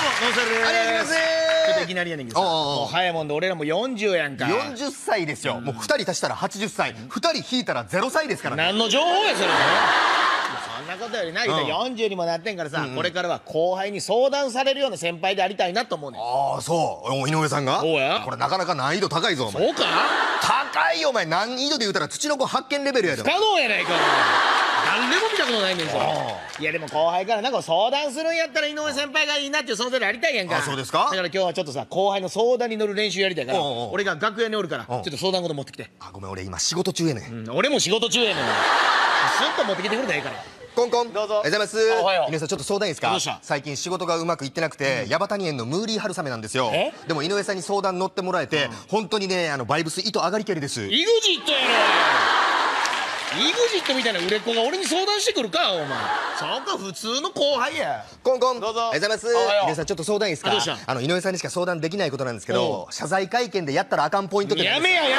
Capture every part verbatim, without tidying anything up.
ノンスタイルです。 お願いします。 ちょっといきなりやねんけどさ、もう早いもんで俺らもよんじゅうやんか。 よんじゅっさいですよ。もうふたり足したらはちじゅっさい、ふたり引いたらゼロさいですからね。 何の情報やそれ。そんなことよりな、うん、よんじゅうにもなってんからさ、うんうん、これからは後輩に相談されるような先輩でありたいなと思うねん。 ああ、そう井上さんが。 そうや。 これなかなか難易度高いぞお前。 そうか。 高いよお前。難易度で言うたら土の子発見レベルやで。 不可能やないか。何でも見たことないねんぞ。いやでも後輩からなんか相談するんやったら井上先輩がいいなっていう存在でありたいやんか。 あ、そうですか。 だから今日はちょっとさ、後輩の相談に乗る練習やりたいから、俺が楽屋におるからちょっと相談事持ってきて。 あ、ごめん俺今仕事中やねん、 うん、俺も仕事中やねん。スッと持ってきてくれたらええから。 コンコン。 どうぞ。 おはようございます。 おはよう。 井上さんちょっと相談いいですか。 どうした。 最近仕事がうまくいってなくて、矢端園のムーリー春雨なんですよ。でも井上さんに相談乗ってもらえて、本当にね、あのバイブス糸上がりけりです。 イグジットやろ。イグジットみたいな売れっ子が俺に相談してくるかお前。そうか、普通の後輩や。 コンコン。 どうぞ。 おはようございます。井上さんちょっと相談いいですか。あの井上さんにしか相談できないことなんですけど、謝罪会見でやったらあかんポイントってやめややめや。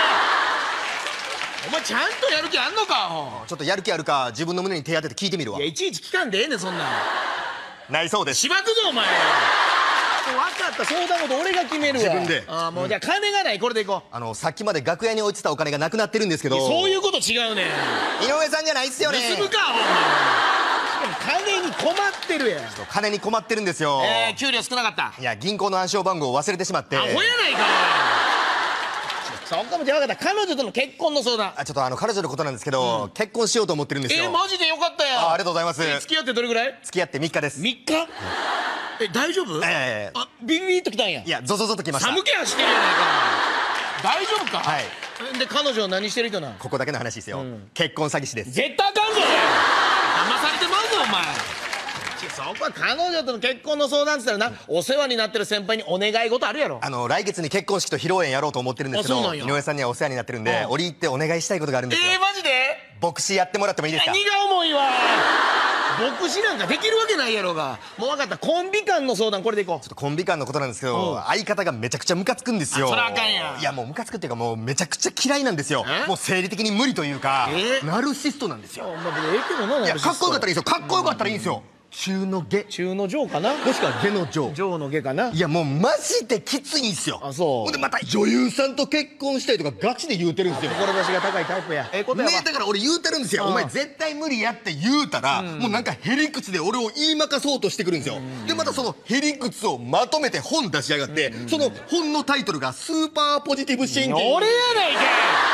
お前ちゃんとやる気あんのか。 ちょっとやる気あるか自分の胸に手当てて聞いてみるわ。 いやいちいち聞かんでええねんそんなん。 ないそうです。 しばくぞお前。分かった、相談事俺が決めるわ。 自分で。 ああ、もうじゃあ金がない、これでいこう。 あのさっきまで楽屋に置いてたお金がなくなってるんですけど。 そういうこと違うねん。 井上さんじゃないっすよね。 盗むかお前。金に困ってるやん。 金に困ってるんですよ。 えー、給料少なかった。 いや銀行の暗証番号を忘れてしまって。 アホやないか。そうかも。じゃあ分かった、彼女との結婚の相談。 あ、ちょっとあの彼女のことなんですけど、うん、結婚しようと思ってるんですよ。 えー、マジでよかったやん。 あ、ありがとうございます。 えー、付き合ってどれぐらい。 付き合ってみっかです。 みっか、うん、え、大丈夫。 ええー、 あ、ビビビッときたんや。 いやゾゾゾときました。 寒気走ってるやないか。大丈夫か。 はい。 で彼女は何してる人な。 ここだけの話ですよ、うん、結婚詐欺師です。 絶対あかんぞ。騙されてまうぞお前。そこは彼女との結婚の相談っつったらな、お世話になってる先輩にお願い事あるやろ。あの来月に結婚式と披露宴やろうと思ってるんですけど、井上さんにはお世話になってるんで折り入ってお願いしたいことがあるんですよ。 えー、マジで。 牧師やってもらってもいいですか。 荷が重いわ。牧師なんかできるわけないやろが。もう分かった、コンビ間の相談これでいこう。ちょっとコンビ間のことなんですけど、相方がめちゃくちゃムカつくんですよ。 そらあかんやん。 いやもうムカつくっていうかもうめちゃくちゃ嫌いなんですよ。もう生理的に無理というか、ナルシストなんですよ。 まあええけどな。 いやかっこよかったらいいですよ。かっこよかったらいいんですよ。中の下。 中の上かな。 もしくは下の上。 上の下かな。 いやもうマジできついんすよ。 あ、そう。 ほんでまた女優さんと結婚したいとかガチで言うてるんですよ。 志が高いタイプや。ええことやわ。 ね、だから俺言うてるんですよ。お前絶対無理やって言うたら、もうなんかへりくつで俺を言いまかそうとしてくるんですよ。でまたそのへりくつをまとめて本出しやがって、その本のタイトルがスーパーポジティブシンキング。 俺やないかい。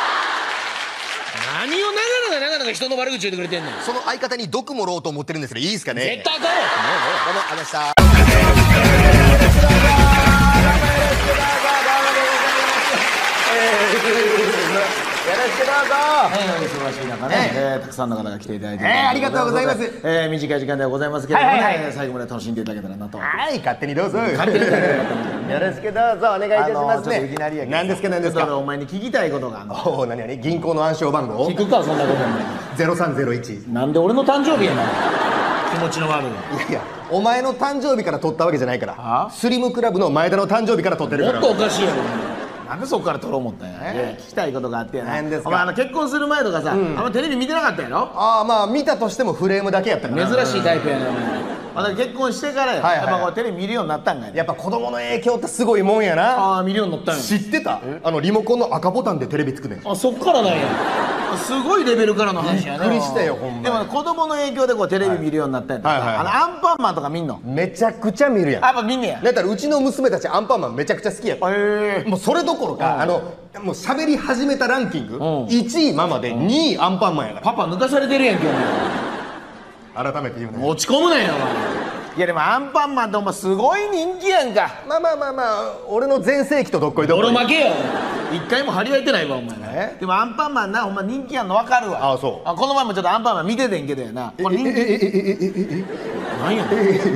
何を長々長々人の悪口言ってくれてんねん。 その相方に毒盛ろうと思ってるんですけどいいですかね。 絶対だろ。 どうもありがとうございました。よろしくどうぞ。 はい、忙しい中ね、えー、たくさんの方が来ていただいて、えー、ありがとうございます。 えー、短い時間ではございますけどもね、最後まで楽しんでいただけたらなと。 はい、勝手にどうぞ。勝手にどうぞ。 よろしくどうぞお願いいたしますね。 いきなりやけど。 何ですか何ですか。 お前に聞きたいことがあるの。 おお、何何。銀行の暗証番号。 聞くかそんなこと。 ゼロさんゼロいち。 なんで俺の誕生日やな。気持ちの悪い。いやいや、お前の誕生日から取ったわけじゃないから。スリムクラブの前田の誕生日から取ってるから。 もっとおかしいやろ。なんでそこから取ろう思ったんや。聞きたいことがあってやな。お前あの結婚する前とかさ、あんまテレビ見てなかったやろ。 ああ、まあ見たとしてもフレームだけやったから。 珍しいタイプやね。まだ結婚してからやっぱこうテレビ見るようになったんかい。 やっぱ子供の影響ってすごいもんやな。 ああ、見るようになったんや。 知ってた。あのリモコンの赤ボタンでテレビつくねん。 あ、そっからなんや。すごいレベルからの話やね。 びっくりしたよほんま。 でも子供の影響でこうテレビ見るようになったんやったら、あのアンパンマンとか見んの。 めちゃくちゃ見るやん。 やっぱ見んねや。 だったらうちの娘たちアンパンマンめちゃくちゃ好きやった。 へえ。 もうそれどころか、あのもう喋り始めたランキングいちいママでにいアンパンマンやから。 パパ抜かされてるやんけお前。 改めて言うね。 落ち込むなよお前。いやでもアンパンマンってお前すごい人気やんか。 まあまあまあまあ俺の全盛期とどっこいどっこい。 俺負けよ。一回も張り合えてないわお前。でもアンパンマンなほんま人気やんの分かるわ。 ああそう。 あこの前もちょっとアンパンマン見ててんけどやな。これ人気。えええええええ何やね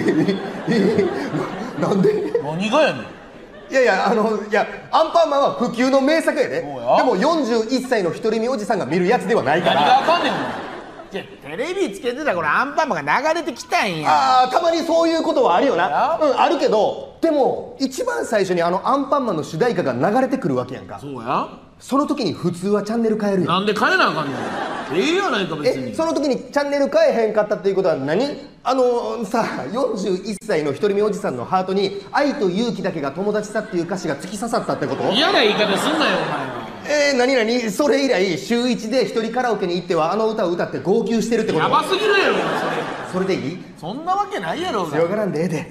ん。なんで。何がやねん。 いやいやあのいやアンパンマンは普及の名作やで。でもよんじゅういっさいの独り身おじさんが見るやつではないから。 何があかんねんお前。テレビつけてたらこれアンパンマンが流れてきたんや。 ああたまにそういうことはあるよな。うんあるけどでも一番最初にあのアンパンマンの主題歌が流れてくるわけやんか。 そうや。 その時に普通はチャンネル変えるやん。 なんで変えなあかんねん。 ええやないか別に。 えその時にチャンネル変えへんかったっていうことは何？あのさよんじゅういっさいの独り身おじさんのハートに「愛と勇気だけが友達さ」っていう歌詞が突き刺さったってこと？ 嫌な言い方すんなよお前は。 えー、何何それ以来週一で一人カラオケに行ってはあの歌を歌って号泣してるってこと？ やばすぎるやろそれ。 それでいい？ そんなわけないやろ。 強がらんでええで。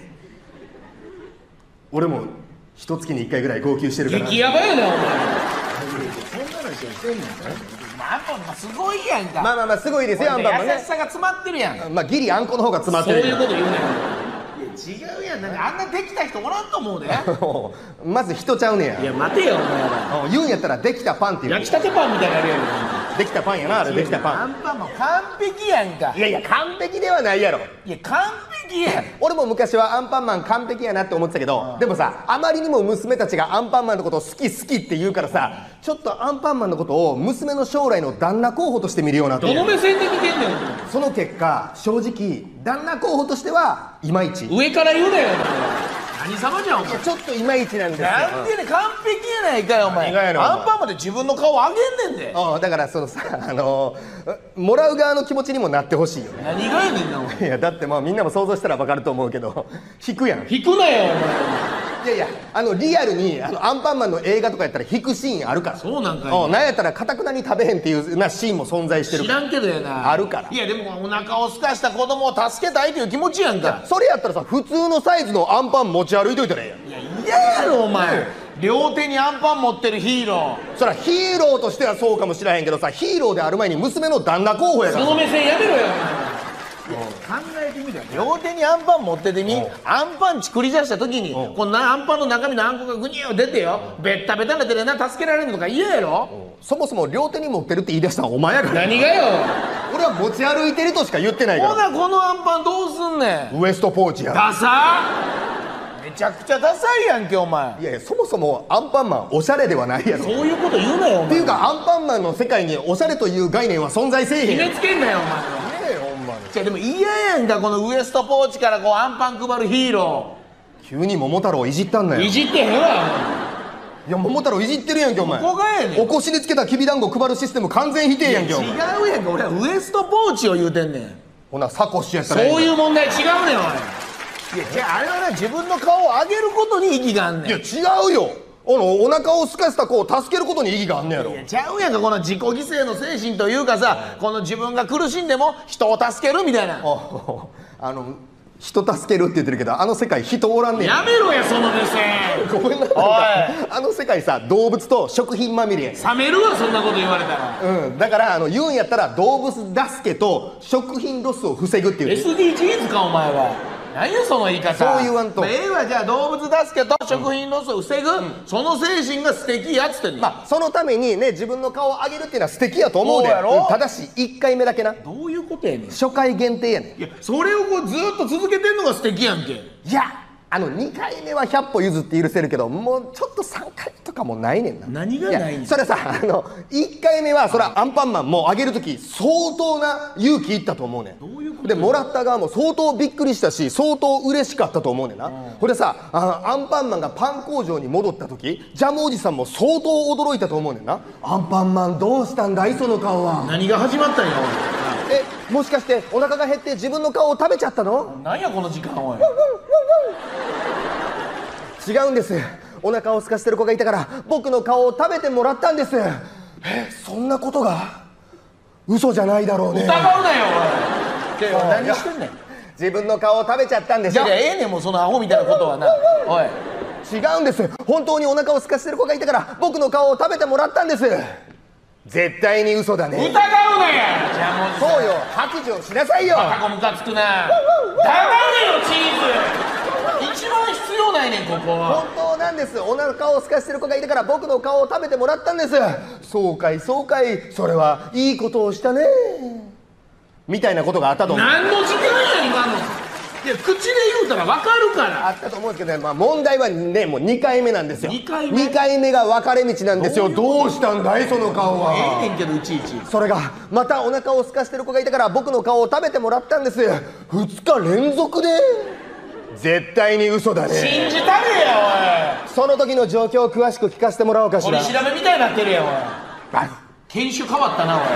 俺も一月に一回ぐらい号泣してるから。 激ヤバやなお前。そんなのしてんねん。アンパンマンすごいやんか。 まあまあまあすごいですよアンパンマンね。 優しさが詰まってるやん。 まあギリあんこの方が詰まってる。 そういうこと言うねん。いや違うやん。なんかあんなできた人おらんと思うで。 まず人ちゃうねや。 いや待てよお前ら。 言うんやったらできたパンっていう。 焼きたてパンみたいなのあるやん。 できたパンやなあれ。できたパン。 アンパンマン完璧やんか。 いやいや完璧ではないやろ。 いや完璧やん。 俺も昔はアンパンマン完璧やなって思ってたけど、でもさあまりにも娘たちがアンパンマンのことを好き好きって言うからさ、ちょっとアンパンマンのことを娘の将来の旦那候補として見るようになって。 どの目線で見てんねん。 その結果正直旦那候補としてはいまいち。 上から言うなよ何様じゃんお前。 ちょっといまいちなんですよ。 なんでね完璧やないかよお前。 何がやねんお前。 アンパンマンで自分の顔上げんねんで。 ああだからそのさあのー、もらう側の気持ちにもなってほしいよね。 何がやねんなお前。 いやだってまあみんなも想像したら分かると思うけど引くやん。 引くなよお前。 いやいやあのリアルにあのアンパンマンの映画とかやったら引くシーンあるから。 そうなんかい。 なんやったらかたくなに食べへんっていうなシーンも存在してるから。 知らんけどやな。 あるから。 いやでもお腹をすかした子供を助けたいという気持ちやんか。 それやったらさ普通のサイズのアンパン持ち歩いといたらええやん。 いや嫌やろお前。両手にアンパン持ってるヒーロー。 そらヒーローとしてはそうかもしれへんけどさ、ヒーローである前に娘の旦那候補やから。 その目線やめろよお前。考えてみたら両手にアンパン持っててみ、アンパン作り出した時にこんなアンパンの中身のあんこがグニュー出てよベッタベタな手でな助けられるのとか嫌やろ。 そもそも両手に持ってるって言い出したのはお前やから。 何がよ。 俺は持ち歩いてるとしか言ってないかほら。 なこのアンパンどうすんねん。 ウエストポーチや。 ダサめちゃくちゃダサいやんけお前。 いやいやそもそもアンパンマンおしゃれではないやろ。 そういうこと言うなよお前。 っていうかアンパンマンの世界におしゃれという概念は存在せえへん。 決めつけんなよお前は。 ねえほんまに。 じゃでも嫌やんかこのウエストポーチからこうアンパン配るヒーロ急に桃太郎いじったんだー。 よ。 いじってへんわいや桃太郎いじってるやんけお前。 ここがやねん。 お腰につけたきびだんご配るシステム完全否定やんけお前。 違うやんか俺はウエストポーチを言うてんねん。 ほなサコッシュやったそうらええんか。 いう問題違うねんおい。いやじゃああれはな自分の顔を上げることに意義があんねん。 いや違うよ。あのお腹を空かせた子を助けることに意義があんねやろ。 いやちゃうやんかこの自己犠牲の精神というかさ、この自分が苦しんでも人を助けるみたいな。 ああの人助けるって言ってるけどあの世界人おらんねん。 やめろやその目線。 ごめんなさい。あの世界さ動物と食品まみれやねん。 冷めるわそんなこと言われたら。 うんだからあの言うんやったら動物助けと食品ロスを防ぐっていう、ね、 エスディージーズ かお前は。何やその言い方。 そう言わんと。 まあええわじゃあ動物助けと食品ロスを防ぐ、うん、その精神が素敵やっつってんねん。 まあそのためにね自分の顔を上げるっていうのは素敵やと思うで。 そうやろ、 うん、ただしいっかいめだけな。 どういうことやねん。 初回限定やねん。 いやそれをこうずーっと続けてんのが素敵やんけ。 いやあのにかいめはひゃっぽ譲って許せるけどもうちょっとさんかいとかもないねんな。 何がないんやそれさあのいっかいめはそれはアンパンマンもあげる時相当な勇気いったと思うねん。 どういうことでもらった側も相当びっくりしたし相当嬉しかったと思うねんな。これさあアンパンマンがパン工場に戻った時ジャムおじさんも相当驚いたと思うねんな。アンパンマンどうしたんだいその顔は。 何が始まったんやえもしかしてお腹が減って自分の顔を食べちゃったの。 おい。何やこの時間おい。 違うんです。お腹を空かしてる子がいたから僕の顔を食べてもらったんです。えそんなことが嘘じゃないだろうね。 疑うなよおい。何してんねん。 自分の顔を食べちゃったんでしょ。 じゃあええねんもうそのアホみたいなことはな。おい違うんです。本当にお腹を空かしてる子がいたから僕の顔を食べてもらったんです。絶対に嘘だね。 疑うなや。じゃあもうそうよ白状しなさいよ。 バカ子ムカつくな。黙れよチーズ。一番必要ないねんここは。 本当なんです。お腹を空かしてる子がいたから僕の顔を食べてもらったんです。そうかいそうかいそれはいいことをしたねみたいなことがあったと思う。 何の時間や今の。いや口で言うたら分かるからあったと思うんですけどね、まあ、問題はねもうにかいめなんですよ。 にかいめにかいめが分かれ道なんですよ。どうしたんだいその顔は。 ええねんけどいちいち。 それがまたお腹を空かしてる子がいたから僕の顔を食べてもらったんです。ふつか連続で。絶対に嘘だね。 信じたれやおい。 その時の状況を詳しく聞かせてもらおうかしら。 取り調べみたいになってるやんおい。研修変わったなおい。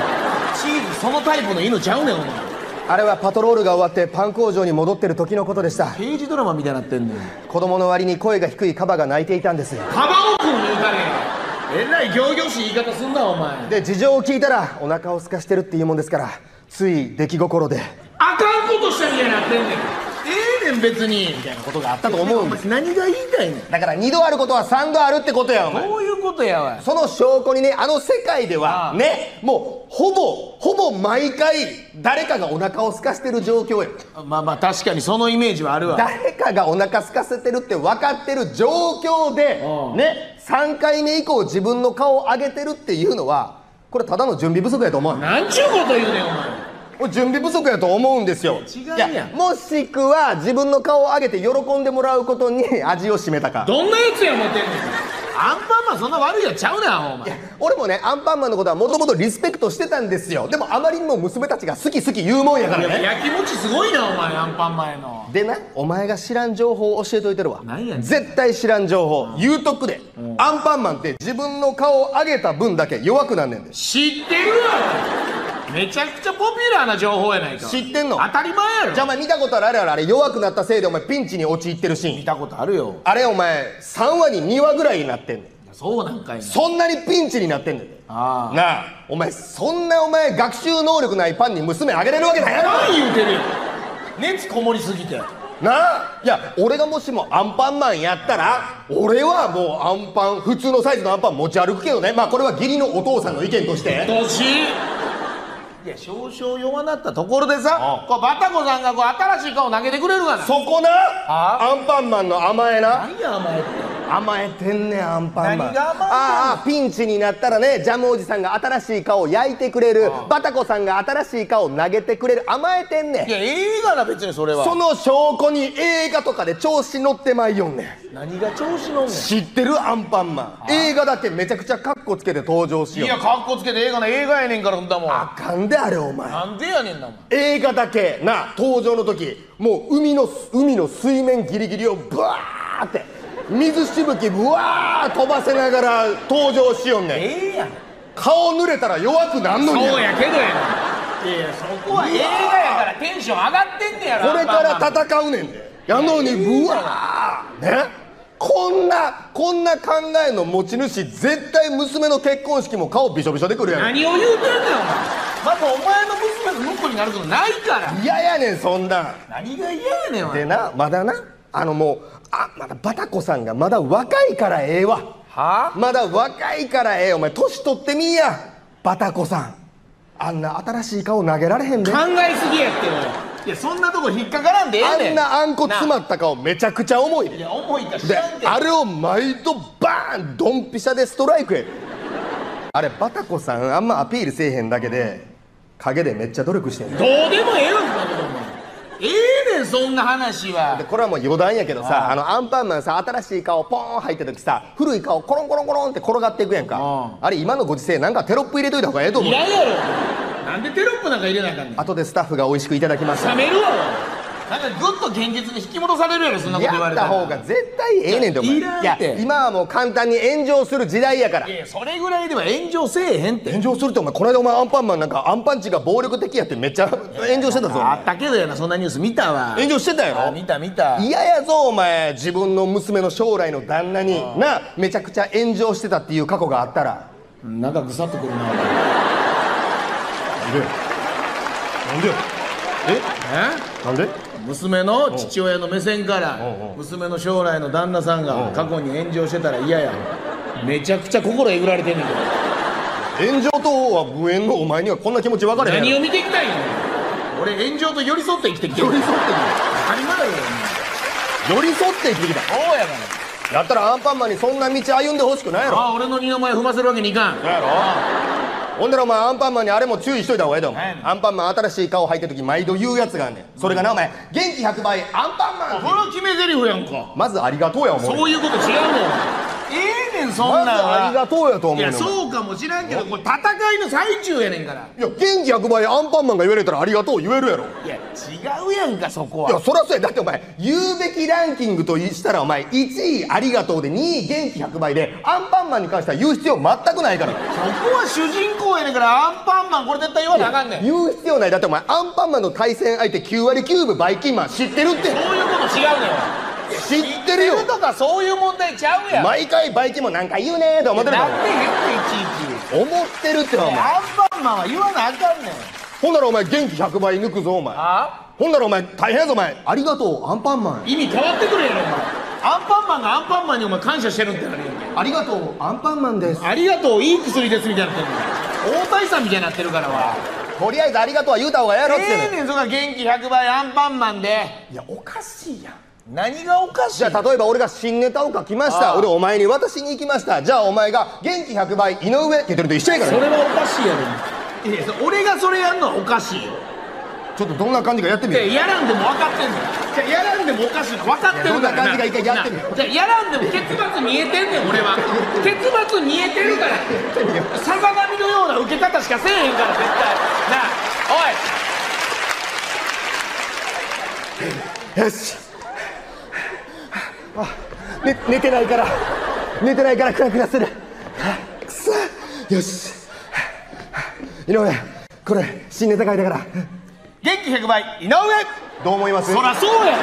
チーズそのタイプの犬ちゃうねんお前。 あれはパトロールが終わってパン工場に戻ってる時のことでした。 刑事ドラマみたいになってんねん。 子供の割に声が低いカバが泣いていたんです。 カバオくん言うたねん。えらい仰々しい言い方すんなお前。 で事情を聞いたらお腹を空かしてるっていうもんですから、つい出来心であかんことしたみたいになってんねん。ええねん別にみたいなことがあったと思うんです。何が言いたいねん。 だから二度あることは三度あるってことやお前。 どういうことやわ。 その証拠にね、あの世界ではああね、もうほぼほぼ毎回誰かがお腹を空かしてる状況よ。 まあまあ確かにそのイメージはあるわ。 誰かがお腹空かせてるって分かってる状況でうんね、さんかいめ以降自分の顔を上げてるっていうのは、これただの準備不足やと思う。 なんちゅうこと言うねんお前。 これ準備不足やと思うんですよ。 違うやんもしくは自分の顔を上げて喜んでもらうことに味を占めたか。 どんなやつや思ってんねん。アンパンマンそんな悪いやつちゃうねんお前。 俺もね、アンパンマンのことはもともとリスペクトしてたんですよ。でもあまりにも娘たちが好き好き言うもんやからね。 やきもちすごいなお前アンパンマンへの。 でな、お前が知らん情報を教えといてるわ。 何やねん。 絶対知らん情報言うとくで。アンパンマンって自分の顔を上げた分だけ弱くなんねんで。 知ってるわ。めちゃくちゃポピュラーな情報やないか。 知ってんの？ 当たり前やろ。 じゃあお前見たことあるあるある、あれ弱くなったせいでお前ピンチに陥ってるシーン。 見たことあるよ。 あれお前さんわににわぐらいになってんねん。 そうなんかいな。 そんなにピンチになってんねんで。 ああ。 なあ、お前そんなお前学習能力ないパンに娘あげれるわけないやろ。 何言うてるよ。熱こもりすぎて。 なあ、いや俺がもしもアンパンマンやったら、俺はもうアンパン、普通のサイズのアンパン持ち歩くけどね。まあこれは義理のお父さんの意見として。 年いや少々弱なったところでさ、こうバタコさんがこう新しい顔投げてくれるがな。 そこな、 あアンパンマンの甘えな。 何やお前って。 甘えてんねんアンパンマン。 何が甘えてんの。 ああ、ピンチになったらね、ジャムおじさんが新しい顔を焼いてくれる、バタコさんが新しい顔を投げてくれる。甘えてんねん。 いや映画な別にそれは。 その証拠に映画とかで調子乗ってまいよんねん。 何が調子乗んねん。 知ってるアンパンマン。映画だけめちゃくちゃカッコつけて登場しよう。 いやかっこつけて映画な映画やねんからそんなもん。 あかんであれお前。 なんでやねんなお前。 映画だけな、登場の時もう海の海の水面ギリギリをブワーって水しぶきブワー飛ばせながら登場しよんねん。 ええやん。 顔濡れたら弱くなんのにや。 そうやけどやな。いやいやそこは映画やからテンション上がってんねやろ。 これからアンパンマン戦うねんで。やのにブワーね、こんなこんな考えの持ち主絶対娘の結婚式も顔びしょびしょでくるやん。 何を言うてんねんお前。まずお前の娘が婿になることないから。 嫌やねんそんなん何が嫌やねんお前。 でな、まだな、あのもうあまだバタコさんがまだ若いからええわ。 はあ。 まだ若いからええ。お前年取ってみいやバタコさん。あんな新しい顔投げられへんで。 考えすぎやってよ。いやそんなとこ引っかからんでええねん。 あんなあんこ詰まった顔めちゃくちゃ重いで。 いや重いか知でらんて。 あれを毎度バーンドンピシャでストライクへ。あれバタコさんあんまアピールせえへんだけで陰でめっちゃ努力してんねん。 どうでもええわそんなことお前。ええねんそんな話は。 でこれはもう余談やけどさ、あのアンパンマンさ、新しい顔ポーン入った時さ、古い顔コロンコロンコロンって転がっていくやんか。あれ今のご時世なんかテロップ入れといた方がええと思う。 いらんやろ。なんでテロップなんか入れなあかんねん。 後でスタッフが美味しくいただきました。 冷めるわ。なんかぐっと現実に引き戻されるやろそんなこと言わやっれたら。 た方が絶対ええねんてお前。 いらんっていや今はもう簡単に炎上する時代やから。 いやいやそれぐらいでは炎上せえへんって。 炎上するってお前この間お前アンパンマンなんかアンパンチが暴力的やってめっちゃ炎上してたぞ。お前あったけどやなそんなニュース見たわ。 炎上してたやろ。 あ見た見た。 嫌やぞお前、自分の娘の将来の旦那になめちゃくちゃ炎上してたっていう過去があったら。 なんかぐさっとくるな。 なんでなんでえなんで娘の父親の目線からうんうん娘の将来の旦那さんが過去に炎上してたら嫌や。めちゃくちゃ心えぐられてんねんけど。 炎上とは無縁のお前にはこんな気持ち分かれへんやろ。 何を見てきたんやねん。俺炎上と寄り添って生きてきてる。 寄り添って当たり前やろきた寄り添って生きてきた。 そうやからやったらアンパンマンにそんな道歩んでほしくないやろ。 ああ俺の二の前踏ませるわけにいかん。 なんやろ。ほんでらお前アンパンマンにあれも注意しといた方がええと思う。 何やねんアンパンマン新しい顔入った時毎度言うやつがあんねん。それがなお前元気ひゃくばいアンパンマン。 これは決め台詞やんか。 まずありがとうや思う。 そういうこと違うの。えええねんそんなんは。 ありがとうやと思うねん。 いやそうかもしらんけどこれ戦いの最中やねんから。 いや元気ひゃくばいアンパンマンが言われたらありがとう言えるやろ。 いや違うやんかそこは。 いやそらそうや。だってお前言うべきランキングとしたらお前いちいありがとうでにい元気ひゃくばいでアンパンマンに関しては言う必要全くないから。 そこは主人公やねんからアンパンマンこれ絶対言わなあかんねん。 言う必要ない。だってお前アンパンマンの対戦相手きゅうわりきゅうぶバイキンマン知ってるって。 そういうこと違うねん。 知ってるよ。 知ってるとかそういう問題ちゃうやん。 毎回バイキンマンなんか言うねーと思ってるからなんでへんねんいちいち。 思ってるってのはお前。 アンパンマンは言わなあかんねん。 ほんならお前元気ひゃくばい抜くぞお前。 あほんならお前大変やぞお前。ありがとうアンパンマン。 意味変わってくるやろお前。アンパンマンがアンパンマンにお前感謝してるってなるやんけ。 ありがとうアンパンマンです。 ありがとういい薬ですみたいになってるの。大谷さんみたいになってるからは。 とりあえずありがとうは言うた方がやろってええねんそれが元気ひゃくばいアンパンマンで。 いやおかしいやん。 何がおかしい。 じゃあ例えば俺が新ネタを書きました。俺お前に渡しに行きました。じゃあお前が元気ひゃくばい井上って言ってると一緒やからね。 それはおかしいやろ。いや俺がそれやんのはおかしいよ。 ちょっとどんな感じかやってみよう。 やらんでも分かってんの。じゃあやらんでもおかしい分かってるからな。 どんな感じか一回やってみよう。 じゃあやらんでも結末見えてんねん俺は。結末見えてるからさざ波のような受け方しかせえへんから絶対なあ。おいよしあ、ね、寝てないから寝てないからクラクラする。くそよし井上これ新ネタ書いたから元気ひゃくばい井上。 どう思います？ そらそうやって。いや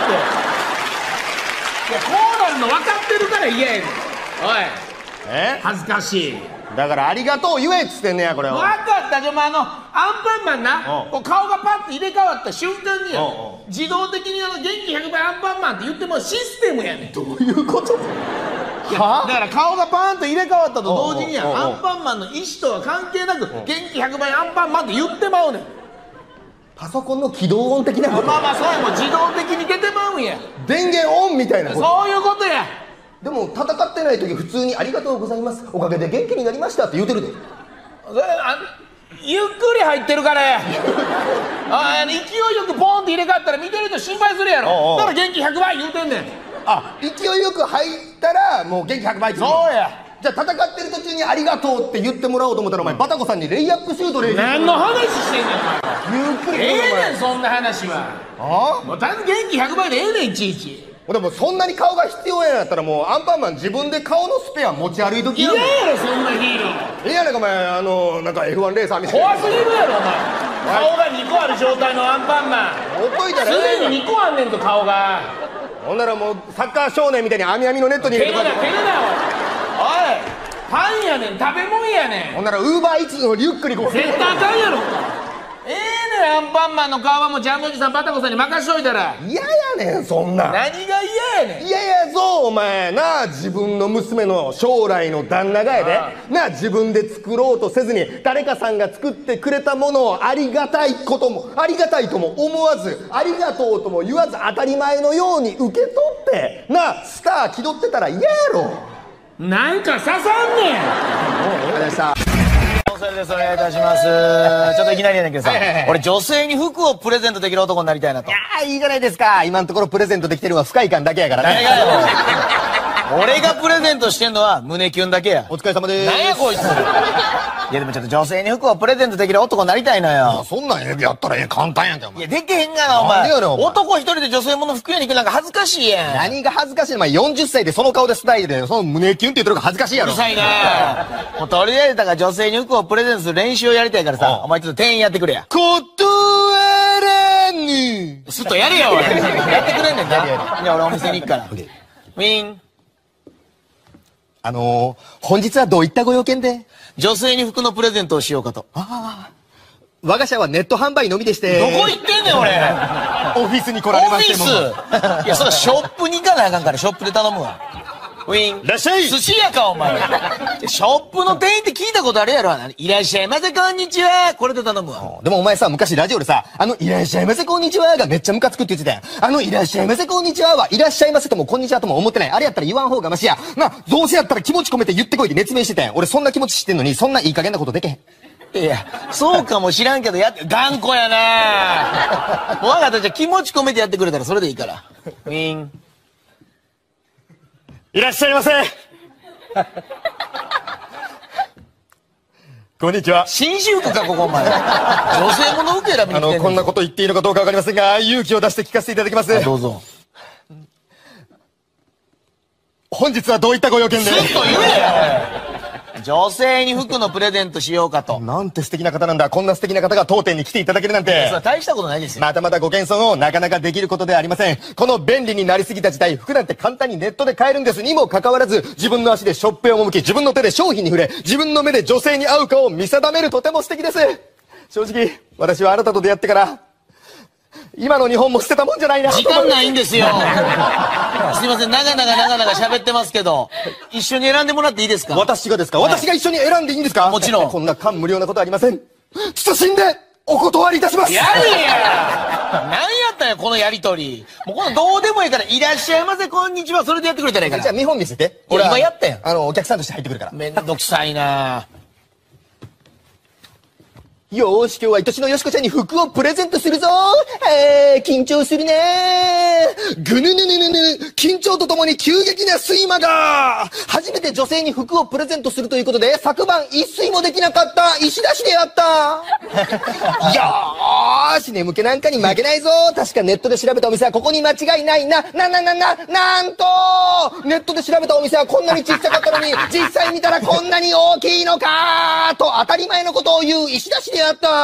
こうなるの分かってるから嫌やねん。おいえ恥ずかしい。 だからありがとう言えっつってんねやこれ分は。 かったじゃあもうあのアンパンマンなうんこう顔がパッて入れ替わった瞬間にやうんうん自動的にあの元気ひゃくばいアンパンマンって言ってもシステムやねん。 どういうこと？ いやだから顔がパーンと入れ替わったと同時にやうんうんうんうんアンパンマンの意思とは関係なく元気ひゃくばいアンパンマンって言ってまうねん。 パソコンの起動音的なこと。 まあまあそうやもう自動的に出てまうんや。 電源オンみたいなこと。 そういうことや。 でも戦ってない時普通にありがとうございますおかげで元気になりましたって言うてるで。 それあゆっくり入ってるからやあ勢いよくポンって入れ替わったら見てる人心配するやろ。 おうおうだから元気ひゃくばい言うてんねん。 あ勢いよく入ったらもう元気ひゃくばいって言うの。 そうや。 じゃあ戦ってる途中にありがとうって言ってもらおうと思ったらお前バタコさんにレイアップシュート練習何の話してんねんお前。 ゆっくりええ来るねんそんな話は。 あもうとりあえず元気ひゃくばいでええねんいちいち。 あでもそんなに顔が必要やったらもうアンパンマン自分で顔のスペア持ち歩いとき嫌ややろそんなヒーロー。 ええやねんかお前あのなんか エフワン レーサーみたいな怖すぎるやろお前。顔がにこある状態のアンパンマン。 ほっといたらすええやんでににこあんねんと顔が。 ほんならもうサッカー少年みたいに網網のネットに入蹴れてこうやってるな蹴るなおい。おいパンやねん食べ物やねん。 ほんならウーバーイーツのリュックにこう絶対あかんやろ。ええねんアンパンマンの顔はもうジャンボおじさんバタコさんに任しといたら。 嫌やねんそんなん何が嫌やねん。 嫌やぞお前なあ自分の娘の将来の旦那がやでなあ自分で作ろうとせずに誰かさんが作ってくれたものをありがたいこともありがたいとも思わずありがとうとも言わず当たり前のように受け取ってなあスター気取ってたら嫌やろ。 なんか刺さんねん。 お疲れ様でした。 それですお願いいたします。ちょっといきなりやねんけどさ、俺女性に服をプレゼントできる男になりたいなと。 ああいいじゃないですか。今のところプレゼントできてるのは不快感だけやからね。 誰がよ。俺がプレゼントしてんのは胸キュンだけや。 お疲れ様でーす。 なんやこいつ。いやでもちょっと女性に服をプレゼントできる男になりたいのよ。 そんなんええやったらええ簡単やんけお前。 いやできへんがなお前。 なんでやねんお前男一人で女性もの服屋に行くなんか恥ずかしいやん。 何が恥ずかしいのお前よんじゅっさいでその顔でスタイルでその胸キュンって言ってるのが恥ずかしいやろ。 うるさいな。もうとりあえずだから女性に服をプレゼントする練習をやりたいからさ、お前ちょっと店員やってくれや。 断らぬ。 すっとやれよおい。やってくれんねんな。じゃあ俺お店に行くから。ウィン。 あのー、本日はどういったご用件で？ 女性に服のプレゼントをしようかと。 ああ。我が社はネット販売のみでして。 どこ行ってんねん俺。 オフィスに来られましても。 オフィスいやそれショップに行かなあかんからショップで頼むわ。ウィン。 いらっしゃい。 寿司屋かお前。ショップの店員って聞いたことあるやろ。いらっしゃいませこんにちは。これで頼むわ。 でもお前さ、昔ラジオでさ、あの、いらっしゃいませこんにちはがめっちゃムカつくって言ってたやん。あの、いらっしゃいませこんにちははいらっしゃいませともこんにちはとも思ってない。あれやったら言わん方がマシや。な、どうせやったら気持ち込めて言ってこいって熱弁してたやん。俺そんな気持ち知ってんのに、そんないい加減なことでけへん。 いや、そうかもしらんけど、やって、頑固やなぁ。わかった、じゃあ気持ち込めてやってくれたらそれでいいから。ウィン。 いらっしゃいませ。 こんにちは。 紳士服か、ここお前。女性もの服選びに来てんねん。 あの、こんなこと言っていいのかどうかわかりませんが、勇気を出して聞かせていただきます。 どうぞ。 本日はどういったご用件で？ ずっと言えよ。女性に服のプレゼントしようかと。 なんて素敵な方なんだ。こんな素敵な方が当店に来ていただけるなんて。 それは大したことないですよ。 またまたご謙遜をなかなかできることではありません。この便利になりすぎた時代、服なんて簡単にネットで買えるんです。にもかかわらず、自分の足でショップへ赴き、自分の手で商品に触れ、自分の目で女性に合うかを見定める、とても素敵です。正直、私はあなたと出会ってから、今の日本も捨てたもんじゃないな。 時間ないんですよ。すいません、長々長々喋ってますけど、一緒に選んでもらっていいですか？ 私がですか？私が一緒に選んでいいんですか？ もちろん。 こんな感無量なことはありません。謹んでお断りいたします。 やれや何やったんやこのやりとり。もうこのどうでもいいから、いらっしゃいませこんにちは、それでやってくれたらいいから。 じゃあ見本見せて。 俺は今やったやん。 あのお客さんとして入ってくるから。 めんどくさいな。 よーし、今日は愛しのよしこちゃんに服をプレゼントするぞ。えー、緊張するねー。ぐぬぬぬぬぬ、緊張とともに急激な睡魔が。初めて女性に服をプレゼントするということで、昨晩一睡もできなかった石田氏であった。よーし、眠気なんかに負けないぞ。確かネットで調べたお店はここに間違いないな。な、な、な、な、なんとネットで調べたお店はこんなに小さかったのに、実際見たらこんなに大きいのかと当たり前のことを言う石田氏であった。よ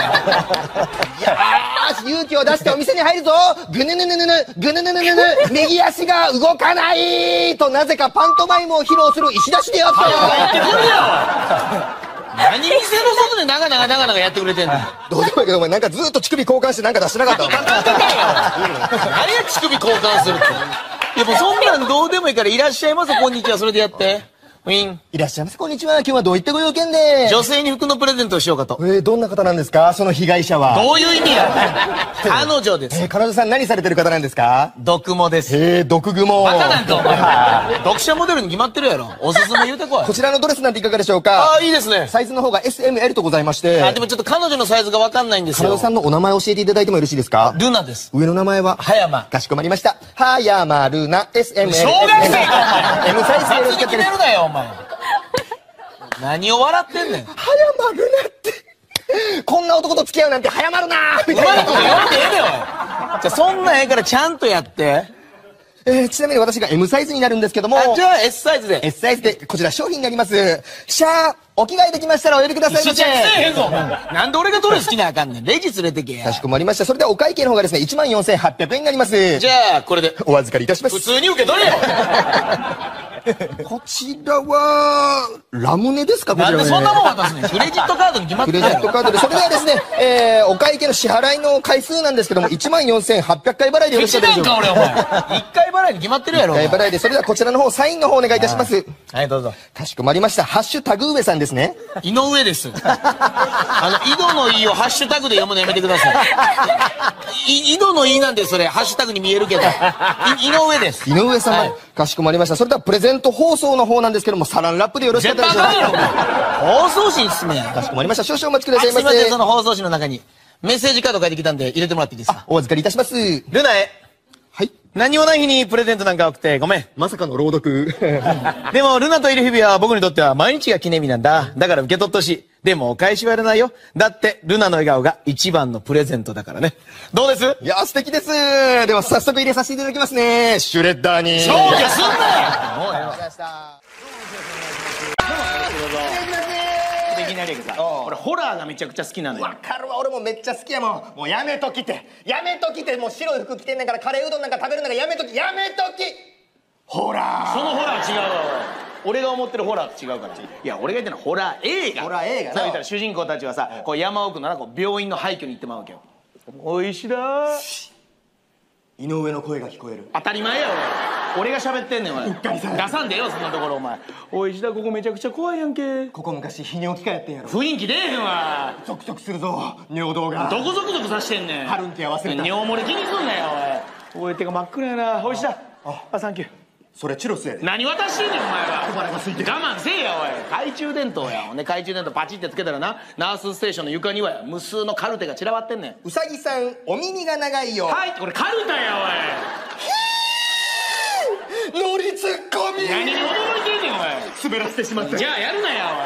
ーし、勇気を出してお店に入るぞ。ぐぬぬぬぬぬ、ぐぬぬぬぬぬ、右足が動かないとなぜかパントマイムを披露する石田氏であった。 やってくれよ。何店の外で長々長々やってくれてんの。 どうでもいいけど、お前なんかずっと乳首交換してなんか出してなかったの？ 何や乳首交換するって。いやもうそんなんどうでもいいから、いらっしゃいませこんにちは、それでやって。ウィン。 いらっしゃいませ、こんにちは。今日はどういったご用件で？ 女性に服のプレゼントをしようかと。 えー、どんな方なんですか、その被害者は？ どういう意味や。彼女です。 えー、彼女さん何されてる方なんですか？ 毒もです。 えー、毒蜘蛛。 バカなんかお前。読者モデルに決まってるやろ。おすすめ言うてこい。 こちらのドレスなんていかがでしょうか？ ああ、いいですね。 サイズの方が エスエムエル とございまして。 あ、でもちょっと彼女のサイズがわかんないんですよ。 彼女さんのお名前教えていただいてもよろしいですか？ ルナです。 上の名前は？ 葉山。 かしこまりました。葉山ルナ エスエムエル。 小学生かお前。 M サイズでよろしかったです。 雑に決めるなよお前。何を笑ってんねん。 葉山ルナってこんな男と付き合うなんて早まるなーみうまたいな。 いこと言わんでええねんおい。じゃあそんなんええからちゃんとやって。 えー、ちなみに私が エム サイズになるんですけども。 あ、じゃあ S サイズで。 S サイズでこちら商品になります。シャーお着替えできましたらお呼びくださいませ。 試着せえへんぞお前。なんで俺がどれ好きなあかんねん。レジ連れてけや。 かしこまりました。それではお会計の方がですね いちまんよんせんはっぴゃくえんになります。 じゃあこれでお預かりいたします。 普通に受け取れよ。 こちらはラムネですか？こちらはなんでそんなもん渡すねん。クレジットカードに決まってるやろ。 クレジットカードで。それではですね、えー、お会計の支払いの回数なんですけどもいちまんよんせんはっぴゃくかい払いでよろしかったでしょうか？ 口なんか俺お前。一回払いに決まってるやろ。 いっかい払いで。それではこちらの方サインの方お願いいたします。 はいどうぞ。 かしこまりました。ハッシュタグ上さんですね。 井上です。あの井戸の井をハッシュタグで読むのやめてください。い井戸の井なんでそれハッシュタグに見えるけど。い井上です。 井上さん、 はいかしこまりました。それではプレゼント放送の方なんですけどもサランラップでよろしかっ絶たでしょう対あかんやろか？ お前。放送紙に進めや。 かしこまりました。少々お待ちくださいませ。 あすいません、その放送紙の中にメッセージカード書いてきたんで入れてもらっていいですか？ お預かりいたします。 ルナへ。 はい。 何もない日にプレゼントなんか送ってごめん。 まさかの朗読。 でもルナといる日々は僕にとっては毎日が記念日なんだ。だから受け取ってほしい。でもお返しはやらないよ。だってルナの笑顔が一番のプレゼントだからね。どうです？ いや、素敵です。では早速入れさせていただきますね。シュレッダーに。 消去すんなよ。もうええわ。いきなりやけどさ、俺ホラーがめちゃくちゃ好きなのよ。 わかるわ、俺もめっちゃ好きやもん。もうやめときて。やめときて。もう白い服着てんねんからカレーうどんなんか食べるのがやめとき。やめとき。ホラー。 そのホラー違うわ俺。俺が思ってるホラーと違うから。いや俺が言ってるのはホラー映画。 ホラー映画な。 さあ言ったら主人公たちはさ、こう山奥のなこう病院の廃墟に行ってまうわけよ。おいしだー。 井上の声が聞こえる。 当たり前や俺。俺が喋ってんねんお前。出さんでよそんなところお前。おいしだここめちゃくちゃ怖いやんけ。 ここ昔泌尿器科やってんやろ。 雰囲気出えへんわ。 ゾクゾクするぞ尿道が。 どこゾクゾクさしてんねん。 ハルンケ合わせた。 尿漏れ気にすんなよおい。おいてか真っ暗やな。おいしだ。あサンキュー。 それチュロスやで。 何渡してんねんお前は。 小腹が空いてる。 我慢せえやおい。懐中電灯や。ほんで懐中電灯パチってつけたらな、ナースステーションの床には無数のカルテが散らばってんねん。 うさぎさんお耳が長いよ。 はいってこれカルタやノリツッコミ。 おい。何に驚いてんねんおい。 滑らせてしまった。 じゃあやるなや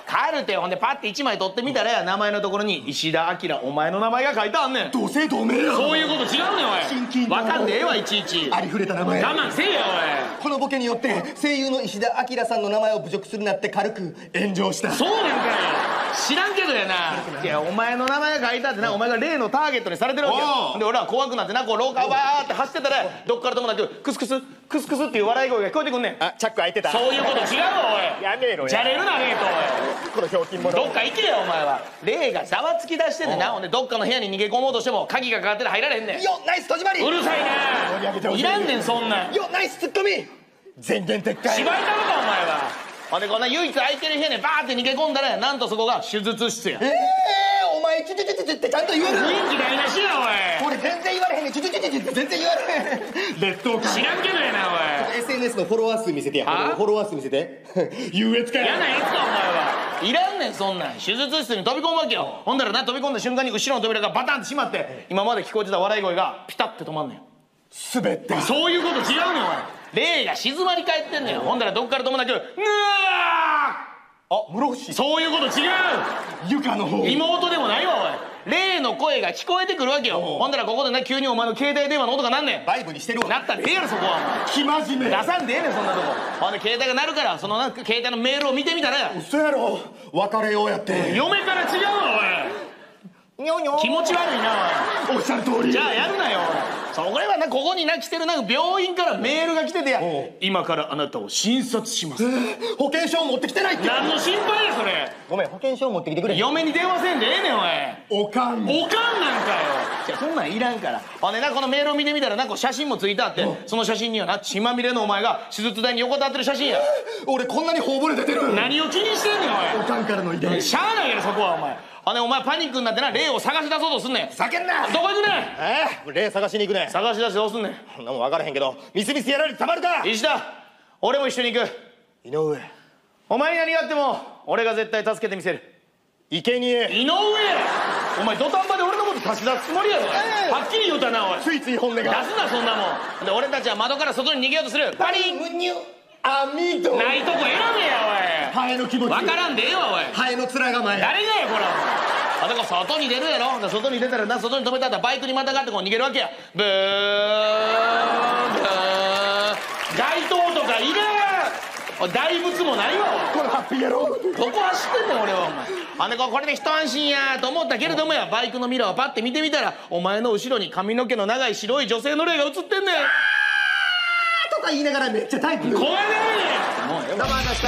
カルテほんでパッていちまい取ってみたらや、名前のところに石田明お前の名前が書いてあんねん。 同姓同名や。 そういうこと違うねんおい。 親近感わかんねえわいちいち。 ありふれた名前。 我慢せえやこのボケによって声優の石田明さんの名前を侮辱するなって軽く炎上した。 おい。そうなんかよ。知らんけどやな。いやお前の名前が書いてあってな、お前が例のターゲットにされてるわけよ。で俺は怖くなってな、こう廊下をバーって走ってたら、どっからともなくクスクスクスクスっていう笑い声が聞こえてくんねん。 あ、チャック開いてた。 そういうこと違うわおい。 やめろよ。 じゃれるなレイとおい。 このひょうきん者。 どっか行けよお前は。レイがざわつき出してんねんな。ほんでどっかの部屋に逃げ込もうとしても鍵がかかってて入られへんねん。 よ、ナイス戸締まり。 うるさいな。いらんねんそんなん。 よ、ナイスツッコミ。全言撤回。 芝居だろかお前は。ほんでこんな唯一空いてる部屋にバーって逃げ込んだら、なんとそこが手術室や。 えー、お前チュチュチュチュチュってちゃんと言われる。 雰囲気台無しやおい。 俺全然言われへんねん。チュチュチュチュチュって全然言われへん。劣等感。 知らんけどやなおい。 エスエヌエス のフォロワー数見せてや。 あフォロワー数見せて。優越感や。 嫌なやつかお前は。いらんねんそんなん。手術室に飛び込むわけよ。ほんだらな、飛び込んだ瞬間に後ろの扉がバタンって閉まって、今まで聞こえてた笑い声がピタッて止まんねん。 滑った。 そういうこと違うねんおい。霊が静まり返ってんねん。ほんだらどっからともなく、うわあ、室伏。 そういうこと違う。 床の方。 妹でもないわおい。霊の声が聞こえてくるわけよ。ほんだらここでな、急にお前の携帯電話の音がなんねん。 バイブにしてるわ。 なったらええやろそこはお前。 生真面目。 出さんでええねんそんなとこ。ほんで携帯が鳴るから、そのな携帯のメールを見てみたら、 嘘やろ。別れようやって。 嫁から違うわおい。 にょにょ。 気持ち悪いなおい。 おっしゃる通り。 じゃあやるなよおい。そこれはな、ここにな来てるな、病院からメールが来ててや、今からあなたを診察します。 保険証持ってきてないって。 何の心配やそれ。 ごめん、保険証持ってきてくれ。 嫁に電話せんでええねんおい。 おかん。 おかんなんかよ。じゃあそんなんいらんから。ほんでな、このメールを見てみたらな、こう写真もついてあって、その写真にはな、血まみれのお前が手術台に横たわってる写真や。 俺こんなに頬惚れ出てる。 何を気にしてんねんおい。 おかんからの遺伝。 しゃあないやろそこはお前。ほんでお前パニックになってな、霊を探し出そうとすんねん。 叫んな。 どこ行くねん。 えー、霊探しに行くね。 探し出してどうすんねん。 そんなもん分からへんけど、みすみすやられてたまるか。 石田、俺も一緒に行く。 井上。 お前に何があっても俺が絶対助けてみせる。 生贄。 井上。お前土壇場で俺のこと差し出すつもりやろ、えー、はっきり言うたなおい。 ついつい本音が出すなそんなもんで。俺たちは窓から外に逃げようとする。パリンむにゅ網戸。 ないとこ選べやおい。 ハエの気持ち分からんでええわおい。 ハエの面構え。 誰がやこら。あ、だから外に出るやろ。外に出たらな、外に止めたらバイクにまたがってこう逃げるわけや。ブーンブーン。街灯とかいる。大仏もないわ。 このハッピーやろ。 どこ走ってんねん俺はお前。あんでこれで一安心やと思ったけれどもや、バイクのミラーをパッて見てみたら、お前の後ろに髪の毛の長い白い女性の霊が映ってんねん。 とか言いながらめっちゃタイプ。 怖いねん。もうええわ。 どうもありがとうございました。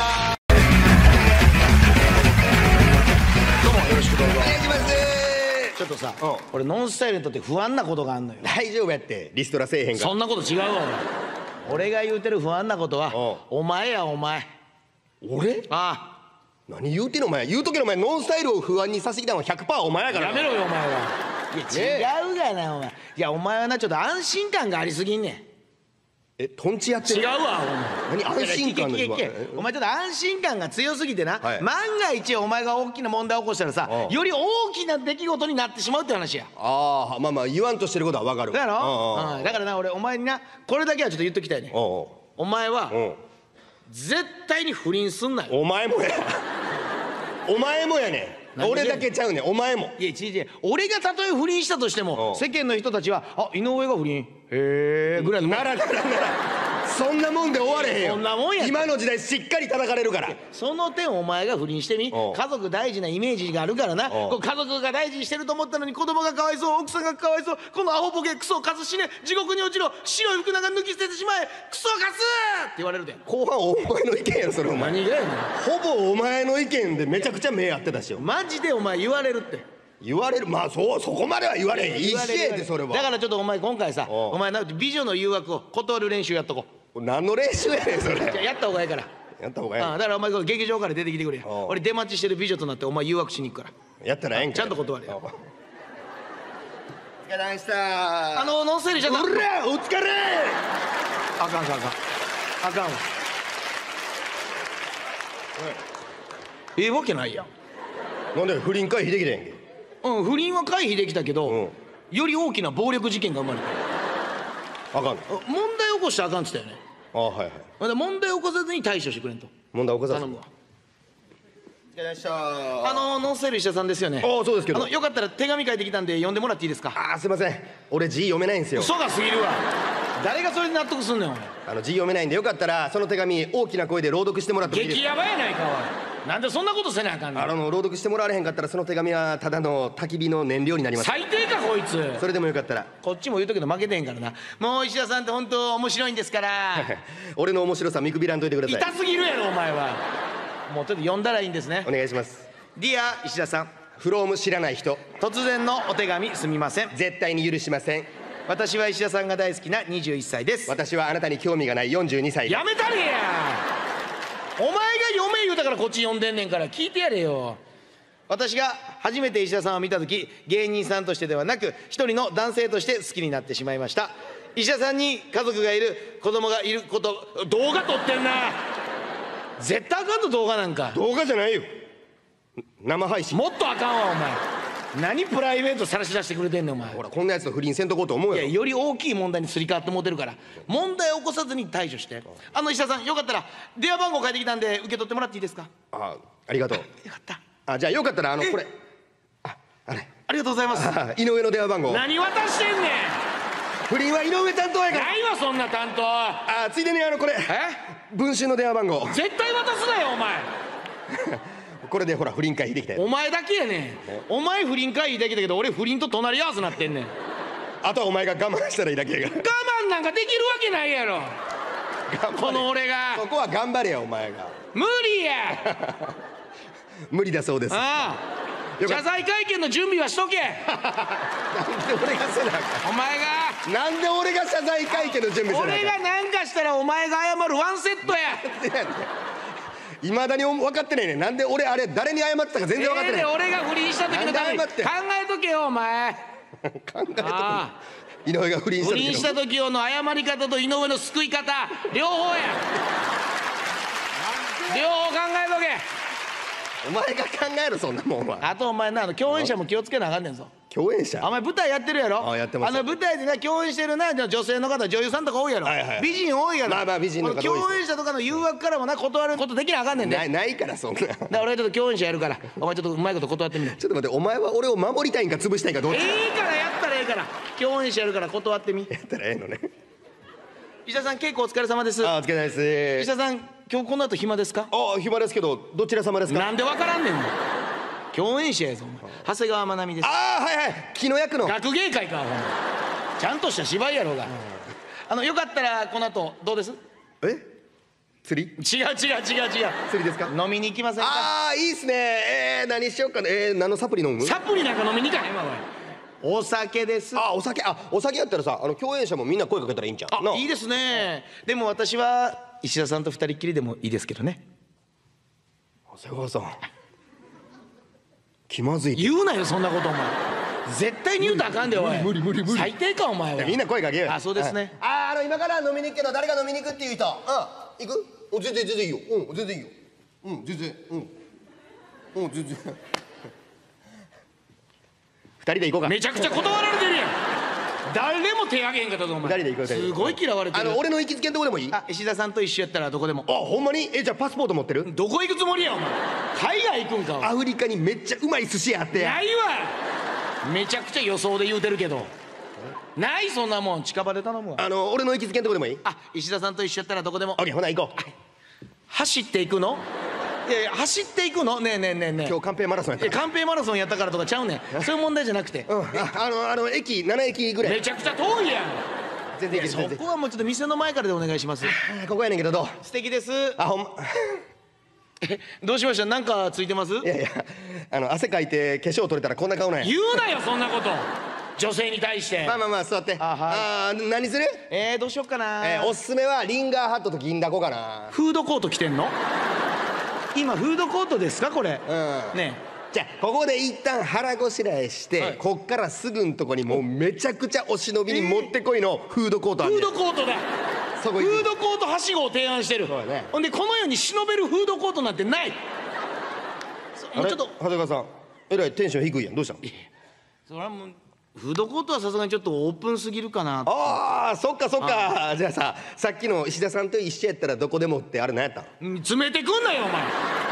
どうもよろしくどうぞ。 お願いします。 ちょっとさ、俺ノンスタイルにとって不安なことがあんのよ。 大丈夫やって。リストラせえへんが。 そんなこと違うわお前。俺が言うてる不安なことはお前やお前。 俺？ ああ。 何言うてんのお前。言うとけのお前、ノンスタイルを不安にさせてきたのは ひゃくパーセント お前やから。 やめろよお前は。いや違うがなお前。いやお前はな、ちょっと安心感がありすぎんねん。 え、トンチやってる？ 違うわお前。 何安心感の聞け聞け聞け。お前ちょっと安心感が強すぎてな、 はい、 万が一お前が大きな問題を起こしたらさ、より大きな出来事になってしまうって話や。 ああ、まあまあ言わんとしてることは分かる。 だろ、うん、だからな俺お前になこれだけはちょっと言っときたいね。お前は絶対に不倫すんなよ。 お前もや。お前もやねん。俺だけちゃうねん。お前も。 いや違う違う。俺がたとえ不倫したとしても世間の人たちはあ井上が不倫へえぐらいの。 ならならならそんなもんで終われへんよ。 そんなもんや。 今の時代しっかり叩かれるから。 その点お前が不倫してみ。家族大事なイメージがあるからな。こう家族が大事にしてると思ったのに子供がかわいそう、奥さんがかわいそう、このアホボケクソカス死ね、地獄に落ちろ、白い服なんか抜き捨ててしまえ、クソカスって言われるで。 後半お前の意見やろそれ。お前何がやねん。 ほぼお前の意見でめちゃくちゃ目合ってたしよ。 マジでお前言われるって。 言われる。まあそうそこまでは言われへん。一緒やでそれは。 だからちょっとお前今回さ、お前な美女の誘惑を断る練習やっとこう。 何の練習やねんそれ。 じゃあやった方がいいから。 やった方がいい。 だからお前劇場から出てきてくれや。俺出待ちしてる美女となってお前誘惑しに行くから。 やったらええんか。 ちゃんと断れよ。 お疲れ様でした。 あのノンスタイルじゃなくて。 おらお疲れ。 あかんあかんあかんあかんわ。ええわけないやん。 なんで不倫回避できてんけ。 うん、不倫は回避できたけど、うん、より大きな暴力事件が生まれた。 あかんの。 問題起こしたらあかんっつったよね。 ああはいはい。 問題起こさずに対処してくれんと。 問題起こさず。 頼むわ。 疲れ様でしたあのノンスタイル石田さんですよね。 ああそうですけどあのよかったら手紙書いてきたんで読んでもらっていいですか。 あーすいません俺字読めないんですよ嘘が過ぎるわ。誰がそれで納得すんねんお前。 あの字読めないんでよかったらその手紙大きな声で朗読してもらってもいいですか。 激ヤバやないかおい。なんでそんなことせなあかんねん。 あの朗読してもらわれへんかったらその手紙はただの焚き火の燃料になります。 最低かこいつ。 それでもよかったらこっちも言うとくけど負けてへんからな。もう石田さんって本当面白いんですから俺の面白さ見くびらんといてください。 痛すぎるやろお前は。もうちょっと読んだらいいんですね。 お願いします。 ディア石田さん、 フローム知らない人突然のお手紙すみません。 絶対に許しません。 私は石田さんが大好きなにじゅういっさいです。 私はあなたに興味がないよんじゅうにさいです。 やめたれや。お前が読め言うたからこっち読んでんねんから聞いてやれよ。私が初めて石田さんを見た時、芸人さんとしてではなく一人の男性として好きになってしまいました。石田さんに家族がいる、子供がいること、動画撮ってんな。絶対あかんと動画なんか。 動画じゃないよ、生配信。 もっとあかんわお前。何プライベートさらし出してくれてんねんお前。 ほらこんなやつと不倫せんとこうと思ういやよ。 より大きい問題にすり替わってもうてるから、問題を起こさずに対処して。あの石田さんよかったら電話番号書いてきたんで受け取ってもらっていいですか。 あありがとう。 よかった。 あじゃあよかったらあのこれああれありがとうございます。 あ井上の電話番号。 何渡してんねん。 不倫は井上担当やから。 ないわそんな担当。 あついでにあのこれえ文春の電話番号。 絶対渡すなよお前。 これでほら不倫会できたよ。 お前だけやねん。お前不倫会議できたけど俺不倫と隣り合わせなってんねん。 あとはお前が我慢したらいいだけやか我慢なんかできるわけないやろらこの俺が。 そこは頑張れよお前が。 無理や。 無理だそうです。 ああよかっ謝罪会見の準備はしとけ。 なんで俺がせなあかお前がん。なんで俺が謝罪会見の準備せなあかん。 俺が何かしたらお前が謝るワンセットや。 いまだに分かってないね。なんで俺あれ誰に謝ってたか全然分かってない。 ええで俺が不倫した時のために考なんで謝ってえとけよお前。 考えとあく井上が不倫した時の不倫した時用の謝り方と井上の救い方両方や。両方考えとけ。 お前が考えるそんなもんは。 あとお前なあの共演者も気をつけなあかんねんぞ。 共演者お前舞台やってるやろ。 あやってますあの舞台でな共演してるな女性の方女優さんとか多いやろ、 はいはい美人多いやろ。 まあまあ美人の方多いですね共演者とかの誘惑からもな断ることできなあかんねんで。 ないないからそんな。 だから俺はちょっと共演者やるからお前ちょっとうまいこと断ってみる。 ちょっと待ってお前は俺を守りたいんか潰したいんかどっちええからやったらええから共演者やるから断ってみ。 やったらええのね。 石田さん稽古お疲れ様です。 あお疲れ様です石田さん今日この後暇ですか。 あ暇ですけどどちら様ですか。 なんでわからんねんもん。共演者やぞお前。長谷川まなみです。 ああはいはい木の役の。 学芸会かお前。ちゃんとした芝居やろうが。あのよかったらこの後どうです。 え釣り違う違う違う違う釣りですか。 飲みに行きませんか。 ああいいっすね。えー、何しようかね。えー、何のサプリ飲む。 サプリなんか飲みに行かへんわおい。お酒です。 あお酒あお酒やったらさあの共演者もみんな声かけたらいいんちゃう。なあいいですね。でも私は石田さんと二人っきりでもいいですけどね。 長谷川さん気まずいって。 言うなよそんなことお前。絶対に言うたらあかんでおい。 無理無理無理最低かお前は。 みんな声かけようよ。 あそうですね、 はいあーあの今から飲みに行くけど誰が飲みに行くっていう人。うん行く。お全然全然いいよ。うん全然いいよ。うん全然うんうん全然二人で行こうか。 めちゃくちゃ断られてるやん。誰も手挙げへんかったぞお前。 二人で行こう。 すごい嫌われてる。 あの俺の行きつけんとこでもいい。ああ石田さんと一緒やったらどこでも。 ほんまに。えじゃあパスポート持ってる。 どこ行くつもりやお前。海外行くんかお前。 アフリカにめっちゃうまい寿司屋あって。 ないわ。めちゃくちゃ予想で言うてるけどないそんなもん。近場で頼むわ。 あの俺の行きつけんとこでもいい。 あ石田さんと一緒やったらどこでも。 オッケーほな行こう。 走っていくの。いやいや走っていくのねえねえねえねえ。 今日カンペマラソンやったえカンペイマラソンやったからとかちゃうねん。そういう問題じゃなくて、 うんああのあの駅なな駅ぐらい。 めちゃくちゃ遠いやん。 全然行けるそ全然。 こはもうちょっと店の前からでお願いします。 ここやねんけどどう。 素敵です。 あほんまえどうしました。なんかついてます。 いやいやあの汗かいて化粧取れたらこんな顔なんや。 言うなよそんなこと女性に対して。 まあまあまあ座って。 あはいあー何する。 えー、どうしよっかな、 えー、おすすめはリンガーハットと銀だこかな。 フードコート着てんの。今フードコートですかこれ。 うんねじゃあここで一旦腹ごしらえして、 はいこっからすぐんとこにもうめちゃくちゃお忍びにもってこいのフードコートあフーんねん。 ドコートだ。 そこ行くフードコートはしごを提案してる。 そうやねほんでこの世に忍べるフードコートなんてない。そもうちょっと長谷川さんえらいテンション低いやん。どうしたん。 それはもうフードコートはさすがにちょっとオープンすぎるかな。 ああそっかそっか。じゃあささっきの石田さんと一緒やったらどこでもってあれ何やったん。 うん詰めてくんなよお前。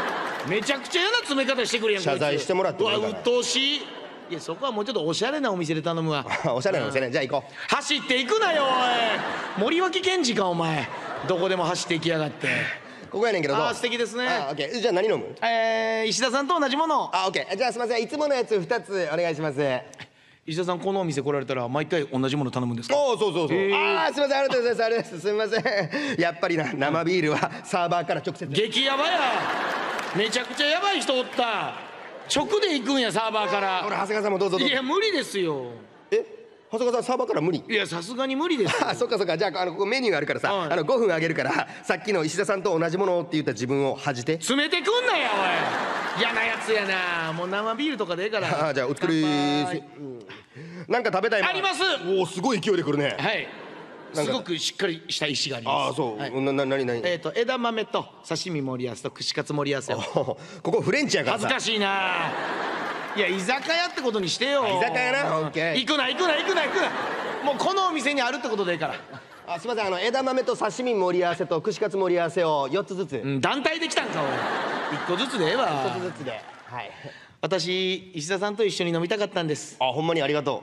めちゃくちゃ嫌な詰め方してくるやん。 謝罪してもらってもいいかな。 うわ、鬱陶しい。いや、そこはもうちょっとおしゃれなお店で頼むわ。 おしゃれなお店ね。じゃあ行こう。 走っていくなよおい。森脇健児かお前。どこでも走っていきやがって。 ここやねんけどどう？ あー素敵ですね。 あーオッケー。じゃあ何飲む？ えー、石田さんと同じもの。 あ、オッケー。じゃあすいません、いつものやつふたつお願いします。 石田さん、このお店来られたら毎回同じもの頼むんですか？ おお、そうそうそう。 へーああ、すいません、ありがとうございます。ありがとうございます。すみません。やっぱりな、生ビールはサーバーから直接。 激ヤバや。めちゃくちゃヤバい人おった。直で行くんや、サーバーかほら、 ら。 長谷川さんもどうぞどうぞ。 いや、無理ですよ。 え、長谷川さんサーバーから無理？ いや、さすがに無理ですよ。 あ、そっかそっか。じゃあ、あのここメニューがあるからさ、 はいあのごふんあげるから、さっきの石田さんと同じものって言った自分を恥じて。 詰めてくんなやおい。嫌なやつやな。もう生ビールとかでええからあ、じゃあお疲れ乾杯ーす。なんか食べたいもんあります。 おお、すごい勢いで来るね。 はい。 なんかすごくしっかりした石があります。 ああ、そう。 はいな、な、なになに。 えっと枝豆と刺身盛り合わせと串カツ盛り合わせを。 ここフレンチやからさ。 恥ずかしいな。いや、居酒屋ってことにしてよ。 居酒屋な。オッケー。 行くな行くな行くな行くな。もうこのお店にあるってことでいいから。 あ、すみません、あの枝豆と刺身盛り合わせと串カツ盛り合わせをよっつずつ。 うん、団体で来たんかおい。一個ずつでええわ。 一つずつで。はい。 私石田さんと一緒に飲みたかったんです。 あ、ほんまにありがと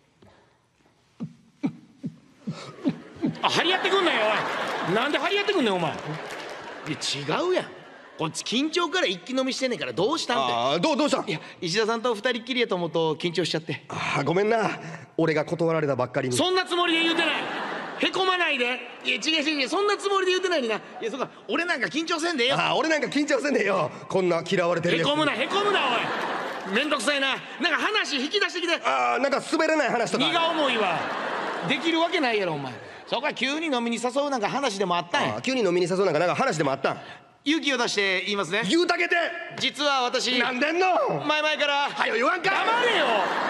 あ、張り合ってくんなよおい。なんで張り合ってくんねんお前。いや違うやん。こっち緊張から一気飲みしてんねんから。どうしたんって。 ああ、どうどうしたん？ いや、石田さんと二人っきりやと思うと緊張しちゃって。 ああ、ごめんな。俺が断られたばっかりに。 そんなつもりで言うてない。へこまないで。いや違う違う違う、そんなつもりで言うてないにな。いや、そっか、俺なんか緊張せんでええよ。 ああ、俺なんか緊張せんでええよ。こんな嫌われてるやつ。 へこむなへこむなおい。めんどくさいな。なんか話引き出してきて。 ああ、なんか滑らない話とか。 荷が重いわ。できるわけないやろお前。そこは急に飲みに誘うなんか話でもあったんや。 ああ、急に飲みに誘うなんかなんか話でもあったん？ 勇気を出して言いますね。 言うたげて。 実は私なんでんの？ 前々からはよ言わんか。 黙れよ。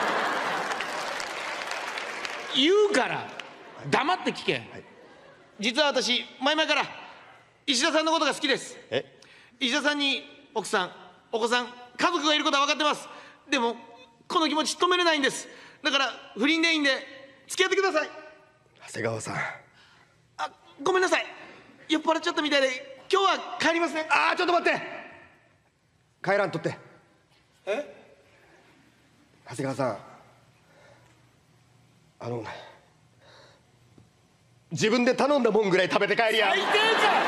言うから黙って聞け、はい、実は私前々から石田さんのことが好きです。 え？ 石田さんに奥さんお子さん家族がいることは分かってます。でもこの気持ち止めれないんです。だから不倫でいいんで付き合ってください。 長谷川さん。 あ、ごめんなさい、酔っ払っちゃったみたいで今日は帰りますね。 ああ、ちょっと待って。帰らんとって。 え？ 長谷川さん、あの自分で頼んだもんぐらい食べて帰りや。 最低か。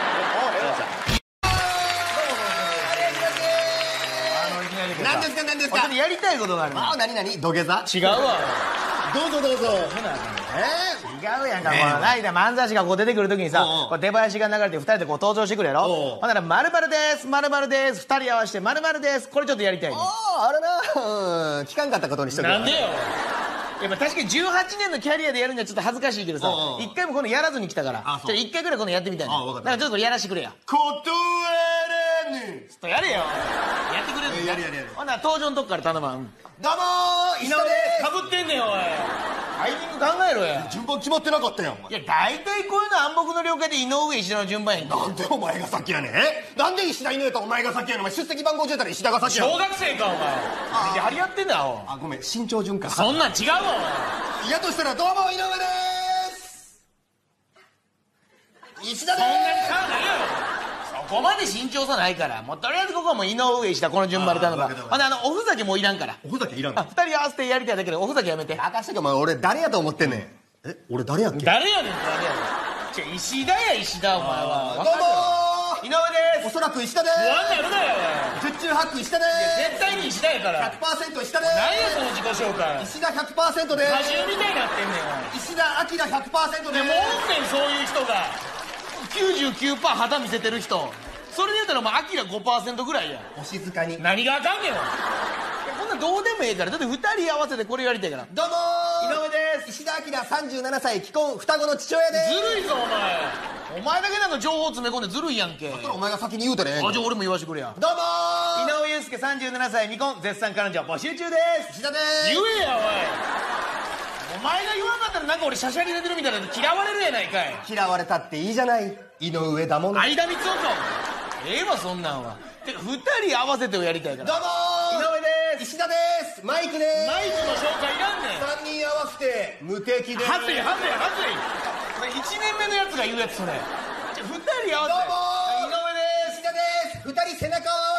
何ですか何ですか。 ちょっとやりたいことがある。 ああ、何何土下座。 違うわ。 どうぞどうぞ。 違うやんか。このライダー漫才師がこう出てくるときにさ、こう出囃子が流れて二人でこう登場してくるやろ。ほんなら〇〇です〇〇です二人合わせて〇〇です。これちょっとやりたいね。 ああ、あれな、うん、聞かんかったことにしとくわ。 なんでよ。やっぱ確かにじゅうはちねんのキャリアでやるにはちょっと恥ずかしいけどさ、一回もこのやらずに来たから、ちょっと一回ぐらいこのやってみたいな。だからちょっとこれやらしてくれや。 断れぬ。 ちょっとやれよ。やってくれる。 やるやるやる。 ほんなら登場のとこから頼まん。 どうもー、石田です。 かぶってんねんおい。タイミング考えろや。 順番決まってなかったやんお前。 いや大体こういうの暗黙の了解で井上石田の順番やん。 なんでお前が先やねん。え、なんで石田井上とお前が先やねん。お前出席番号中やったら石田が先やん。 小学生かお前。やり合ってんだよ。 あ、ごめん、身長順か。 そんなん違うわお前。 やとしたらどうも井上です石田でそんなに差ないやろ。そこまで慎重さないから、もうとりあえずここはもう井上石田この順番で頼むから。ほんであのおふざけもういらんから。 おふざけいらんあ、二人合わせてやりたいだけでおふざけやめて。 明かしてけお前俺誰やと思ってんねん。え、俺誰やっけ。 誰やねん誰やねん。じゃ石田や石田お前は。 どうも井上です。 おそらく石田で不安なるなよす。十中八九石田で絶対に石田やかす。 ら。 ひゃくパーセント石田で何やその自己紹介。 石田 ひゃくパーセントで果汁みたいになってんねんおい。 石田明 ひゃくパーセントででもおんねんそういう人が きゅうじゅうきゅうパーセント 肌見せてる人。それで言うたらお前アキラ ごパーセント ぐらいや。 お静かに。 何があかんねんおい。こんなんどうでもええから。だって二人合わせてこれやりたいから。 どうもー、 井上です。 石田明さんじゅうななさい既婚双子の父親です。 ずるいぞお前。お前だけなんか情報詰め込んでずるいやんけ。 お前が先に言うたらええんか。 あ、じゃあ俺も言わしてくれや。 どうもー、 井上裕介さんじゅうななさい未婚絶賛彼女募集中です。 石田で言ーす。 えやおい。お前が言わんかったらなんか俺シャシャリ出てるみたいなの嫌われるやないかい。 嫌われたっていいじゃない。井上だもの。 相田光雄か。ええわそんなんは。てか二人合わせてをやりたいから。 どうもー、 井上です。 石田です。マイクです。 マイクの紹介いらんねん。 さんにん合わせて無敵です。 はずいはずいはずい。それいちねんめのやつが言うやつそれ。じゃあ二人合わせて。 どうもー、 井上です。 石田です。二人背中を合わせて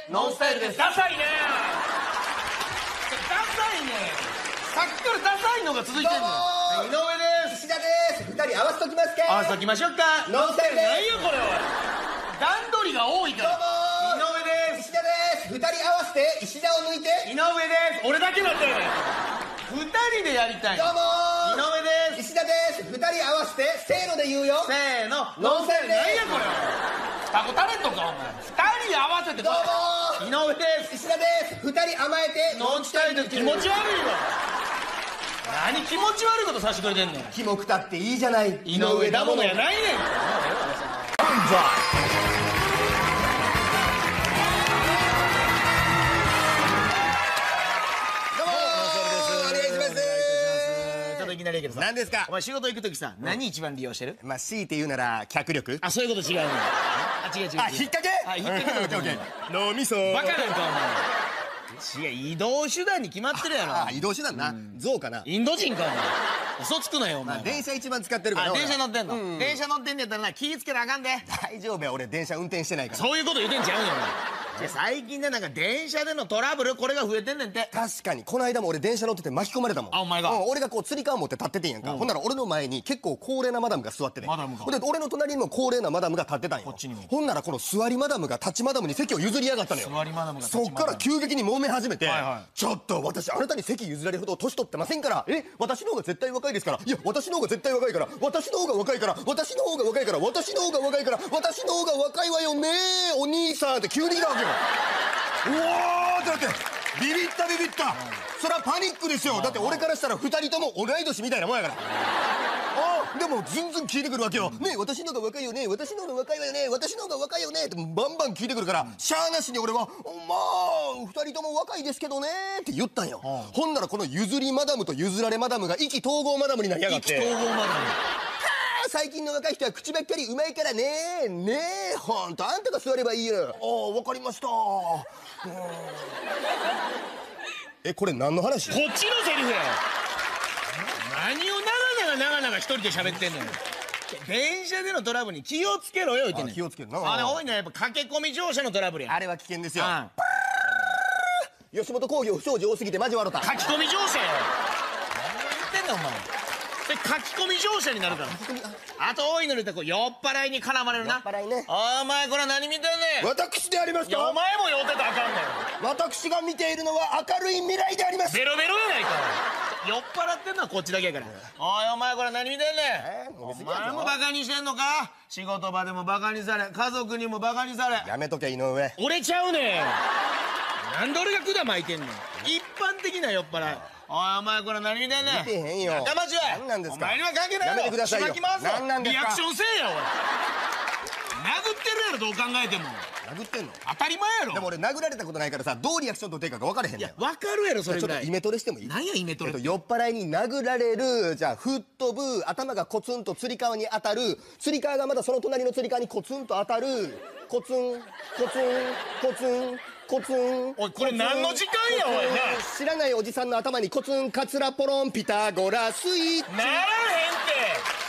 ノンスタイルです。 ダサいねダサいねさっきからダサいのが続いてんの。井上です。 石田です。二人合わせときますか。 合わせときましょうか。 ノンスタイルです。 何やこれおい段取りが多いから。井上です。 石田です。二人合わせて石田を抜いて。 井上です。俺だけなってる二人でやりたい。 どうも井上です。 石田です。二人合わせてせーので言うよ。 せーのノンスタイルです。 何やこれ双子タレントかお前二人合わせて。 どうも井上です。 石田です。二人甘えてノンスタイル気持ち悪いわ。何気持ち悪いことさせてくれてんねん。 キモくたっていいじゃない。 井上だものやないねん。いきなりやけどさ、 何ですか。 お前仕事行くときさ、何一番利用してる？ まあ強いて言うなら脚力。 あ、そういうこと違うねん。あ、違う違う違う。 あ、引っ掛け。 あ、引っ掛けとか脳みそバカなんかお前。違う、移動手段に決まってるやろ。 あ、移動手段な。象かな。 インド人かお前。嘘つくなよお前。 電車一番使ってるから。 あ、電車乗ってんの。電車乗ってんねやったらな、気ぃつけなあかんで。 大丈夫や、俺電車運転してないから。 そういうこと言うてんちゃうねんお前。最近ね、なんか電車でのトラブル、これが増えてんねんて。 確かにこの間も俺電車乗ってて巻き込まれたもん。 あ、お前が。 うん、俺がこうつり革持って立っててんやんか。ほんなら俺の前に結構高齢なマダムが座ってて、 マダムが。 ほんで俺の隣にも高齢なマダムが立ってたんよ。 こっちにも。 ほんならこの座りマダムが立ちマダムに席を譲りやがったのよ。 座りマダムが立ちマダム。 そっから急激に揉め始めて、 はいはい、 ちょっと私あなたに席譲られるほど年取ってませんから。え、私の方が絶対若いですから。いや、私の方が絶対若いから、私の方が若いから、私の方が若いから、私の方が若いから、私の方が若いわよねーお兄さんって急に来たわけよ。うわーってなってビビったビビった、うん、そりゃパニックですよ。だって俺からしたらふたりとも同い年みたいなもんやから。あ、でもずんずん聞いてくるわけよ。ねえ、私の方が若いよね、私の方が若いわよね、私の方が若いよねってバンバン聞いてくるから、しゃあなしに俺はまあふたりとも若いですけどねって言ったんよ。ほんならこの譲りマダムと譲られマダムが意気投合マダムになりやがって。 意気投合マダム。 最近の若い人は口ばっかりうまいからね。ねえ、ほんとあんたが座ればいいよ。ああ、わかりました。え、これ何の話？ こっちのセリフや。何を長々長々一人で喋ってんのよ。電車でのトラブルに気をつけろよ言ってんねん。 気をつけるな。 あれ多いね、やっぱ駆け込み乗車のトラブルや。 あれは危険ですよ。吉本興業不祥事多すぎてマジ笑った。 書き込み乗車や。何言ってんのお前。で書き込み乗車になるから。あと多いのに言ったらこう酔っ払いに絡まれるな。 酔っ払いね。 お前これ何見てんねん。 私でありますか。 お前も酔ってたらあかんねん。 私が見ているのは明るい未来であります。 ベロベロやないか。酔っ払ってんのはこっちだけやから。おいお前これ何見てんねん。えー、お前もバカにしてんのか。仕事場でもバカにされ、家族にもバカにされ。 やめとけ井上。 俺ちゃうねん。なんで俺が管巻いてんの。一般的な酔っ払い。おいお前これ何見てんねん。 見てへんよ。 仲間ちは何なんですか。 お前には関係ないやろ。 やめてくださいよ。 何なんですか。リアクションせえやおい。殴ってるやろどう考えても。 殴ってんの当たり前やろ。 でも俺殴られたことないからさ、どうリアクション取っていいか分からへんねん。 いや分かるやろそれぐらい。 ちょっとイメトレしてもいい？ 何やイメトレって。 酔っ払いに殴られる、じゃあ吹っ飛ぶ、頭がコツンとつり革に当たる、つり革がまだその隣のつり革にコツンと当たる、コツンコツンコツンコツン。 おいこれ何の時間やおいな。 知らないおじさんの頭にコツンカツラポロンピタゴラスイッチ。 ならへんって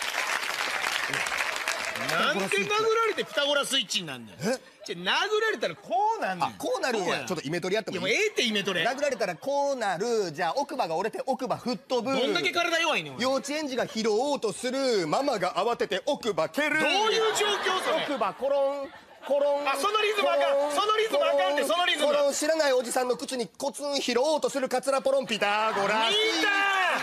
なんで殴られてピタゴラスイッチになんねん。じゃ殴られたらこうなんねん。 あ、こうなるんや。ちょっとイメトレやってもいい？ いやもうええってイメトレ。 殴られたらこうなる。じゃあ奥歯が折れて奥歯吹っ飛ぶ。 どんだけ体弱いねん。 幼稚園児が拾おうとする。ママが慌てて奥歯蹴る。 どういう状況それ。 奥歯コロンコロン。 あ、そのリズムあかん。そのリズムあかんってそのリズム。 コロン。知らないおじさんの靴にコツン拾おうとするカツラポロンピタゴラスイッチ。 見た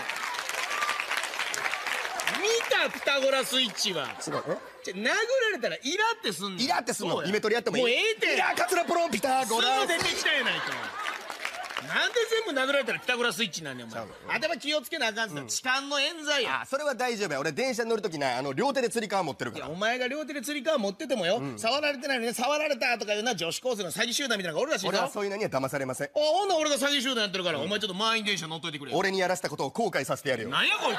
見たピタゴラスイッチは。 すごいね。 じゃ殴られたらイラってすんの。 イラってすんの。イメトレやってもいい？ もうええって。 イラカツラポロンピタゴラスイッチ。 すぐ出てきたやないか。なんで全部殴られたらピタゴラスイッチなんねんお前。頭気をつけなあかんっつったら痴漢の冤罪や。 あ、それは大丈夫や。俺電車に乗るときな、あの両手でつり革持ってるから。 お前が両手でつり革持っててもよ、触られてないのに触られたとかいうな女子高生の詐欺集団みたいなのがおるらしいぞ。 俺はそういうのには騙されません。 あ、ほんな俺が詐欺集団やってるから、お前ちょっと満員電車乗っといてくれよ。 俺にやらしたことを後悔させてやるよ。 なんやこいつ。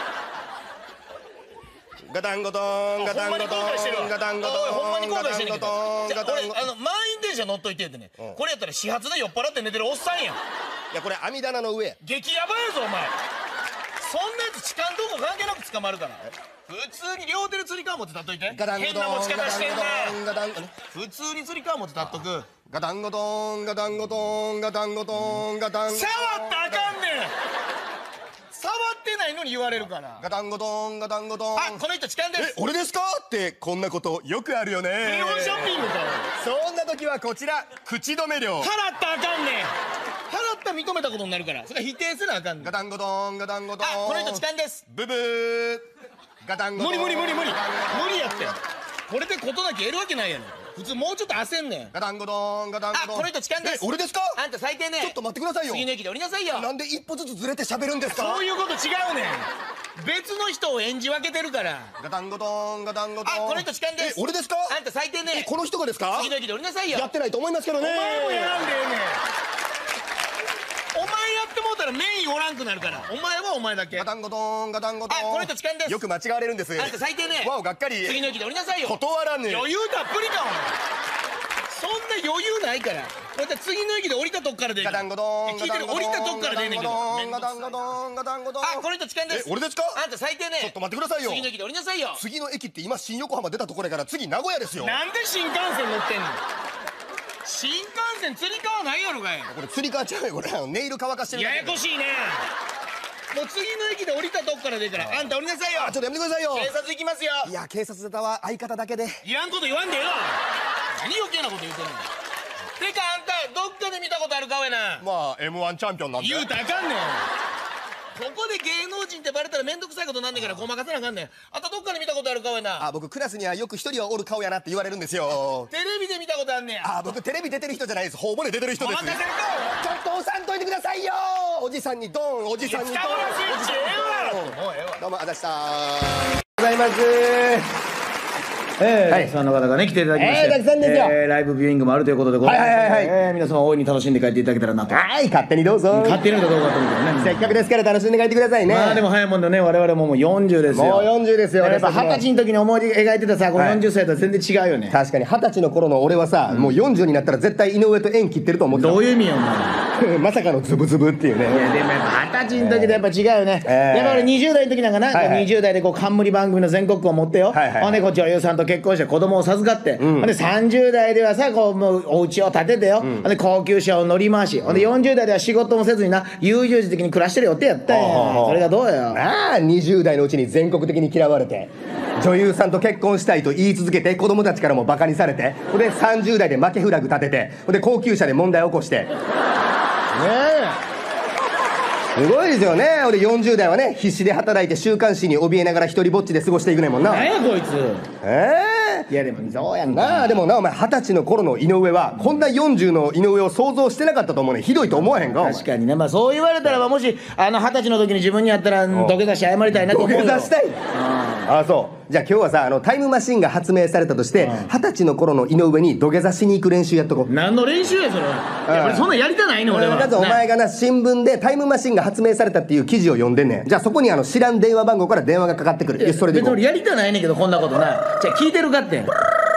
ガタンゴトンガタンゴトンガタンゴトン。 ほんまに後悔してんねんけど。 ガタンゴトン。 俺あの満員電車乗っといてってね、これやったら始発で酔っ払って寝てるおっさんやん。 いやこれ網棚の上。 激ヤバやぞお前。そんなやつ痴漢どうこ関係なく捕まるから。 普通に両手で釣り革持って立っといて。 ガダンゴド変な持ちーンガダン方してんねゴドーンガダンゴ普通に釣り革持って立っとく。 ガダンゴドーンガダンゴドーンガダンゴドーンガダン触ったらあかんねん。触ってないのに言われるから。 ガダンゴドーンガダンゴドーン。 あ、この人痴漢でえす。 俺ですかってこんなことよくあるよね。 日本ショッピングかよ。 そんな時はこちら口止め料。 払ったらあかんねん。払ったら認めたことになるから。それ否定せなあかんねん。 ガダンゴドーンガダンゴドーン。 あ、この人痴漢です。 ブブー。ガダンゴドーン。 無理無理無理無理無理やって。これで事なき得るわけないやろ。普通もうちょっと焦んねん。 ガダンゴドーンガダンゴドーン。 あ、この人痴漢です。 え俺ですか。 あんた最低ね。 ちょっと待ってくださいよ。 次の駅で降りなさいよ。 なんで一歩ずつずれて喋るんですか。 そういうこと違うねん。別の人を演じ分けてるから。 ガダンゴドーンガダンゴドーン。 あ、この人痴漢です。 え俺ですか。 あんた最低ね。 この人がですか。 次の駅で降りなさいよ。 やってないと思いますけどね。 お前もやらんでええねん。お前やってもうたらメインおらんくなるから。お前はお前だけ。 ガダンゴドーンガダンゴドーン。 あ、この人痴漢です。 よく間違われるんです。 あんた最低ね。 わおがっかり。 次の駅で降りなさいよ。 断らねえ。 余裕たっぷりかお前。そんな余裕ないから。こうやって次の駅で降りたとこからでいいから。 ガダンゴドーン聞いてる。降りたとこからでいいねんけど。 ガダンゴドーンガダンゴドーン。 あ、この人痴漢です。 え俺ですか。 あんた最低ね。 ちょっと待ってくださいよ。 次の駅で降りなさいよ。 次の駅って今新横浜出たところやから次名古屋ですよ。 なんで新幹線乗ってんの。新幹線釣り革ないやろがい。 これ釣り革ちゃうよこれ。ネイル乾かしてるだけ。 ややこしいね。もう次の駅で降りたとこからでいいから。あんた降りなさいよ。 あちょっとやめてくださいよ。 警察行きますよ。 いや警察沙汰は相方だけで。 いらんこと言わんでよ。何余計なこと言うてんの。てかあんたどっかで見たことある顔やな。 まあ エムワン チャンピオンなんで。 言うたらあかんねん。ここで芸能人ってバレたらめんどくさいことなんねんからごまかせなあかんねん。あんたどっかで見たことある顔やな。 あ僕クラスにはよく一人はおる顔やなって言われるんですよ。 テレビで見たことあんねん。 あ僕テレビ出てる人じゃないです。方々で出てる人です。 ごまかせるか。 ちょっと押さんといてくださいよ。おじさんにドンおじさんにドン。 捕まらせんちええわ。もうええわ。 どうもあざしたございます。 えー、 はいたくさんの方がね来ていただきまして、 えーたくさんですよえーライブビューイングもあるということでございます。 はいはいはいはいえー皆様大いに楽しんで帰っていただけたらなと。 はい勝手にどうぞ。 勝手にのかどうかと思うけどね。 せっかくですから楽しんで帰ってくださいね。 まあでも早いもんでね、我々ももうよんじゅうですよ。 もうよんじゅうですよ。 やっぱ二十歳の時に思い描いてたさ、このはいよんじゅっさいとは全然違うよね。 確かに二十歳の頃の俺はさ、もうよんじゅうになったら絶対井上と縁切ってると思ってた。 どういう意味よお前。 まさかのズブズブっていうね。 いやでもやっぱ二十歳の時でやっぱ違うよね。 えーやっぱ俺にじゅう代の時なんかな、 はいはいにじゅう代でこう冠番組の全国区を持ってよ。 はいはいほんでこう女優さんと結婚して子供を授かって、ほんでさんじゅう代ではさこうもうお家を建ててよ。ほんで高級車を乗り回し、ほんでよんじゅう代では仕事もせずにな悠々自適に暮らしてる予定やったんや。それがどうよ。 ああにじゅう代のうちに全国的に嫌われて女優さんと結婚したいと言い続けて子供たちからもバカにされて、ほんでさんじゅう代で負けフラグ立てて、ほんで高級車で問題起こしてねえすごいですよね。俺よんじゅう代はね必死で働いて週刊誌に怯えながら一人ぼっちで過ごしていくねんもんな。 何やこいつ。 ええいやでもそうやんなあでもなお前二十歳の頃の井上はこんなよんじゅうの井上を想像してなかったと思うねん。ひどいと思わへんか。 確かにね、まあそう言われたらばもしあの二十歳の時に自分にやったら土下座して謝りたいなと土思うよ。 下座したい。ああそうじゃあ今日はさあのタイムマシンが発明されたとして二十歳の頃の井上に土下座しに行く練習やっとこう。 何の練習やそれ。いや俺そんなんやりたないの俺は。 まずお前がな新聞でタイムマシンが発明されたっていう記事を読んでんねん。じゃあそこにあの知らん電話番号から電話がかかってくる。よしそれでいこう。 別に俺やりたないねんけどこんなことな。じゃあ聞いてるかって。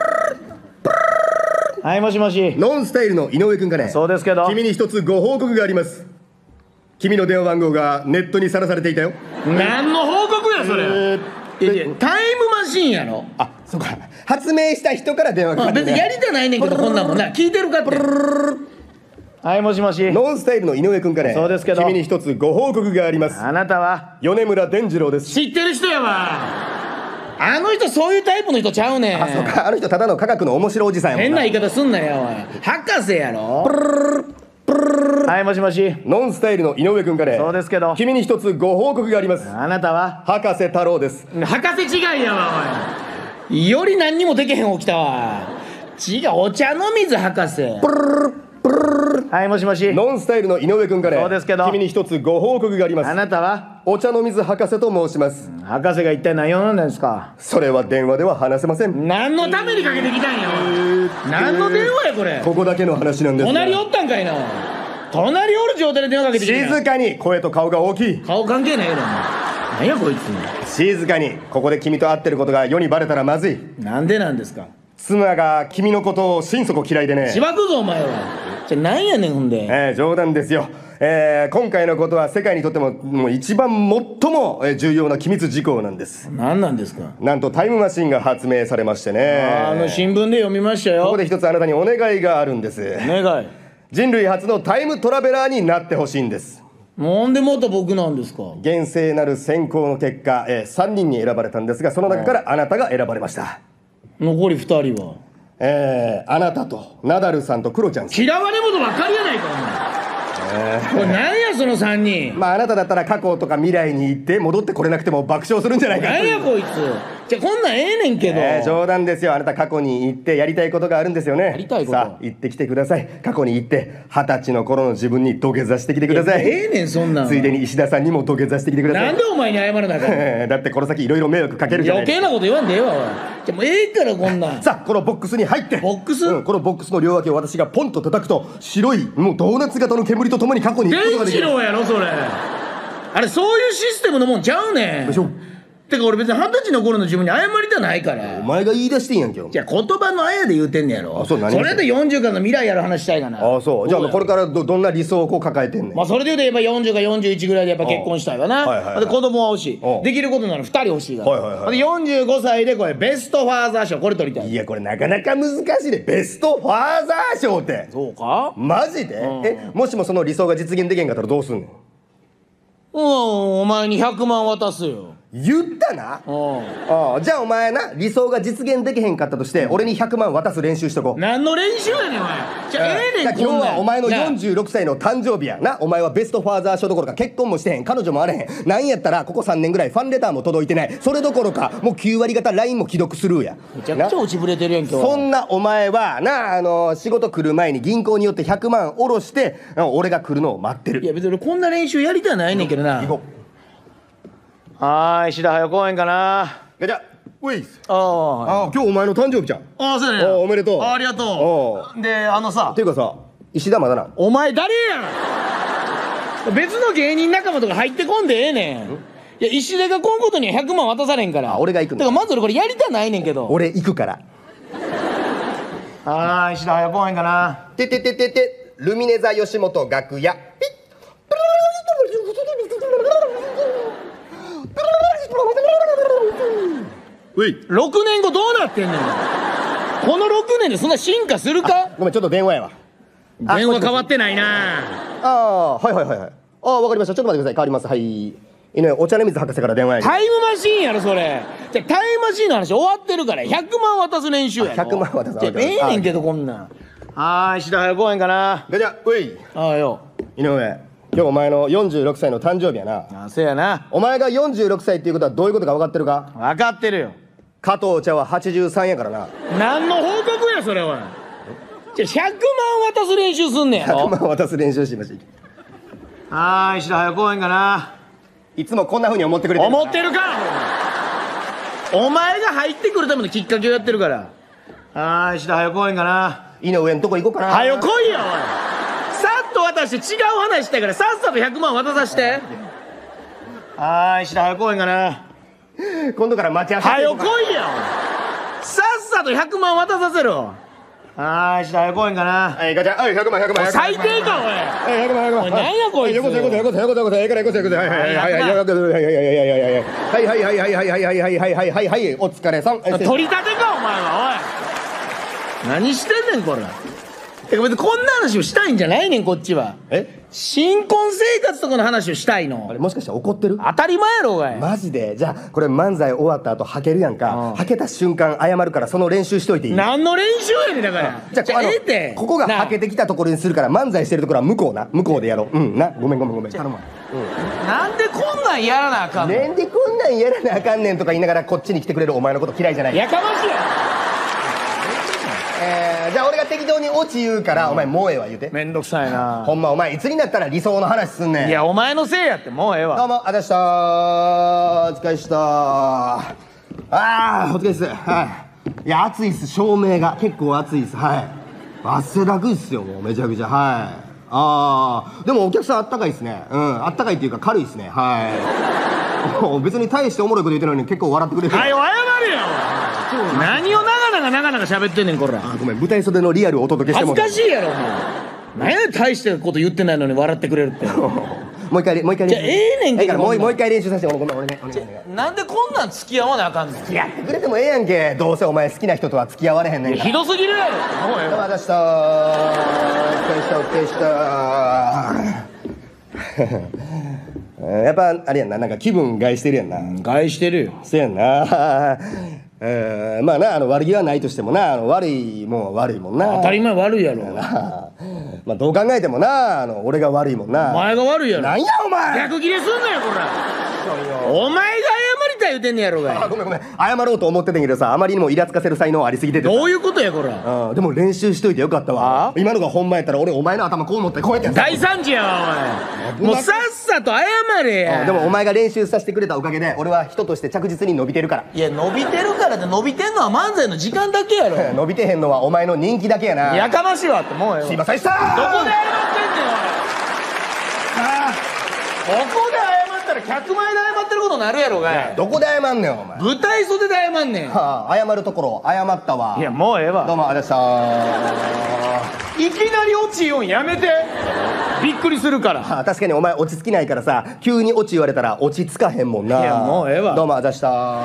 はいもしもし。 ノンスタイルの井上くんかね。 そうですけど。 君に一つご報告があります。君の電話番号がネットにさらされていたよ。 何の報告やそれ。 えーいやいやタイムマシンやろ。 あそうか発明した人から電話がかかって別にやりたないねんけどこんなんもんな。聞いてるかって。はいもしもし。 ノンスタイルの井上くんかね。 そうですけど君に一つご報告があります。 あなたは米村伝次郎です。 知ってる人やわ。あの人そういうタイプの人ちゃうねん。 あそうかあの人ただの科学の面白いおじさんやもん変な言い方すんなよおい。博士やろ。はいもしもし。 ノンスタイルの井上くんかね。 そうですけど君に一つご報告があります。 あなたは博士太郎です。 博士違いやわおい。より何にもできへん起きたわ。違うお茶の水博士。はいもしもし。 ノンスタイルの井上くんかね。 そうですけど君に一つご報告があります。 あなたはお茶の水博士と申します。 博士が一体何を飲んだんですか。 それは電話では話せません。 何のためにかけてきたんやおい。何の電話やこれ。 ここだけの話なんですが。 隣おったんかいな。隣おる状態で電話かけてきたんや。 静かに。声と顔が大きい。 顔関係ないやろお前。何やこいつ。 静かに。ここで君と会ってることが世にバレたらまずい。 なんでなんですか。 妻が君のことを心底嫌いでね。 しばくぞお前は。じゃあ何やねんほんで。 ええ冗談ですよ。 えー、今回のことは世界にとってももう一番最もえー重要な機密事項なんです。 何なんですか？ なんとタイムマシンが発明されましてね。 あの新聞で読みましたよ。 ここで一つあなたにお願いがあるんです。 願い。 人類初のタイムトラベラーになってほしいんです。 なんでまた僕なんですか？ 厳正なる選考の結果、えー、さんにんに選ばれたんですが、その中からあなたが選ばれました。 残りふたりはえー、あなたとナダルさんとクロちゃんさん。 嫌われ者ばっかりやないかお前。これ何やそのさんにん。 まああなただったら過去とか未来に行って戻ってこれなくても爆笑するんじゃないかという。 何やこいつ。じゃあこんなんええねんけど、 えー、冗談ですよ。あなた過去に行ってやりたいことがあるんですよね。 やりたいこと。 さあ行ってきてください。過去に行って二十歳の頃の自分に土下座してきてください。 ええねんそんなん。 ついでに石田さんにも土下座してきてください。 なんでお前に謝らなあかん。 だってこの先いろいろ迷惑かけるじゃないですか。 余計なこと言わんでええわおい。じゃあもうええからこんなんさあこのボックスに入って。 ボックス、 うん、このボックスの両脇を私がポンと叩くと白いもうドーナツ型の煙とともに過去に行くことができる。 電池のやろそれ。あれそういうシステムのもんちゃうねん。 でしょ。 てか俺別に二十歳の頃の自分に謝りたないかおら。 前が言い出してんやんけ。 じゃあ言葉のあやで言うてんねやろ。 あそう何それでよんじゅうからの未来やる話したいかな。 ああそう。じゃあこれからどどんな理想をこう抱えてんねん。 まあそれで言うとやっぱよんじゅうかよんじゅういちぐらいでやっぱ結婚したいわな。 はいはいはいで子供は欲しいお。 できることならふたり欲しいから。 はいはいはいでよんじゅうごさいでこれベストファーザー賞これ取りたい。 いやこれなかなか難しいで。ベストファーザー賞ってそうか？ マジで、 うんえもしもその理想が実現できんかったらどうすんねん。 うんお前にひゃくまん渡すよ。 言ったな。 うんああじゃあお前な理想が実現できへんかったとして、俺にひゃくまん渡す練習しとこう。 何の練習やねんお前。じゃあええねん今日こんなんはお前のなあよんじゅうろくさいの誕生日やな。お前はベストファーザー賞どころか結婚もしてへん、彼女もあれへん、なんやったらここさんねんぐらいファンレターも届いてない。それどころかもうきゅうわりがた ライン も既読スルーや。 めちゃくちゃ落ちぶれてるやん今日。 そんなお前はなあの仕事来る前に銀行によってひゃくまん下ろして俺が来るのを待ってる。 いや別に俺こんな練習やりたないねんけどな。 行こはーい石田早公園かな。 う。じゃあウェイああはいあ今日お前の誕生日じゃん。っああそうやねん。 おおめでとうあありがとう。であのさていうかさ石田まだな。 お前誰やん。別の芸人仲間とか入ってこんでええねん。いや石田がこんことにはひゃくまん渡されんから。 あ俺が行くんだだからまず俺これやりたないねんけど。 俺行くから。 ああ石田早公園かな。 てててててルミネ座吉本楽屋ピッういろくねんごどうなってんねん。このろくねんでそんな進化するか。 ごめんちょっと電話やわ。 電話変わってないな。 ああはいはいはいはい。ああわかりました。ちょっと待ってください。変わります。はいいいね。お茶の水博士から電話や。 タイムマシーンやろそれ。じゃタイムマシーンの話終わってるからひゃくまん渡す練習やろ。 ひゃくまん渡すじゃええねんけどこんなん。はーい石田早公園かな。 じゃあういああよ。 井上今日お前のよんじゅうろくさいの誕生日やな。 あせやな。 お前がよんじゅうろくさいっていうことはどういうことか分かってるか。 分かってるよ。 加藤茶ははちじゅうさんやからな。 何の報告やそれは。じゃひゃくまん渡す練習すんねやひゃくろ。 まん渡す練習しましはーい石田早公園かな。 いつもこんな風に思ってくれてる思ってるかお前が入ってくるためのきっかけをやってるから。はーい石田早公園かな。 井上んとこ行こうかな。 はよ来いよおい。さっと渡して違う話したいからさっさとひゃくまん渡さして。はーい石田早公園かな。 今度から待ち合わせはよ来いよさっさとひゃくまん渡させろ。はーい石田早公園かな。 はいガチャはいひゃくまんひゃくまん最低かおい。 はいひゃくまんひゃくまんおい何やこいつ。 よこせよこせよこせよこせよこせええからよこせよこせはいはいはいはいはいはいはいはいはいはいはいはいはいはいはいはいはいはいはいお疲れさん。 取り立てかお前はおい。何してんねんこれ。てか別にこんな話をしたいんじゃないねんこっちは。 え新婚生活とかの話をしたいあの。 れもしかして怒ってる。 当たり前やろおい。 マジで。じゃあこれ漫才終わった後はけるやんか。はけた瞬間謝るからその練習しといていい。 何の練習やねんだから。 じゃああのええってここがなはけてきたところにするから漫才してるところは向こうな向こうでやろう。うんなごめんごめんごめん頼むわ。 なんでこんなんやらなあかんの。 なんでこんなんやらなあかんねんとか言いながらこっちに来てくれるお前のこと嫌いじゃない。 やかましいやえーじゃあ俺が適当にオチ言うからお前もうええわ言うて。 めんどくさいな。 ほんまお前いつになったら理想の話すんねん。 いやお前のせいやってもうええどうわ。 もあざしたーお疲れしたー。あーお疲れっす。はいいや暑いっす。照明が結構暑いっす。はい汗だくいっすよもうめちゃくちゃ。はいあーでもお客さんあったかいっすね。うんあったかいっていうか軽いっすね。はいもう別に大しておもろいこと言ってるのに結構笑ってくれる。 はよ謝れよ何を長々長々喋ってんねんこら。 あごめん舞台袖のリアルをお届けしても恥ずかしいやろお前。 何や大したこと言ってないのに笑ってくれるってもう一回もう一回練習じゃあええねんけどええからもうほんならもう一回練習させて。ごめんお願いお願いお願い。 なんでこんなん付き合わなあかんの付き合ってくれてもええやんけ。どうせお前好きな人とは付き合われへんねんから。 ひどすぎるやろもうええわどうもあざしたお疲れしたお疲れしたやっぱあれやんな、なんか気分害してるやんな。 害してるよそうやんなえーまあな、あの悪気はないとしてもな、あの悪いもんは悪いもんな。 当たり前悪いやろまあどう考えてもな、あの俺が悪いもんな。 お前が悪いやろなんやお前。 逆ギレすんなよこらお前が謝りたい言うてんねやろがあごめんごめん、謝ろうと思ってたんけどさ、あまりにもイラつかせる才能ありすぎててさ。 どういうことやこらうんでも練習しといてよかったわあ。 今のが本番やったら俺お前の頭こう持ってこうやってやった。 大惨事やわお前もうさっさと謝れやうんでもお前が練習させてくれたおかげで俺は人として着実に伸びてるから。 いや伸びてるからって伸びてんのは漫才の時間だけやろ伸びてへんのはお前の人気だけやな。 やかましいわってもうええわすいませんでしたどこで謝ってんねんおいああここで謝ったら客前で謝ってることになるやろがどこで謝んねんお前。 舞台袖で謝んねんはあ、謝るところ謝ったわ。 いやもうええわどうもありがとうございまいきなり落ち言うんやめてびっくりするからした。はあ、確かにお前落ち着きないからさ、急に落ち言われたら落ち着かへんもんな。 いやもうええわどうもありがとうございま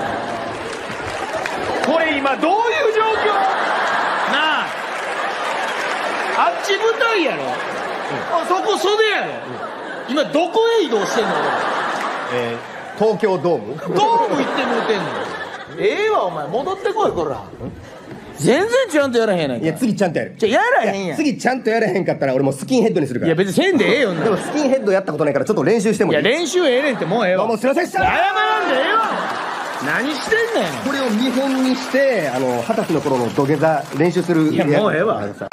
これ今どういう状況なああっち舞台やろ、あそこ袖やろ、今どこへ移動してんのした。えー、東京ドーム俺ドーム行ってもうてんのええわお前戻ってこいこら全然ちゃんとやらへんやないかいや次ちゃんとやる。 じゃやらへんやん次ちゃんとやらへんかったら俺もうスキンヘッドにするから。 いや別にせんでええよなでもスキンヘッドやったことないからちょっと練習してもいい？ いや練習ええねんってもうええわどうもすいませんでした。 謝らんでええわ何してんねんこれを見本にしてあの二十歳の頃の土下座練習する。 いやもうええわあのさ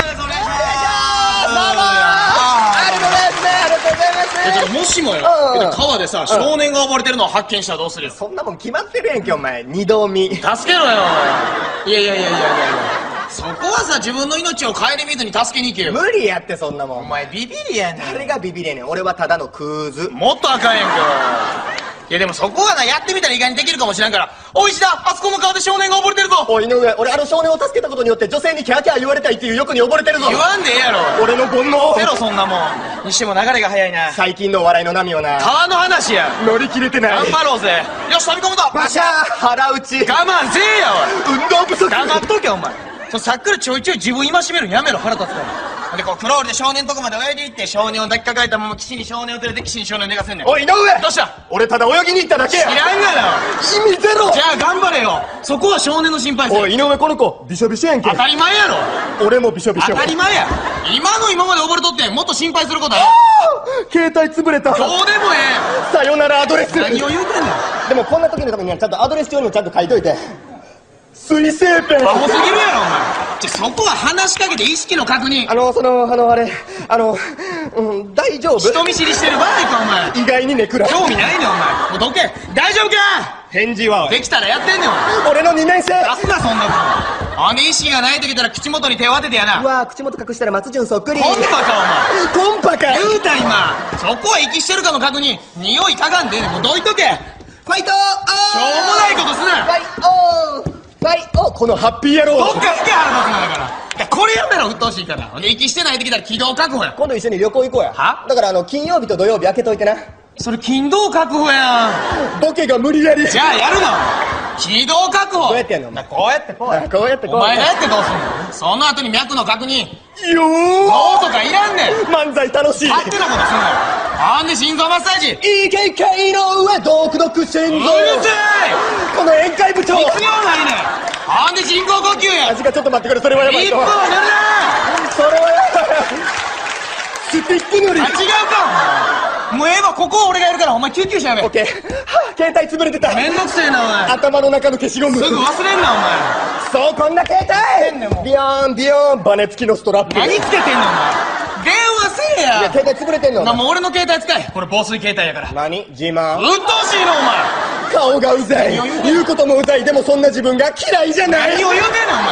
ちょっともしもよ、 うん川でさ、少年が溺れてるのを発見したらどうするよ。 そんなもん決まってるやんけお前。二度見。 助けろよ、おい。いやいやいやいやいやいや。そこはさ、自分の命を顧みずに助けに行けよ。 無理やってそんなもん。 お前ビビりやねん。 誰がビビりやねん。俺はただのクズ。 もっとあかんやんか。いやでもそこはな、やってみたら意外にできるかもしれんから。おい石田、あそこの川で少年が溺れてるぞ。 おい井上、俺あの少年を助けたことによって女性にキャーキャー言われたいっていう欲に溺れてるぞ。 言わんでええやろ。 俺の煩悩。 ゼロそんなもん。にしても流れが早いな。 最近の笑いの波をな川の話や。 乗り切れてない。 頑張ろうぜ。よし、飛び込むぞ。 バシャー腹打ち。 我慢せえやおい。 運動不足。 黙っとけお前。そのさっきからちょいちょい自分戒めるのやめろ、腹立つからでこうクロールで少年のとこまで泳いでいって少年を抱きかかえたまま岸に少年を連れて岸に少年を寝かせんねん。 おい井上、 どうした俺ただ泳ぎに行っただけや。 いらんがな。 意味ゼロ。 じゃあ頑張れよ。そこは少年の心配お性。 い井上、この子びしょびしょやんけ。 当たり前やろ。 俺もびしょびしょ。 当たり前や。今の今まで溺れとってもっと心配することある。 携帯潰れた。 どうでもえさよならアドレス。 え。何を言うてんねん。 でもこんな時のためにはちゃんとアドレス帳にもちゃんと書いといて。水性ペン。 アホすぎるやろお前。じゃそこは話しかけて意識の確認。 あのそのあのあれあのうん大丈夫。 人見知りしてる場合かお前。 意外にネクラ。 興味ないねんお前。もうどけ。大丈夫か。 返事はできたらやってんねんお前。 俺のにねん生。 出すなそんなこと。あんで意識がないときたら口元に手を当ててやな。 うわー口元隠したら松潤そっくり。 コンパかコンパか。 お前。言うた今。そこは息してるかの確認。匂いかがんでええねん。もうどいとけ。しょファイトうもないことすフな。 ァイオーファイオーこのハッピー野郎。 どっか吹け腹立つなだから。いやこれやめろ、鬱陶しいから。ほんで息してないときたら軌道確保や。 今度一緒に旅行行こうや。 はだからあの金曜日と土曜日開けといてな。 それ筋道確保やん。 ボケが無理やり。 じゃあやるな。軌道確保。 どうやってやんのお前。 こうやってこうや。 こうやってこうお前がやっやってどうすんの。その後に脈の確認。 て。よどうとかいらんねん。 ー漫才楽しい。 勝手なことすんなよ。あんで心臓マッサージ。うるいいけ界の上独特心臓。 さい。 この宴会部長。 必要ないねん。あんで人工呼吸や。 味がちょっと待ってくれ。それはやばいぞ。 一歩は塗るな。 それはやばい。スティック塗り。 あ、違うか。もうええわ、ここは俺がやるからお前救急車やめ。 オッケー。はぁ携帯潰れてた。 めんどくせえなお前。 頭の中の消しゴム。 すぐ忘れんなお前。 そうこんな携帯。ビヨーンビヨーンバネ付きのストラップ。 何つけてんのお前。電話せえいやや。 携帯潰れてんの。 なもう俺の携帯使え。これ防水携帯やから。 何自慢。 うっとうしいのお前。 顔がうざい。言うこともうざい。でもそんな自分が嫌いじゃない。 何を言うてんねんお前。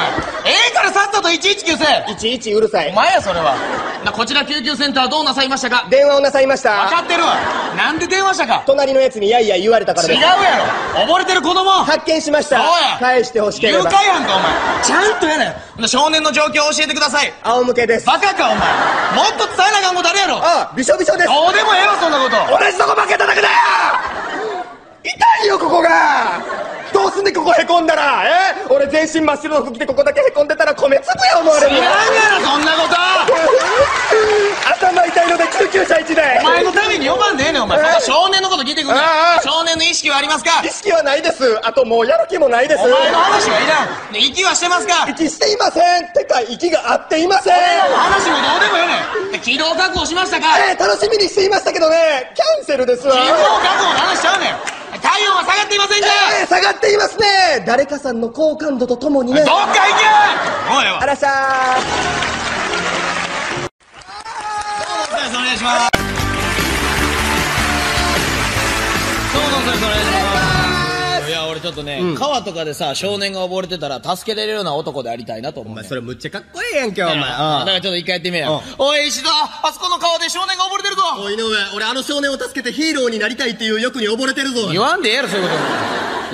ええからさっさといちいちきゅうせえ。 いちいちうるさい。 お前やそれは。なこちら救急センターどうなさいましたか。 電話をなさいまし分た。 かってるわ。なんで電話したか。 隣のやつにやいや言われたからです。 違うやろ。溺れてる子供。 発見しました。 そうや返してほしけ誘拐れば。 やんかお前。ちゃんとやれ。ほんで少年の状況を教えてください。 仰向けです。 バカかお前。もっと伝えなあかんことあるやろ。 ああ、びしょびしょです。 どうでもええわそんなこと。 同じとこ負けただけだよ。痛いよここが。どうすんねんここへこんだら。え俺全身真っ白の服着てここだけへこんでたら米粒や思われる。 知らんがなそんなこと。 頭痛いので救急車一台。 お前のために呼ばんでええねんお前。そんな少年のこと聞いてくんねん。 ああ少年の意識はありますか。 意識はないです。あともうやる気もないです。 お前の話はいらん。ね息はしてますか。 息していません。てか息が合っていません。 俺らの話もどうでもええねん。で軌道確保しましたか。 えー、楽しみにしていましたけどね、キャンセルですわ。 軌道確保の話しちゃうねん。体温は下がっていませんか。 えー、下がっていますね。誰かさんの好感度とともにね。 どっか行け。おいよ。 あらっしゃお願いします。どうもお願いします。いや俺ちょっとね、川とかでさ少年が溺れてたら助けれるような男でありたいなと思う、ね。 お前それむっちゃかっこいいやんけお前。 だからちょっと一回やってみよう。おい石田、あそこの川で少年が溺れてるぞ。 おい井上、俺あの少年を助けてヒーローになりたいっていう欲に溺れてるぞ。 言わんでええやろそういうこと。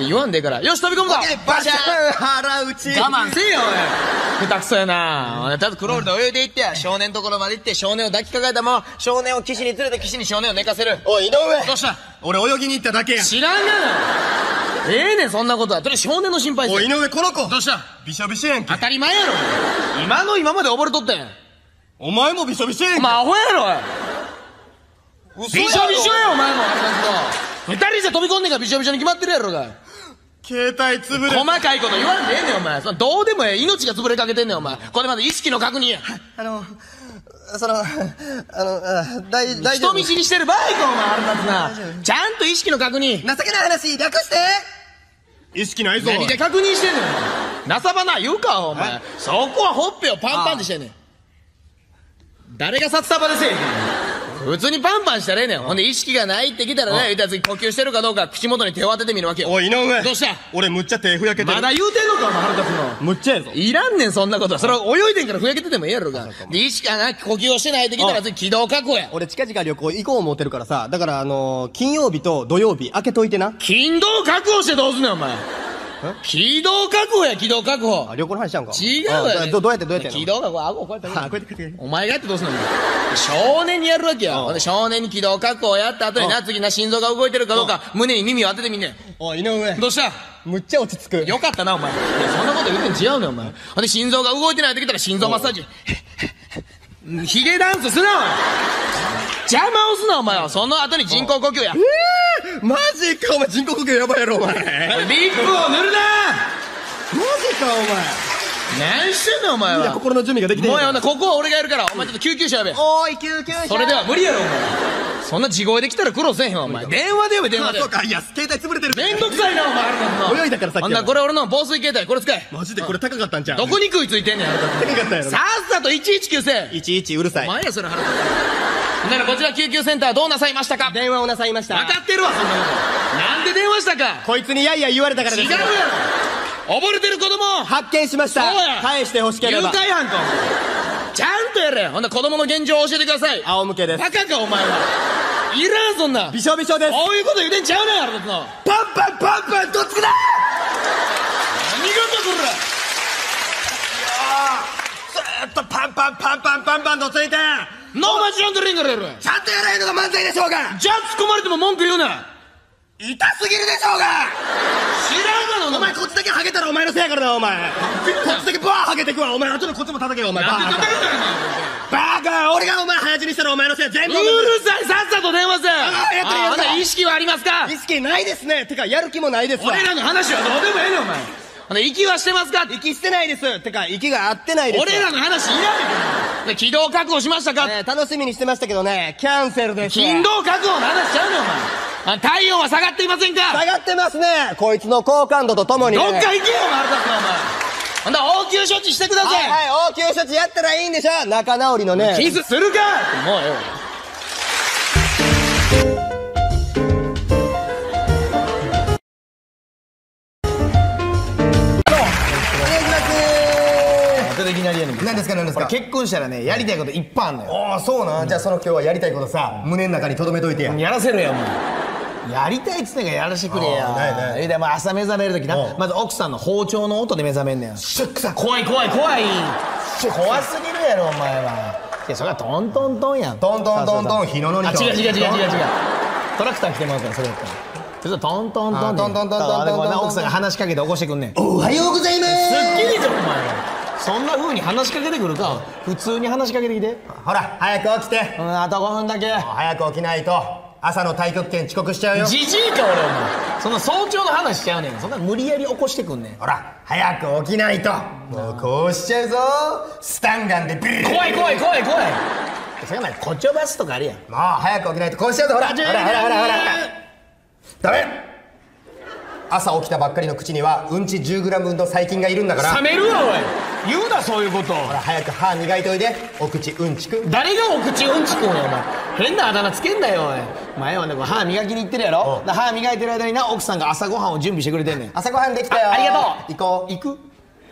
言わんでええから。よし飛び込むぞ。 バシャン腹打ち。 我慢せえよおい。下手くそやな。とりあえずクロールで泳いでいって少年のところまで行って少年を抱きかかえたまま少年を岸に連れて岸に少年を寝かせる。 おい井上、 どうした。 俺泳ぎに行っただけや。 知らんがな。ええねんそんなことは。とりあえず少年の心配して。 おい井上、この子どうした。 びしょびしょやんけ。 当たり前やろ。今の今まで溺れとったやん。 お前もびしょびしょやんけ。 お前アホやろおい。 嘘やろ。 びしょびしょやお前も。二人じゃ飛び込んねんからびしょびしょに決まってるやろが。 携帯潰れ。 細かいこと言わんでええねんお前。そのどうでもええ。命が潰れかけてんねんお前。これまで意識の確認や。 あのそのあのあ大大丈夫。 人見知りしてるバイクお前あれ立つな。ちゃんと意識の確認。 情けない話略して。意識ないぞ。 何で確認してんねんお前。なさばな言うかお前。そこはほっぺをパンパンってしてんねん。誰が札束でせえへん。普通にパンパンしたらええねん。ほんで意識がないってきたらね、言ったら次呼吸してるかどうか口元に手を当ててみるわけよ。 おい井上、 どうした。 俺むっちゃ手ふやけてる。 まだ言うてんのかお前腹立つの。 むっちゃやぞ。 いらんねんそんなことは。それは泳いでんからふやけててもええやろが。で意識がなく呼吸をしてないってきたら次軌道確保や。 俺近々旅行行こう思ってるからさ、だからあのー、金曜日と土曜日開けといてな。 軌道確保してどうすんねんお前。軌道確保や軌道確保。 あ、旅行の話しちゃうんか。 違うわどどうやってどうやってやんの。 軌道確保顎をこうやってあ、こうやってこうやって。 お前がやってどうすんの少年にやるわけや。ほんで少年に軌道確保をやった後にな次な心臓が動いてるかどうか胸に耳を当ててみんねん。 おい井上、 どうした。 むっちゃ落ち着く。 よかったなお前。いやそんなこと言うてん違うねんお前。ほんで心臓が動いてないときたら心臓マッサージ。ヒゲダンスすなお前。邪魔をすなお前は。その後に人工呼吸や。 マジかお前、人工呼吸やばいやろお前。マジリップを塗るな。 かお前。 何してんのお前いや、 は。 心の準備ができてんもうややほんなここは俺がやるからお前ちょっと救急車呼べ。 おーい救急車。 それでは無理やろお前。そんな地声で来たら苦労せえへんわお前。電話で呼べ電話であ、そうか。いや携帯潰れてる。 めんどくさいなお前あれなんの。 泳いだからさっきほんならこれ俺の防水携帯これ使え。 マジでこれ高かったんちゃう。 どこに食いついてんねんあれだ高かったやろ。 さっさといちいちきゅうせえ。 いちいちうるさい。 お前やそれ腹立つ。ほんならこちら救急センターどうなさいましたか。 電話をなさいました。 分かってるわそんなこと。なんで電話したか。 こいつにやいや言われたからです。 違うやろ。溺れてる子供発見しました。 そうや返してほしけ誘れば。 拐犯かお前。ちゃんとやれ。ほんなら子供の現状を教えてください。 仰向けです。 バカかお前はいらんそんな。 びしょびしょです。 こういうこと言うてんちゃうねんあれだつの。 パンパンパンパンどっちくだ。 何がんだこずーっとパンパンパンパンパンパンとついて。 れ。ノーマジランドリングやろ。 ちゃんとやらないのが漫才でしょうが。 じゃあ突っ込まれても文句言うな。 痛すぎるでしょうが。 知らんがなお前こっちだけハゲたらお前のせいやからなお前。こっちだけバーハゲてくわお前。後でこっちも叩けよお前。バーなんで叩くんだよバカ。俺がお前早死にしたらお前のせい。全部うるさいさっさと電話せ。 あやってるやってるああ意識はありますか。 意識ないですね。てかやる気もないですわ。 俺らの話はどうでもええねんお前。ほんで息はしてますか。 息してないです。てか息が合ってないですわ。 俺らの話いらんねん。で軌道確保しましたか。 ね楽しみにしてましたけどね、キャンセルですわ。 頻度確保の話ちゃうねんお前。あ体温は下がっていませんか。 下がってますね。こいつの好感度とともにね。 どっか行けよお前あれだってお前。ほんだ応急処置してください。 はいはい、応急処置やったらいいんでしょ。仲直りのね。 キスするか。もうええわ。 お願いします。 いきなりやねんけど。 何ですか何ですか。 俺結婚したらね、やりたいこといっぱいあんのよ。 ああそうな、じゃあその今日はやりたいことさ胸の中に留めといてや。 やらせろよ、もう。やりたいっつってんからやらしてくれや。 あーないないえでも朝目覚めるときな、 うんまず奥さんの包丁の音で目覚めんねん。 シュックさ怖い怖い怖い。怖すぎるやろお前は。いやそれはトントントンやん。 トントントントン日ののりと。 あ違う違う違う違う違う違う。トラクター来てますからそれやったら。それトントントンあートントントントントントントン奥さんが話しかけて起こしてくんねん。 おはようございますすっきりじゃんお前。そんな風に話しかけてくるか。普通に話しかけてきて。 ほら早く起きて。 うんあとごふんだけ。 早く起きないと朝の太極拳遅刻しちゃうよ。 じじいか俺お前。そんな早朝の話しちゃうねん。そんな無理やり起こしてくんねん。 ほら早く起きないともうこうしちゃうぞ。スタンガンでビリッ。 怖い怖い怖い怖い。それがこちょばすとかあるやん。 もう早く起きないとこうしちゃうぞ。ほらほらほらほらほらダメ。朝起きたばっかりの口にはうんち じゅうグラム 分の細菌がいるんだから。 冷めるわおい。言うなそういうこと。 ほら早く歯磨いといて。お口うんちく。 誰がお口うんちくんやお前。変なあだ名つけんなよおい。前はねこれ歯磨きに行ってるやろ。だ歯磨いてる間にな奥さんが朝ごはんを準備してくれてんねん。 朝ごはんできたよ。 あありがとう。 行こう。 行く、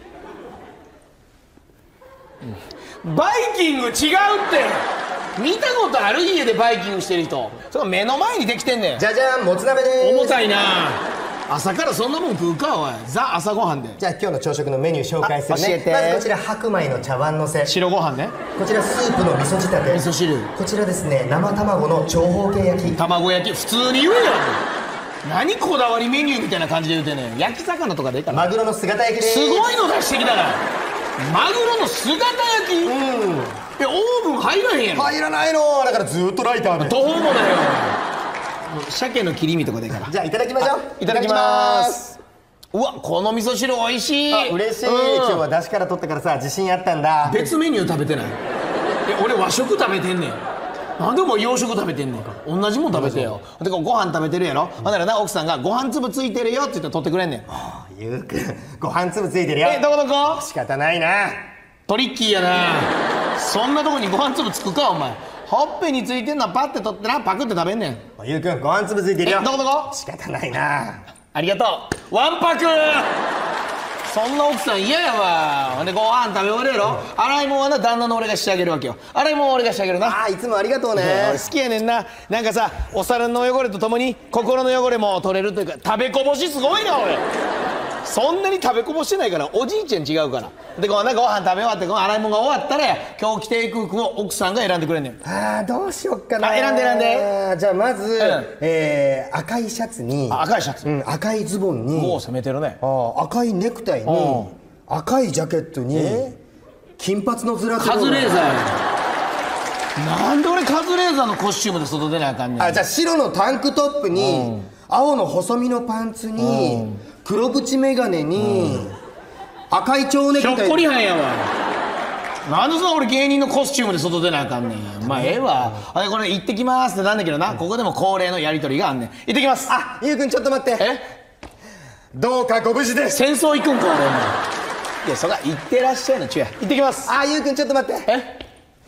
うん、バイキング違うって。見たことある家でバイキングしてる人。それ目の前にできてんねん。 じゃじゃんもつ鍋でーす。 重たいな。朝からそんなもん食うかおい。ザ朝ごはんで。 じゃあ今日の朝食のメニュー紹介するね。 あ教えて。 まずこちら白米の茶碗のせ。 白ご飯ね。 こちらスープの味噌仕立て。 味噌汁。 こちらですね生卵の長方形焼き。 卵焼き普通に言えよ。何こだわりメニューみたいな感じで言うてね。焼き魚とかでいいかな。 マグロの姿焼きです。 すごいの出してきたな。マグロの姿焼き。うんえオーブン入らへんやろ。 入らないのだからずーっとライターで。 途方もだよ。鮭の切り身とかでいいから。 じゃあいただきましょう。 いただきますうわこの味噌汁美味しい。 あ嬉しい、 うん今日は出汁から取ったからさ自信あったんだ。 別メニュー食べてない。え俺和食食べてんねん。なんでも洋食食べてんねんか。同じもん食べてよ。でご飯食べてるやろ。ほんならな奥さんがご飯粒ついてるよって言って取ってくれんねん。 ゆうくんご飯粒ついてるよ。 えどこどこ。 仕方ないな。 トリッキーやな。そんなとこにご飯粒つくかお前。ほっぺについてんのはパッて取ってなパクって食べんねん。 ゆうくんご飯粒ついてるよ。 えどこどこ。 仕方ないな。 ありがとうわんぱく。そんな奥さん嫌やわ。ほんでご飯食べ終わるやろ。洗い物はな旦那の俺がしてあげるわけよ。洗い物は俺がしてあげるな。 あーいつもありがとうね。 俺好きやねんな。なんかさお皿の汚れとともに心の汚れも取れるというか食べこぼしすごいな俺。そんなに食べこぼしてないからおじいちゃん違うから。でこうなんかご飯食べ終わってこの洗い物が終わったら今日着ていく服を奥さんが選んでくれんねん。 あーどうしよっかな。 あ選んで選んで。 じゃあまず、 んえー赤いシャツにあ赤いシャツ、 うん、赤いズボンにもう攻めてるね。 あー赤いネクタイにうん赤いジャケットに金髪のズラカズレーザーやなんで俺カズレーザーのコスチュームで外出なあかんねん。 あじゃあ白のタンクトップに青の細身のパンツに黒縁眼鏡に赤い蝶ネクタイ。 ひょっこりはんやわ。なんでそんな俺芸人のコスチュームで外出なあかんねん。まあええわ。あれこれ行ってきますってなんだけどな、ここでも恒例のやりとりがあんねん。行ってきます。 あゆうくんちょっと待って。 えどうかご無事です。 戦争行くんか俺お前。いやそが行ってらっしゃいの違う。行ってきます。 あゆうくんちょっと待って。 え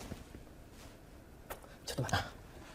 ちょっと待って。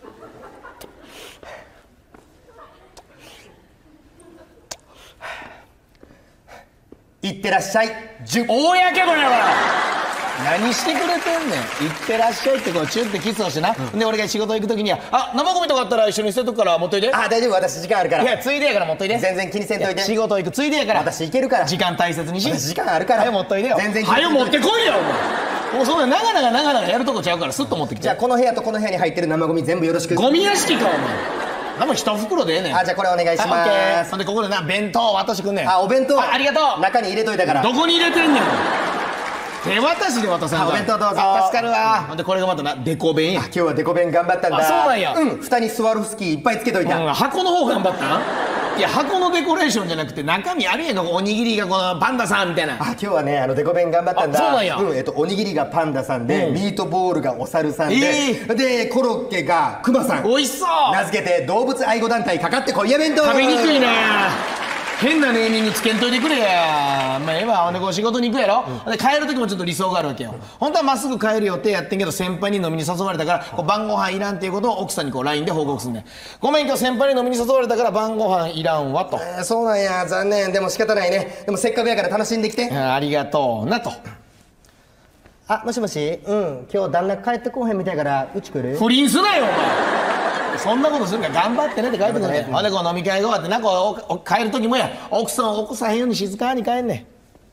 いってらっしゃい。じゅ公これやから何してくれてんねん。行ってらっしゃいってこうチュッてキスをしてな、うん、で俺が仕事行く時にはあ生ゴミとかあったら一緒に捨てとくから持っといて。 あ大丈夫私時間あるから。 いやついでやから持っといて。 全然気にせんといて。 仕事行くついでやから私行けるから。 時間大切にし。 私時間あるから。 早持っといてよ。 全然気に早持ってこいよお前。もうそんな長々長々やるとこちゃうからスッと持ってきて。 じゃあこの部屋とこの部屋に入ってる生ゴミ全部よろしく。 ゴミ屋敷かお前。でも一袋でええねん。 あじゃあこれお願いします。 はいオッケー。ほんでここでな弁当渡してくんねん。 あお弁当あ, ありがとう。 中に入れといたから。 どこに入れてんねん。手渡しで渡さんか。 お弁当どうぞ。 あ助かるわ。ほんでこれがまたなデコ弁や。 今日はデコ弁頑張ったんだ。 あそうなんや。 うん蓋にスワロフスキーいっぱいつけといた。 うん、箱の方頑張ったん。いや箱のデコレーションじゃなくて中身あれやのおにぎりがこのパンダさんみたいな。 あ今日はねあのデコ弁頑張ったんだ。 あそうなんや。 うんえっとおにぎりがパンダさんで、 うん、 ミートボールがお猿さんで、 えー、 でコロッケがクマさん。 美味しそう。 名付けて動物愛護団体かかってこいや弁当。 食べにくいな。変なネーミングつけんといてくれや。まあええわ。ほんでこう仕事に行くやろ、うん、で帰る時もちょっと理想があるわけよ。本当はまっすぐ帰る予定やってんけど先輩に飲みに誘われたからこう晩ご飯いらんっていうことを奥さんにこう ライン で報告すんねん。ごめん今日先輩に飲みに誘われたから晩ご飯いらんわと。 えー、そうなんや残念。でも仕方ないね。でもせっかくやから楽しんできて。 ありがとうなと。 あ、もしもし、うん、今日旦那帰ってこうへんみたいからうち来る？ 不倫すなよお前。そんなことするから頑張ってねって書いてくるねん。ほんでこう飲み会が終わってな、こうお帰る時もや、奥さんを起こさへんように静かに帰んねん。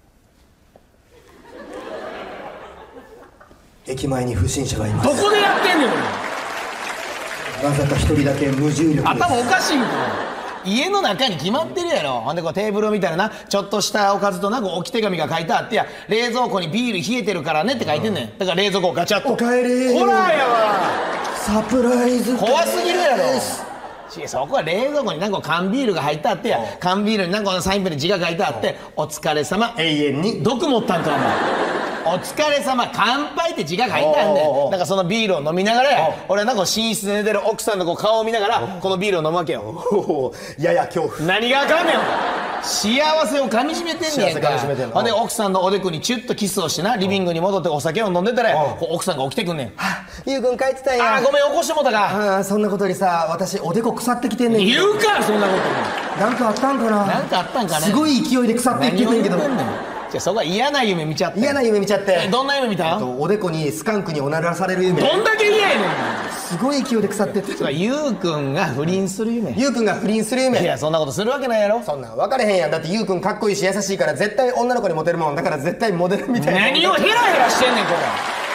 駅前に不審者がいます。 どこでやってんねんこれ。 なぜか一人だけ無重力です。 頭おかしいんか。家の中に決まってるやろ。ほんでこうテーブルみたいなな、ちょっとしたおかずとな、こう置き手紙が書いてあってや、冷蔵庫にビール冷えてるからねって書いてんねん。だから冷蔵庫をガチャッと。 おかえり。 ホラーやわ。 サプライズ怖すぎるやろ。しそこは冷蔵庫になんか缶ビールが入ってあってや、缶ビールになんかサインペンに字が書いてあって、お疲れ様永遠に毒持ったんかお前。お疲れ様乾杯って字が書いてあるんで、なんかそのビールを飲みながらや、俺はなんか寝室で寝てる奥さんのこう顔を見ながらこのビールを飲むわけよ。 やや恐怖。 何があかんねん。幸せをかみしめてんねんか。 幸せかみしめてんの。 ほんで奥さんのおでこにチュッとキスをしてな、リビングに戻ってお酒を飲んでたら、こう奥さんが起きてくんねん。 ゆうくん帰ってたんや。 あーごめん起こしてもうたか。 あーそんなことよりさ、私おでこ腐ってきてんねん。 言うかそんなこと。 なんかあったんかな。 なんかあったんかね。 すごい勢いで腐ってきてんけど。 何を言ってんねん。じゃあそこは嫌な夢見ちゃって。 嫌な夢見ちゃって。 どんな夢見た？ おでこにスカンクにおならされる夢。 どんだけ嫌やねん。 すごい勢いで腐ってって。 それゆうくんが不倫する夢。 ゆうくんが不倫する夢。 いやそんなことするわけないやろ。 そんなん分かれへんやん。だってゆうくんかっこいいし優しいから絶対女の子にモテるもんだから、絶対モデルみたいな。 何をヘラヘラしてんねんこれ。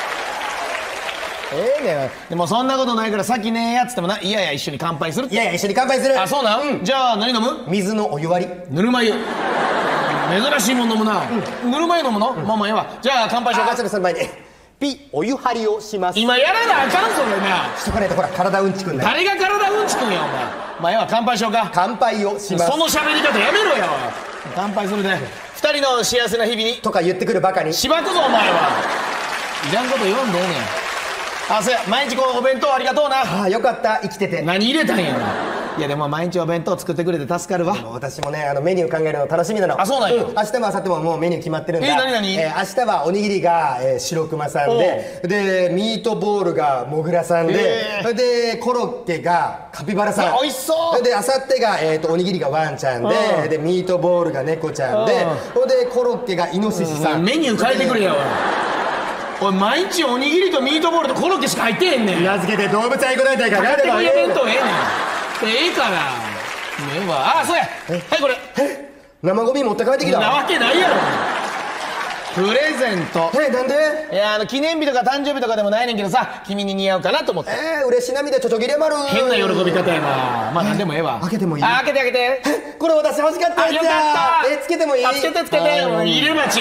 ええねん。でもそんなことないから先ねえやつってもな、いやいや一緒に乾杯するって。 いやいや一緒に乾杯する。 あそうなん、うん、じゃあ何飲む？ 水のお湯割り。 ぬるま湯。珍しいもん飲むな、うん、ぬるま湯飲むの、うん、まあまあええわ。じゃあ乾杯しようか。 あそれその前にピお湯張りをします。 今やらなあかんそれな。 しとかないとほら体うんちくんだ。 誰が体うんちくんやお前。まあええわ乾杯しようか。 乾杯をします。 その喋り方やめろやわ。乾杯するで二人の幸せな日々にとか言ってくるバカにしばくぞお前は。いらんこと言わんでええねん。あそうや毎日こうお弁当ありがとうな。 ああよかった生きてて。 何入れたんやいやでも毎日お弁当作ってくれて助かるわ。 私もねあのメニュー考えるの楽しみなの。 あそうなんや、 うん、明日も明後日ももうメニュー決まってるんだ。 え何何、 えー、明日はおにぎりが、えー、白熊さんで、でミートボールがもぐらさんで、えー、でコロッケがカピバラさん。 おいしそうで明後日が、えー、とおにぎりがワンちゃんで、でミートボールが猫ちゃんで、ほんでコロッケがイノシシさん。 メニュー変えてくれよおい。毎日おにぎりとミートボールとコロッケしか入ってへんねん。 名付けて動物愛護団体から帰ってこいや弁当ええねん。ええからええわ。あそうやはいこれ。 え生ゴミ持って帰ってきた。 なわけないやろ。プレゼント。 えなんで？ いやあの記念日とか誕生日とかでもないねんけどさ、君に似合うかなと思って。 えー、嬉し涙ちょちょぎれまる。 変な喜び方やな。まあ何でもええわ。 開けてもいい？ あ開けて開けて。 えこれ私欲しかったやつや。 あよかった。 えつけてもいい？ あつけてつけて。入れば違う。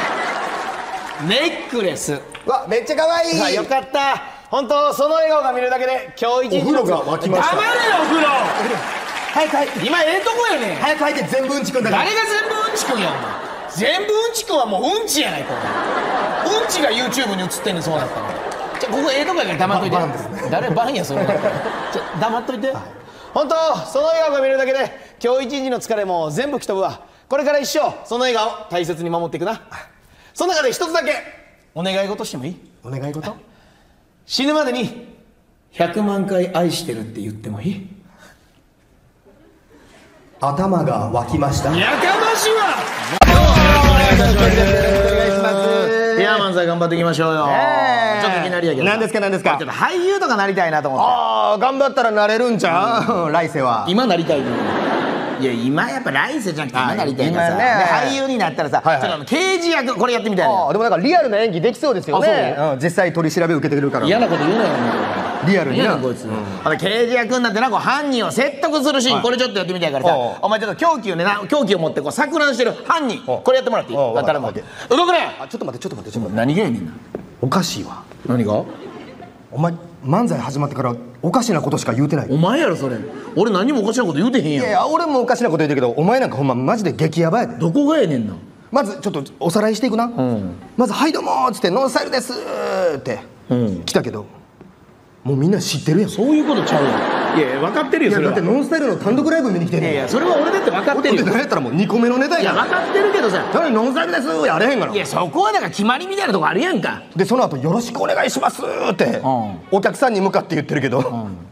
ネックレス。 わめっちゃ可愛い。 あよかった。本当その笑顔が見るだけで今日一日お風呂が沸きました。 黙れよお風呂。 早く入って今ええとこやねん。 早く入って全部うんちくんだから。 誰が全部うんちくんやお前。全部うんちくんはもううんちやないかお前。うんちが YouTube に映ってんねんそうなったら。じゃここええとこやから黙っといて。 バンですね。 誰バンやそれ。じゃ黙っといて。本当その笑顔が見るだけで今日一日の疲れも全部吹き飛ぶわ。これから一生その笑顔大切に守っていくな。その中で一つだけお願い事してもいい？ お願い事？ 死ぬまでにひゃくまんかい愛してるって言ってもいい？ 頭が湧きました。 やかましいわ。いや漫才頑張っていきましょうよ。ちょっといきなりやけど。 何ですか何ですか？ ちょっと俳優とかなりたいなと思って。 ああ頑張ったらなれるんちゃう？来世は。 今なりたいの。いや今やっぱ来世じゃなくて今なりたいからさ。で俳優になったらさ、ちょっとあの刑事役これやってみたいな。 でもなんかリアルな演技できそうですよね。実際取り調べ受けてくるから。 嫌なこと言うなよ。 リアルになこいつ。刑事役になってなこう犯人を説得するシーンこれちょっとやってみたいからさ、お前ちょっと凶器をねな凶器を持ってこう錯乱してる犯人これやってもらっていい？当たらも動くね。 ちょっと待ってちょっと待ってちょっと待って。 何がやねんな。 おかしいわ。 何が？ お前漫才始まってからおかしなことしか言うてない。 お前やろそれ。俺何もおかしなこと言うてへんやん。 いやいや俺もおかしなこと言うてるけどお前なんかほんまマジで激ヤバやで。 どこがやねんな。 まずちょっとおさらいしていくな、うん、まず「はいどうも」っつって「ノンスタイルです」って、うん、来たけどもうみんな知ってるやん。 そういうことちゃうやん。いやいや分かってるよそれは。 だってノンスタイルの単独ライブ見に来てんねん。 いやいやそれは俺だって分かってるよ。 何やったらもうにこめのネタやから。 いや分かってるけどさ、 誰ノンスタイルですやれへんから。 いやそこはだから決まりみたいなとこあるやんか。 でその後よろしくお願いしますって、うん、お客さんに向かって言ってるけど、うん、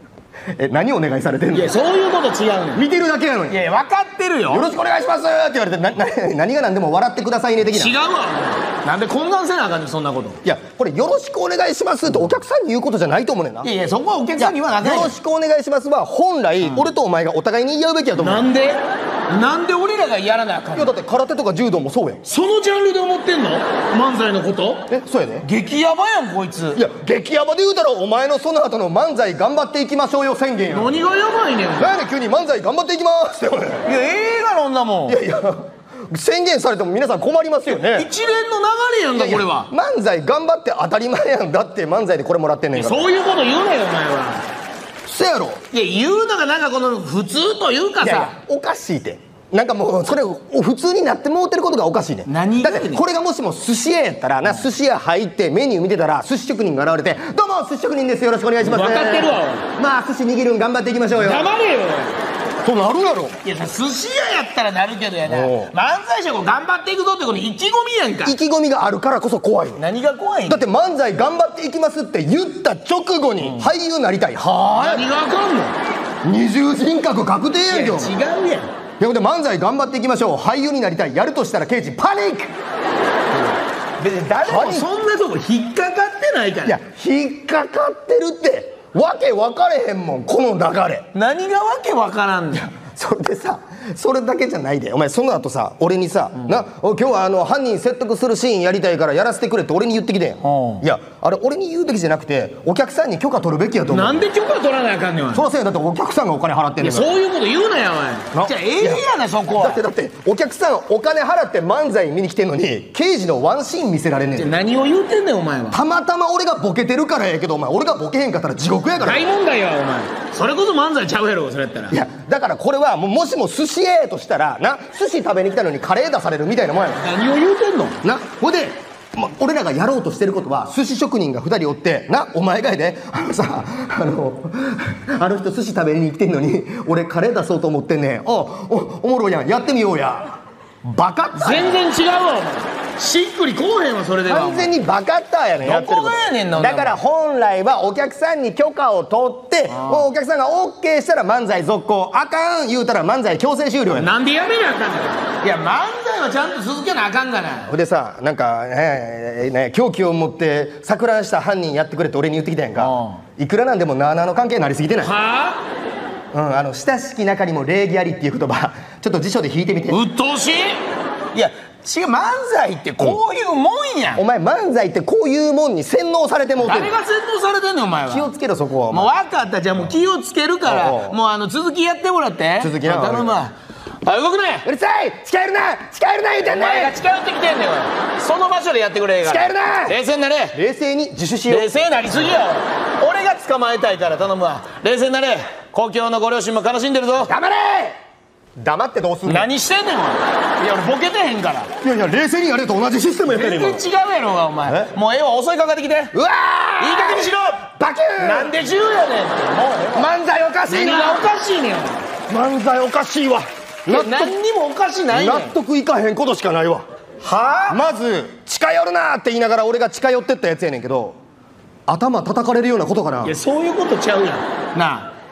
え何お願いされてんの？ いやそういうこと違うねん。 見てるだけやのにいやいや分かってるよ。 よろしくお願いしますって言われてなな何が何でも笑ってくださいね的な。 違うわなんで懇願せなあかんねんそんなこと。 いやこれよろしくお願いしますってお客さんに言うことじゃないと思うねんな。 いやいやそこはお客さんに言わなあかんよよろしくお願いしますは本来、俺とお前がお互いに言い合うべきやと思う。 なんでなんで俺らがやらなあかんの。 いやだって空手とか柔道もそうやん。 そのジャンルで思ってんの漫才のこと。 えそうやね。 激ヤバやんこいつ。 いや激ヤバで言うたらお前のその後の漫才頑張っていきましょうよ宣言やん。 何がヤバいねん。 なんやねん急に漫才頑張っていきますって俺。いいや映画の女もん。 やいや宣言されても皆さん困りますよね。 一連の流れやんかこれは。 漫才頑張って当たり前やん。だって漫才でこれもらってんねんから。 そういうこと言うなよお前は。 そやろ。 いや言うのがなんかこの普通というかさ。 いやいやおかしいってなんかもうそれ普通になってもうてることがおかしいね。だ何がやねんってこれがもしも寿司屋やったらな、寿司屋入ってメニュー見てたら寿司職人が現れて「どうも寿司職人ですよろしくお願いします」 分かってるわまあ寿司握るん頑張っていきましょうよ。 黙れよ。 そうなるやろ。 いや寿司屋やったらなるけどやなおう漫才師はこう頑張っていくぞってこの意気込みやんか。 意気込みがあるからこそ怖いの。 何が怖いんだって漫才頑張っていきますって言った直後に俳優なりたい、は何があかんの。 ーい二重人格確定やんけ。 いや違うやん。 いやで漫才頑張っていきましょう俳優になりたいやるとしたら刑事パニック。 別に誰もそんなとこ引っかかってないから。 いや引っかかってるってわけ分かれへんもんこの流れ。 何がわけわからんねん。 それでさそれだけじゃないでお前その後さ俺にさ、な今日はあの犯人説得するシーンやりたいからやらせてくれって俺に言ってきてん。 うんいやあれ俺に言うべきじゃなくてお客さんに許可取るべきやと思う。 なんで許可取らなあかんねんお前。 そらせやだってお客さんがお金払ってんいやねんから。 そういうこと言うなよおな前。じゃあええやなそこは。 だってだってお客さんお金払って漫才見に来てんのに刑事のワンシーン見せられんねん。 何を言うてんねんお前は。 たまたま俺がボケてるからやけどお前俺がボケへんかったら地獄やから。 大問題やお前。それこそ漫才ちゃうやろそれやったら。 いやだからこれはもうもしも寿司屋やとしたらな寿司食べに来たのにカレー出されるみたいなもんやねん何を言うてんの。 なほいで、ま、俺らがやろうとしてることは寿司職人がふたりおってなお前がやであのさあのあの人寿司食べに来てんのに俺カレー出そうと思ってんねん。おおおもろいやんやってみようや。バカッターや全然違うわお前。しっくりこうへんわそれでは。 完全にバカッターやねんやってること。 どこがやねんなだから本来はお客さんに許可を取ってもうお客さんが オーケー したら漫才続行あかん言うたら漫才強制終了やねん。 なんでやめなあかんねん。いや漫才はちゃんと続けなあかんがな。 ほんでさなんかねね凶器を持って錯乱した犯人やってくれって俺に言ってきたやんか。いくらなんでもなあなあの関係になりすぎてない。 はうん、あの親しき中にも礼儀ありっていう言葉ちょっと辞書で引いてみて。 あうっとうしい。いや違う漫才ってこういうもんやん。 お前漫才ってこういうもんに洗脳されてもうてる。 誰が洗脳されてんねんお前は。 気をつけろそこはおもう前。 分かったじゃあもう気をつけるかおうおらうもうあの続きやってもらって。 続きな頼むわ。はい動くね。 うるさい近寄るな近寄るな言うてんお前がね近寄ってきてんねんおい。その場所でやってくれへんから。 近寄るな冷静になれ。 冷静に自首しよう。 冷静になりすぎやおい。俺が捕まえたいから頼むわ。冷静になれ。故郷のご両親も悲しんでるぞ。 黙れ黙ってどうすんの。 何してんねんお前。いや俺ボケてへんから。 いやいや冷静にやれと同じシステムやってる全然違うやろがお前。 えもうええわ襲いかかってきて。 うわーいい加減にしろ。 バキューンなんで銃やねんって。もうええわ。 漫才おかしいな何がおかしいねん。 漫才おかしいわ。納得何にもおかしないねん。 納得いかへんことしかないわ。 はあ。 まず近寄るなって言いながら俺が近寄ってったやつやねんけど頭叩かれるようなことかな。 いやそういうことちゃうやんなあ。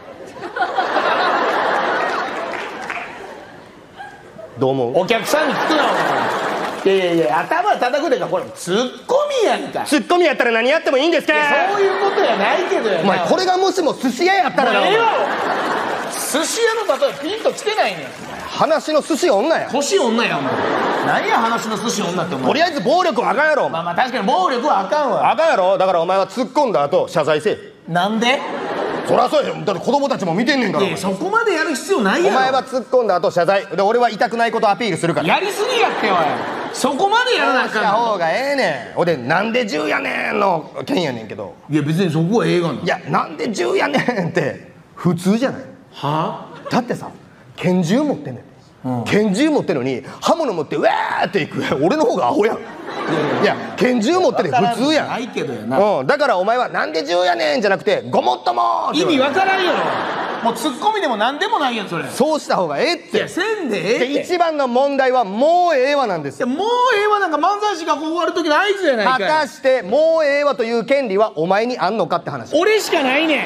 どう思う。 お客さんに聞くなお前。いやいやいや頭叩くでかこれツッコミやんか。 ツッコミやったら何やってもいいんですか。 そういうことやないけどやな。 お前これがもしも寿司屋やったらなもうええわ寿司屋の例えピンと来てないねん。 話の寿司女や。 年女やお前。何や話の寿司女ってお前。 とりあえず暴力はあかんやろ。 まあまあ確かに暴力はあかんわ。 あかんやろ。だからお前は突っ込んだ後謝罪せえ。 なんで。 そりゃそうや。だって子供たちも見てんねんから。 いやそこまでやる必要ないやろ。 お前は突っ込んだ後謝罪で俺は痛くないことアピールするから。 やりすぎやっておい。そこまでやらなあしたかんの。 方がええねん。ほんでなんで銃やねんの件やねんけどいや別にそこは映画なの。 いやなんで銃やねんって普通じゃない。 はだってさ拳銃持ってんねん、拳銃持ってんのに刃物持ってうわーっていく俺の方がアホやん。いや拳銃持ってて普通やん。 ないけどやな。 うん、だからお前はなんで銃やねんじゃなくてごもっともって意味わからんやろ。もうツッコミでも何でもないやんそれ。 そうした方がええっいやて。 せんでええでって。 一番の問題はもうええわなんですよ。 いやもうええわなんか漫才師がこう終わる時の合図やない果かい。 たしてもうええわという権利はお前にあんのかって話。 俺しかないねん。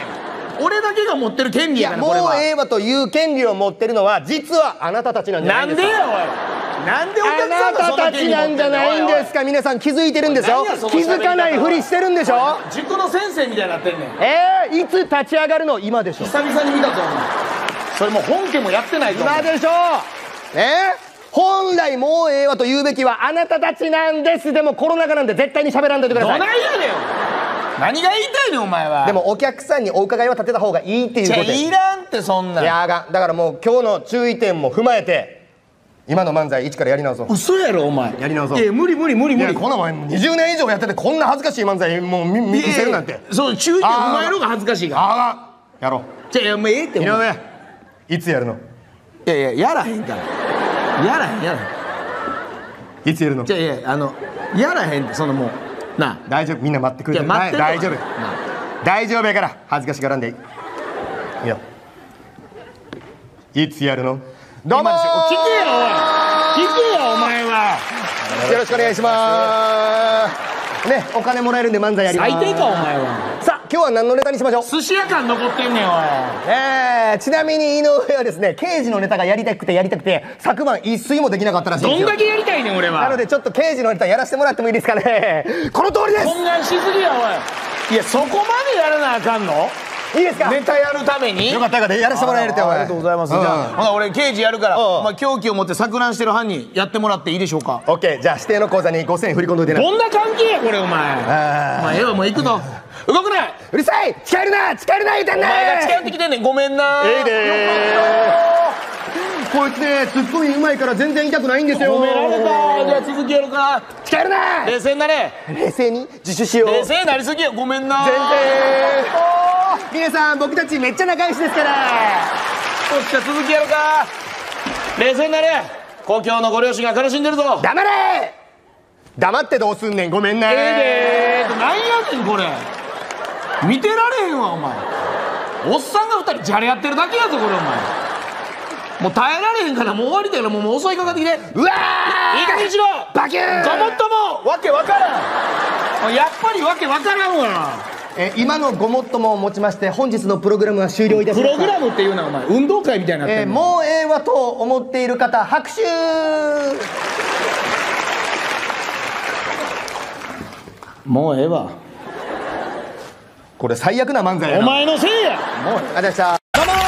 俺だけが持ってる権利いやもうやからこれはええわという権利を持ってるのは実はあなたたちなんじゃなないんんですか。 でやおいなんでおあ客さんながそんなたたち権利持ってんなんじゃないんですか。皆さん気づいてるんでしょ。 何やその気づかないふりしてるんでしょ。 塾の先生みたいになってんねんえー、いつ立ち上がるの。今でしょ。 久々に見たぞお前それもう本家もやってないと思う今でしょ。えー、本来もうええわと言うべきはあなたたちなんです。でもコロナ禍なんで絶対に喋らんといてくだどさい。 ないやねん何が言いたいねんお前はでもお客さんにお伺いは立てた方がいいっていうじゃあことで。 いらんってそんなんいやあかん。だからもう今日の注意点も踏まえて今の漫才一からやり直そう。 嘘やろお前やり直そう。 いや無理無理無理いや無理こんなもんにじゅうねん以上やっててこんな恥ずかしい漫才もう見見せるなんて。 そう注意点踏まえるのが恥ずかしいからああやろう。 じゃあいやもうええって井お前上いつやるの。 いやいややらへんからやらへんやらへんいつやるの。 じゃあいやあのやらへんってそのもうなあ大丈夫みんな待ってくれてる。 いや待ってるわ大丈夫な大丈夫やから恥ずかしがらんでいい。いやいつやるの。どうもー今ですよ聞けよおい聞けよお前はよろしくお願いしますね。お金もらえるんで漫才やります。 最低かお前はさあ今日は何のネタにしましょう。 寿司屋感残ってんねんおいえー、ちなみに井上はですね刑事のネタがやりたくてやりたくて昨晩一睡もできなかったらしいんですよ。 どんだけやりたいねん俺はなのでちょっと刑事のネタやらせてもらってもいいですかね。この通りです。 懇願しすぎやおいいやそこまでやらなあかんのいいですか。 ネタやるためによかったよかったやらせてもらえるって。おいありがとうございます。じゃあほな俺刑事やるからお前凶器を持って錯乱してる犯人やってもらっていいでしょうか。 オッケーじゃあ指定の口座にごせんえん振り込んどいてな。 どんな関係やこれお前あーお前ええわもう行くぞ動くなうるさい近寄るな近寄るな言うてんおね前が近寄ってきてんねんごめんなええでーこいつねツッコミうまいから全然痛くないんですよ。 褒められたじゃあ続きやるか近寄るな冷静になれ冷静に自首しよう。 冷静になりすぎやごめんな全然皆さん僕たちめっちゃ仲良しですから。 そっか続きやるか冷静になれ故郷のご両親が悲しんでるぞ黙れ黙ってどうすんねんごめんね。 ええでーなんやねんこれ見てられへんわお前おっさんが二人じゃれ合ってるだけやぞこれお前もう耐えられへんからもう終わりだよもうもう襲いかかってきてうわいい加減にしろバキューンごもっともわけわからんやっぱりわけわからんわえ今のごもっともをもちまして本日のプログラムは終了いたしました。 プログラムっていうのはお前運動会みたいになってえー、 んのもうええわと思っている方拍手。 もうええわこれ最悪な漫才やな。 お前のせいやもうありがとうございました。どうも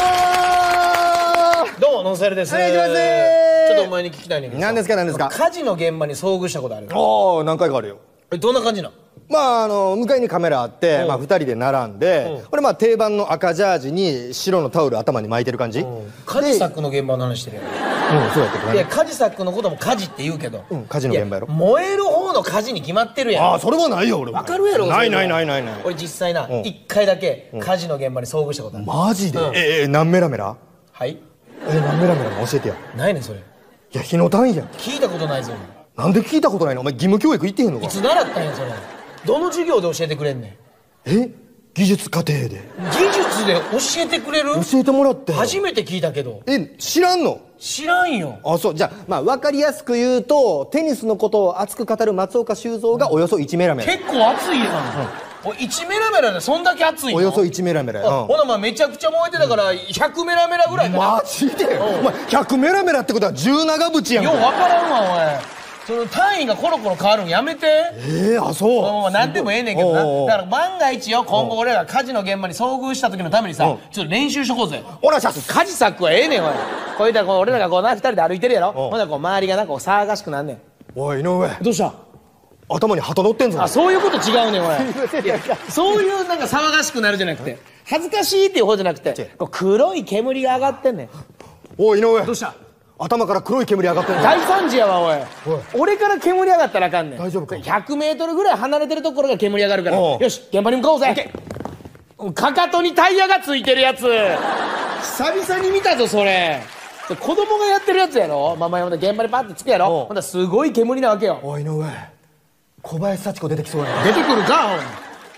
ーどうもノンサルです。 お願いします。 ちょっとお前に聞きたいねんけどさ何ですか何ですか。 火事の現場に遭遇したことある。 ああ何回かあるよ。 えどんな感じなん。 まああの向かいにカメラあってまあふたりで並んでこれまあ定番の赤ジャージに白のタオル頭に巻いてる感じ。うんカジサックの現場の話してるやん。 そうやっていやカジサックのことも火事って言うけど、 うん火事の現場やろ。 いや燃える方の火事に決まってるやん。 ああそれはないよ俺。 わかるやろ。 ないないないないない。 俺実際な一回だけ火事の現場に遭遇したことある。 マジで。ええ何メラメラ。 はい。 え何メラメラも教えてや。 ないねんそれ。 いや日の単位やん。 聞いたことないぞ。 なんで聞いたことないの。お前義務教育行ってへんのかい。つ習ったんやそれ。どの授業で教えてくれんねん。 え技術課程で技術で教えてくれる。 教えてもらって初めて聞いたけど。 え知らんの。 知らんよ。 あそうじゃあまあ分かりやすく言うとテニスのことを熱く語る松岡修造がおよそいちメラメラ。 結構熱いやん。おいちメラメラでそんだけ熱いの。 およそいちメラメラや。 あほなまあめちゃくちゃ燃えてたからひゃくメラメラぐらいかな。 マジでお前ひゃくメラメラってことはじゅう長渕やんか。 よう分からんわおい。その単位がコロコロ変わるんやめて。 ええあそうもう何でもええねんけどな。 おうおうだから万が一よ今後俺ら火事の現場に遭遇した時のためにさちょっと練習しとこうぜ。 おらしゃす。 火事サックはええねんおい。こういったらこう俺らがこうな二人で歩いてるやろ。ほんならこう周りがなこう騒がしくなんねん。 おい井上どうした。 頭に鳩乗ってんぞ。 あそういうこと違うねんおい。いやそういうなんか騒がしくなるじゃなくて恥ずかしいっていう方じゃなくてこう黒い煙が上がってんねん。 おい井上どうした。 頭から黒い煙上がってんぞ。 大惨事やわおい。俺から煙上がったらあかんねん。 大丈夫かひゃくメートルぐらい離れてるところが煙上がるからおうよし現場に向かおうぜ。かかとにタイヤがついてるやつ久々に見たぞそれ。子供がやってるやつやろ。まあまあ現場にパッてつくやろ。 おうほんだらすごい煙なわけよ。 おい井上小林幸子出てきそうやな。 出てくるかおい。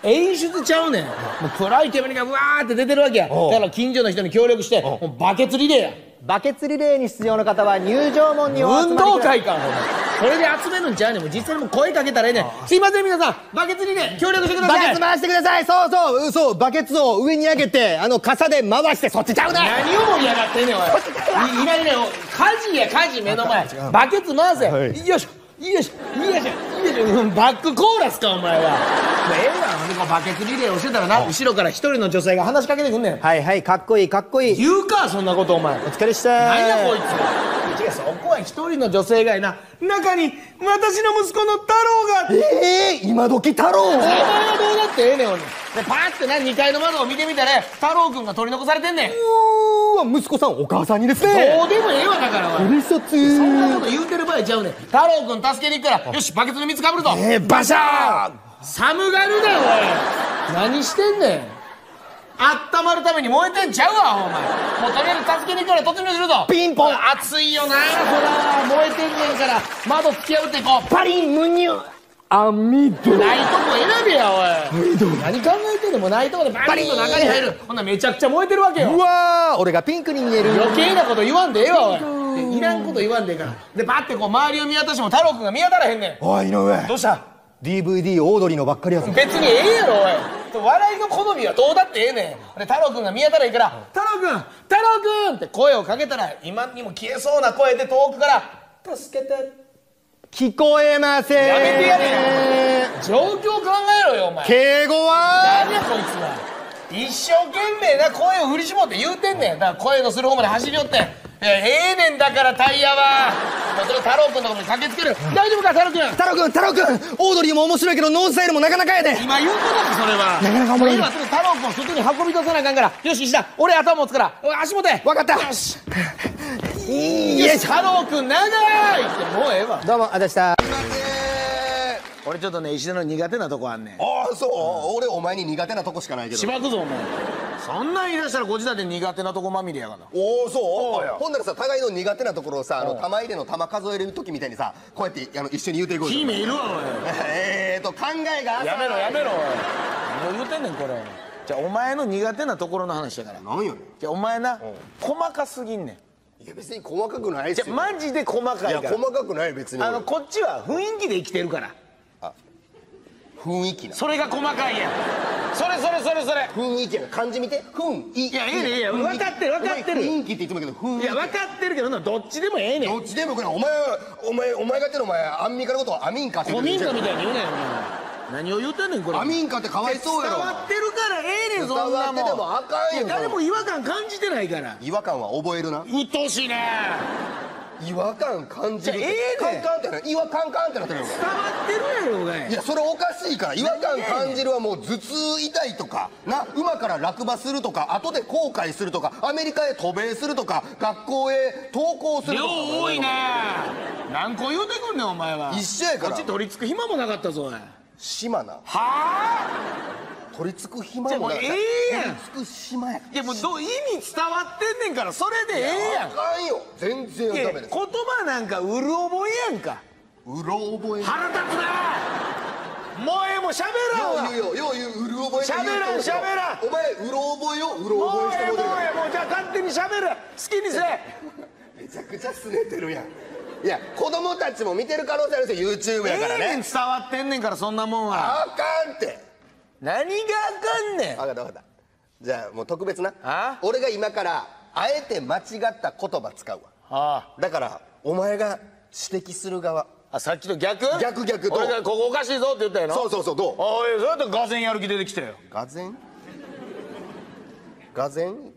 演出ちゃうねん。もう暗い煙がうわーって出てるわけや。だから近所の人に協力してもうバケツリレーや。 バケツリレーに出場の方は入場門にお集運まりください。 動会か。これで集めるんちゃうねん。もう実際にもう声かけたらええねん。すいません皆さん、バケツリレー協力してください。 バケツ回してください。そうそうそうバケツを上に上げてあの傘で回してそっちちゃうね。 何を盛り上がってんねんおい。いいないね火事や火事目の前。バケツ回せ。 はいよいしょよいしょよいしょよいしょ。うんバックコーラスかお前は。ええわ。ほんでこうバケツリレーをしてたらな後ろから一人の女性が話しかけてくんねん。 はいはい、かっこいいかっこいい。 言うかそんなことお前。 お疲れした。 何やこいつ。違うそこは一人の女性がいな中に私の息子の太郎が。 ええー、今時太郎。 お前はどうだってええねんほんで。でパーってなにかいの窓を見てみたら太郎くんが取り残されてんねん。 うーわ息子さんお母さんにですね。 どうでもええわだからおい。 うりそつそんなこと言うてる場合ちゃうねん。太郎くん助けに行くからよしバケツの水かぶるぞ。 えー、バシャー。 寒がるなおい。何してんねん。あったまるために燃えてんちゃうわお前。もうとりあえず助けに行くから突入するぞ。 ピンポン。 暑いよなほら燃えてんねんから窓突き破っていこう。 パリンムニュ網戸。 ないとこ選べやおい。何考えてんのもうないとこでバリンと中に入る。ほんならめちゃくちゃ燃えてるわけよ。 うわー俺がピンクに見える。 余計なこと言わんでええわおい。でいらんこと言わんでええから。でバッてこう周りを見渡しても太郎くんが見当たらへんねん。 おい井上どうした？ ディーブイディー オードリーのばっかりやぞ。 別にええやろおい。笑いの好みはどうだってええねん。で太郎くんが見当たらいいから「太郎くん太郎くん!」って声をかけたら今にも消えそうな声で遠くから「助けて」。 聞こえません。 やめてやれよ。状況考えろよお前。 敬語は何やこいつは。一生懸命な声を振り絞って言うてんねん。だから声のする方まで走り寄って「いやええねんだからタイヤは」もうそれ太郎くんのところに駆けつける。大丈夫か太郎くん。 太郎くん太郎くんオードリーも面白いけどノースタイルもなかなかやで。 今言うことだそれは。 なかなかおもろい今すぐ太郎くんを外に運び出さなあかんから。よし石田俺頭持つからおい足持て。 わかった。 よしいよし太郎くん長いってもうええわ。 どうもあざした。 俺ちょっとね石田の苦手なとこあんねん。 ああそう俺お前に苦手なとこしかないけど。 しばくぞお前。そんなん言い出したらこっちだって苦手なとこまみれやがな。 おおそうほんならさ互いの苦手なところをさあの玉入れの玉数える時みたいにさこうやってあの一緒に言うていこうよ。 姫いるわおい。 えーと考えが浅い。 やめろやめろおい。何を言うてんねんこれ。じゃあお前の苦手なところの話やから。 なんやねん。 じゃあお前な細かすぎんねん。 いや別に細かくないっすよ。 じゃあマジで細かいいやから。 細かくない別に。 あのこっちは雰囲気で生きてるから。 雰囲気な。 それが細かいやん。それそれそれそれ。 雰囲気やな漢字見て。雰囲気。 いやええねんええやん分かってる分かってる。 雰囲気って言ってもけど雰囲気。 いや分かってるけどなどっちでもええねん。 どっちでもよくない。お前はお前お前が言ってるお前アンミカのことをアミンカって言古ってる。 民家みたいに言うねんお前。何を言うてんねんこれ。 アミンカってかわいそうやろ。 伝わってるからええねんそんなもん。 伝わっててもあかんよいや誰も違和感感じてないから。 違和感は覚えるな。 うっとうしいね。 違和感感じる。 じゃあええねんカンカンってな違和感カンってなってるよ。 伝わってるやろがい。 いやそれおかしいから。違和感感じるはもう頭痛痛いとかな馬から落馬するとか後で後悔するとかアメリカへ渡米するとか学校へ登校すると量か。 多いね。何個言うてくんねんお前は。 一緒やからこっち取り付く暇もなかったぞおい。 島なはあ。 取り付く暇もなじゃあもうええやん。 取り付く島や。 いやもうどう意味伝わってんねんからそれでええやん。 あかんよ全然いやダメです。 言葉なんかうる覚えやんか。 うろ覚え。 腹立つな。もうええもう喋らんわ。 よう言うよよう言ううる覚え。 喋らん喋らん。 お前うろ覚えようろもう覚えしてもええもううてるから。 ええもうじゃあ勝手に喋る。好きにせえ。 めちゃくちゃすねてるやん。いや子供たちも見てる可能性あるんですよ YouTube やからええねんね。 伝わってんねんからそんなもんは。 あかんって。 何があかんねん。 分かった分かった。じゃあもう特別な。 あ俺が今からあえて間違った言葉使うわ。 あだからお前が指摘する側。 あさっきと逆。 逆逆どう俺がここおかしいぞって言ったやろ。 そうそうそうどう。 ああいやそうやってがぜんやる気出てきたよ。 がぜんがぜん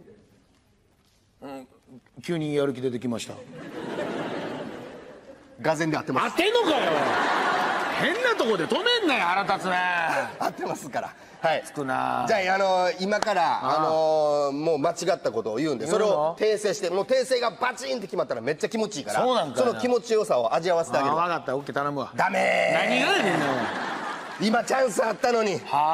急にやる気出てきました。 がぜんで合ってます。 当てんのかよ。変なとこで止めんなよ腹立つな。 合ってますから。はいつくな。 じゃあ、あのー、今からあのー、もう間違ったことを言うんで言うのそれを訂正してもう訂正がバチンって決まったらめっちゃ気持ちいいからそうなんかいなの気持ちよさを味わわせてあげるわ。 あ分かったオッケー頼むわ。 ダメー。 何がやねんな。 今チャンスあったのにはあ。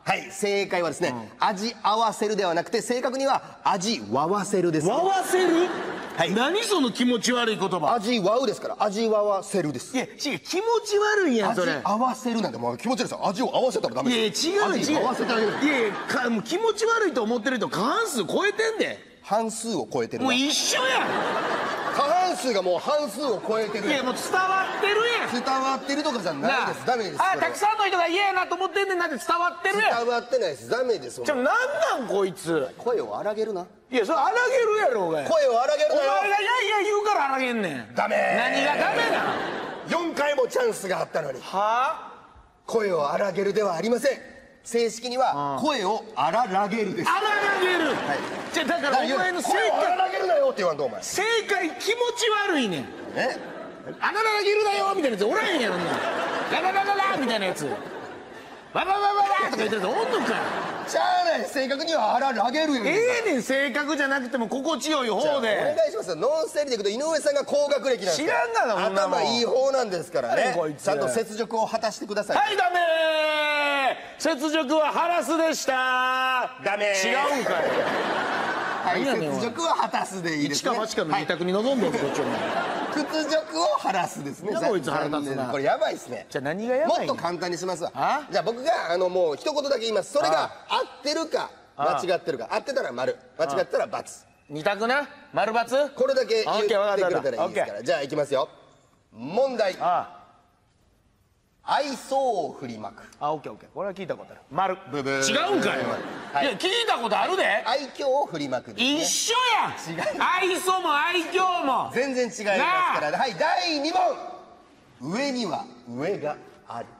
はい正解はですね、味合わせるではなくて正確には味わわせるですね。 わわせる、 はい何その気持ち悪い言葉。 味わうですから味わわせるです。 いや違う、気持ち悪いやんそ味れ。 合わせるなんてもう気持ち悪いですよ。味を合わせたらダメいやいやです。 違う違う、 味合わせてあげる。 いやいやかもう気持ち悪いと思ってる人過半数超えてんで。 半数を超えてるな。 もう一緒や過半数がもう半数を超えてる。 ん。いやもう伝わってるやん。 伝わってるとかじゃないです。ダメです。 あそれはたくさんの人が嫌やなと思ってんねんなって伝わってるやん。 伝わってないです。ダメです。 じゃあなんなんこいつ。 声を荒げるな。 いやそれ荒げるやろお前。 声を荒げるお前なよ。 がいやいや言うから荒げんねん。 ダメ。 何がダメなん。 よんかいもチャンスがあったのには声を荒げるではありません。正式には声を荒らげるです。 あ荒げる、じゃあだからお前の正声を荒解らげるなよって言わんとお前。 正解気持ち悪いねん。 えあらららげるだよみたいなやつおらへんやろんな。ラララララみたいなやつ。わわわわわとか言ってるやつおんのか。 しゃあない。正確には荒らげるよ。 ええねん性格じゃなくても心地よい方お願で。 いしますよ。ノンスタイルでいくと井上さんが高学歴なんです知らんがなこんなもん頭いい方なんですからね何こい。つちゃんと雪辱を果たしてください。 はいダメー。雪辱はハラスでした。 ダメー。 違うんかい。 はい、 何やねんおい雪辱は果たすでいいですね。 一か八かの二択に臨んでるこっちお前。 屈辱を晴らすですね。 いやこいつ腹立つなこれやばいですね。 じゃあ何がやばいの。 もっと簡単にしますわ。 あじゃあ僕があのもう一言だけ言います。それが合ってるか間違ってるか。合ってたら丸、間違ってたら×。 二択な。丸×。 これだけ言ってくれたらいいですオッケーわかったから。じゃあいきますよ。問題。 あ愛想を振りまく。 あオッケーオッケー。これは聞いたことある。丸。 ブブー違うんかい。 はいいや聞いたことあるで。 愛嬌を振りまくですね。 一緒やん。 違う愛想も愛嬌も。 全然違いますから。はい、だいに問。上には上がある。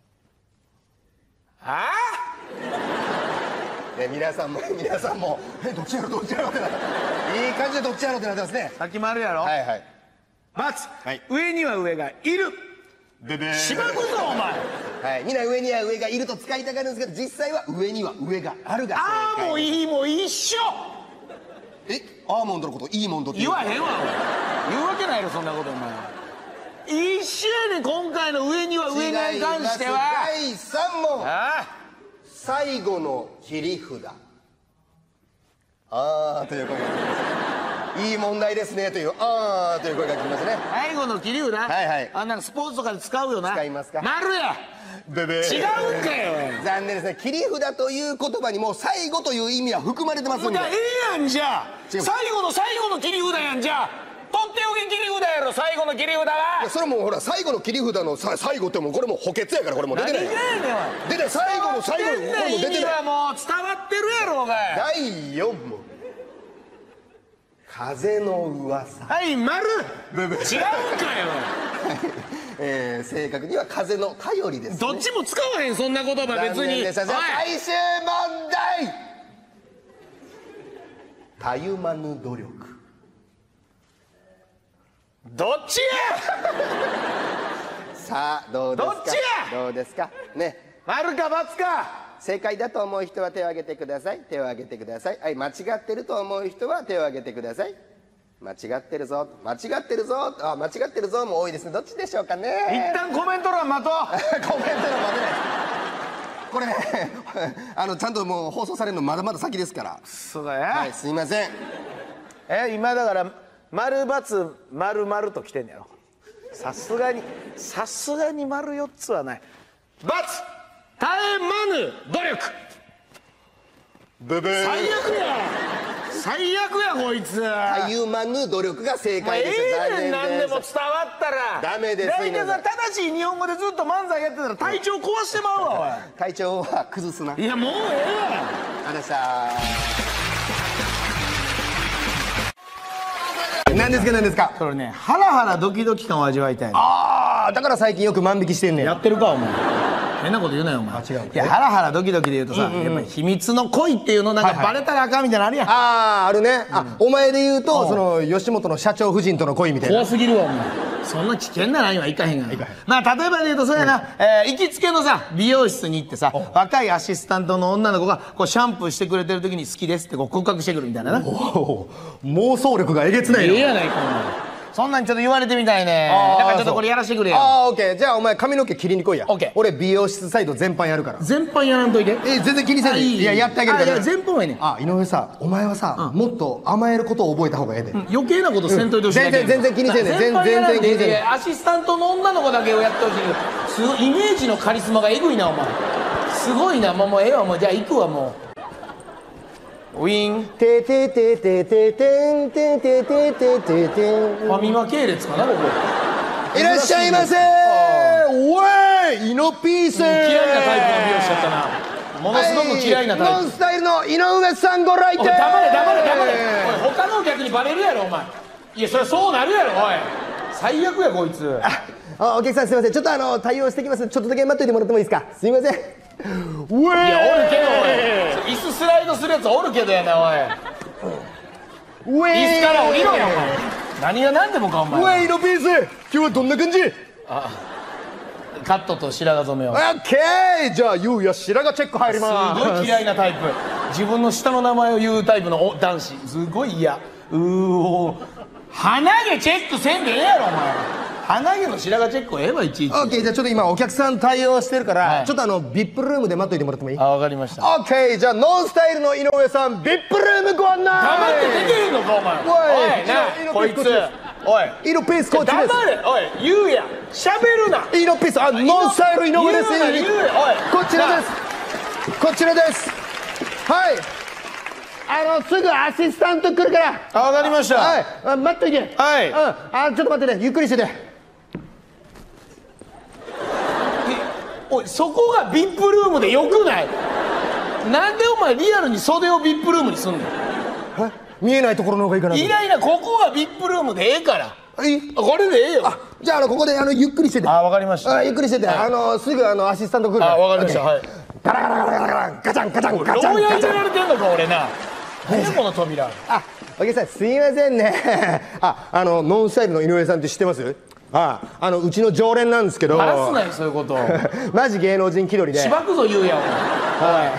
あね、皆さんも皆さんもえどっちやろどっちやろってなっていい感じでどっちやろってなってますね。 あ。さっき丸やろ。 はいはい ×。 はい上には上がいる。 ブブーしばくぞお前。 はい、みんな上には上がいると使いたがるんですけど実際は上には上があるが正ああ解。 もういいもう一緒。 えアーモンドのこといいもんどって言わへんわおい。言うわけないやろそんなことお前。一緒やねん今回の上には上に関しては。 だいさん問。 あ最後の切り札。あーという声がいい問題ですねというあーという声が聞きますね。 最後の切り札。 はいはいあなんかスポーツとかで使うよな。 使いますか丸や。 ブブー違うんかよおい。 残念ですね。切り札という言葉にも最後という意味は含まれてますんで。 じゃあええやんじゃあ。 違う最後の最後の切り札やんじゃあ。とっておき切り札やろ最後の切り札いやは。 それもうほら最後の切り札のさ最後ってもうこれもう補欠やからこれもう出てない何がやねんおい。 出てない最後の最後のこれもう出意味てない。 はもう伝わってるやろお前。 だいよん問。風の噂。 はい丸。 ブブ違うんかよ。 えー、正確には風の頼りです、ね、 どっちも使わへんそんな言葉別残念に。 でした。じゃあおい最終問題。たゆまぬ努力。 どっちや。 さあどうですか。 どっちやどうですかね。 丸か×か。 正解だと思う人は手を挙げてください。手を挙げてください。はい、間違ってると思う人は手を挙げてください。間違ってるぞ間違ってるぞあ間違ってるぞも多いですね。どっちでしょうかね。 一旦コメント欄待とう。 コメントのまでねこれねあのちゃんともう放送されるのまだまだ先ですから。 そうだよ、 はいすいません。 え今だから丸×丸丸と来てんねやろ。さすがにさすがに丸よっつはない。×絶えまぬ努力。 ブブー最悪や最悪やこいつ。 たゆまぬ努力が正まあえ解です。 えねん何でも伝わったら。 ダメです大体さ正しい日本語でずっと漫才やってたら体調壊してまうわ体調は崩すな。 おい。いやもうええわ。 ありがとうございました何ですか何ですか。 それねハラハラドキドキ感を味わいたいの。 ああだから最近よく万引きしてんねやや。 ってるかお前。変なこと言うなよお前。 違ういやハラハラドキドキで言うとさ、やっぱり秘密の恋っていうのなんかバレたらあかんみたいなのあるやん。 あああるね。あお前で言うとその吉本の社長夫人との恋みたいな。 怖すぎるわお前。そんな危険なラインはいかへんがな。まあ例えばで言うとそうやな、えー行きつけのさ美容室に行ってさ若いアシスタントの女の子がこうシャンプーしてくれてる時に好きですってこう告白してくるみたいなな。 おお妄想力がえげつないな。 ええやないかお前。 そんなんちょっと言われてみたいね。 あーだからちょっとこれやらしてくれよ。 ああ、オッケー。じゃあお前髪の毛切りに来いや。 オッケー俺美容室サイド全般やるから。 全般やらんといて。 え、全然気にせんでいい。いや、やってあげるから。 いや、全般はね。 あ、井上さ、お前はさ、もっと甘えることを覚えた方がええで。 余計なことせんといてほしいだけ。 全然全然気にせんねん。全然全然気にせんねん。 アシスタントの女の子だけをやってほしい。すごいイメージのカリスマがえぐいなお前。すごいな。もうもうええわもう。じゃあ行くわもう。ウィンててててててんててててててん。 ファミマ系列かなここ。 いらっしゃいませー。おい、イノピース。 嫌いなタイプの美容師だったな。ものすごく嫌いなタイプ。 ノンスタイルの井上さんご来店。 おい黙れ黙れ黙れ。おい他のお客にバレるやろお前。いやそれそうなるやろおい。最悪やこいつ。 あ、お客さんすいません。ちょっとあの対応してきます。ちょっとだけ待っといてもらってもいいですか。すいません。 いやおるけどおい。椅子スライドするやつおるけどやなおい。 ウェ椅子から降りろよお前。何が何でもかお前。 ウェイのピース。今日はどんな感じ？ カットと白髪染めを。 オッケー。じゃあゆうや白髪チェック入ります。 すごい嫌いなタイプ。自分の下の名前を言うタイプのお男子。すごい嫌。うーお鼻毛チェックせんでええやろお前。鼻毛の白髪チェックはええわいちいち。 オッケー。じゃあちょっと今お客さん対応してるから、 はいちょっとあのビップルームで待っといてもらってもいい？ あ、わかりました。 オッケー。じゃあノンスタイルの井上さんビップルームご案内。 黙って出てへんのかお前。 おいおいな色こいつ。 色おい。 イノピースこっちです。 黙れ。おい言うや。喋るな。 イノピース。あ、ノンスタイル井上です。 言うな言うなおい。 こちらです。こちらです。はい。あのすぐアシスタント来るから。 あ、わかりました。 はい。あ、待っといて。 はいうん。あ、ちょっと待ってね。ゆっくりしてて。 おいそこがビップルームでよくない？なんでお前リアルに袖をビップルームにすんの？ え、見えないところの方がいいかなと。 いらいらここはビップルームでええから。 いい？ これでええよ。 あ、じゃああのここであのゆっくりしてて。 あ、わかりました。 あ、ゆっくりしてて。あのすぐあのアシスタント来るから。 あ、わかりました。 オッケー。 はい。 ガラガラガラガラガラガチャンガチャンガチャン牢屋入ガチャン。 れられてんのか俺な。何でこの扉。 あ、お客さんすいませんね。あ、あのノンスタイルの井上さんって知ってます？あ、あのうちの常連なんですけど。 バラすなよそういうこと。 マジ芸能人気取りで。 しばくぞ言うやお前。 はい。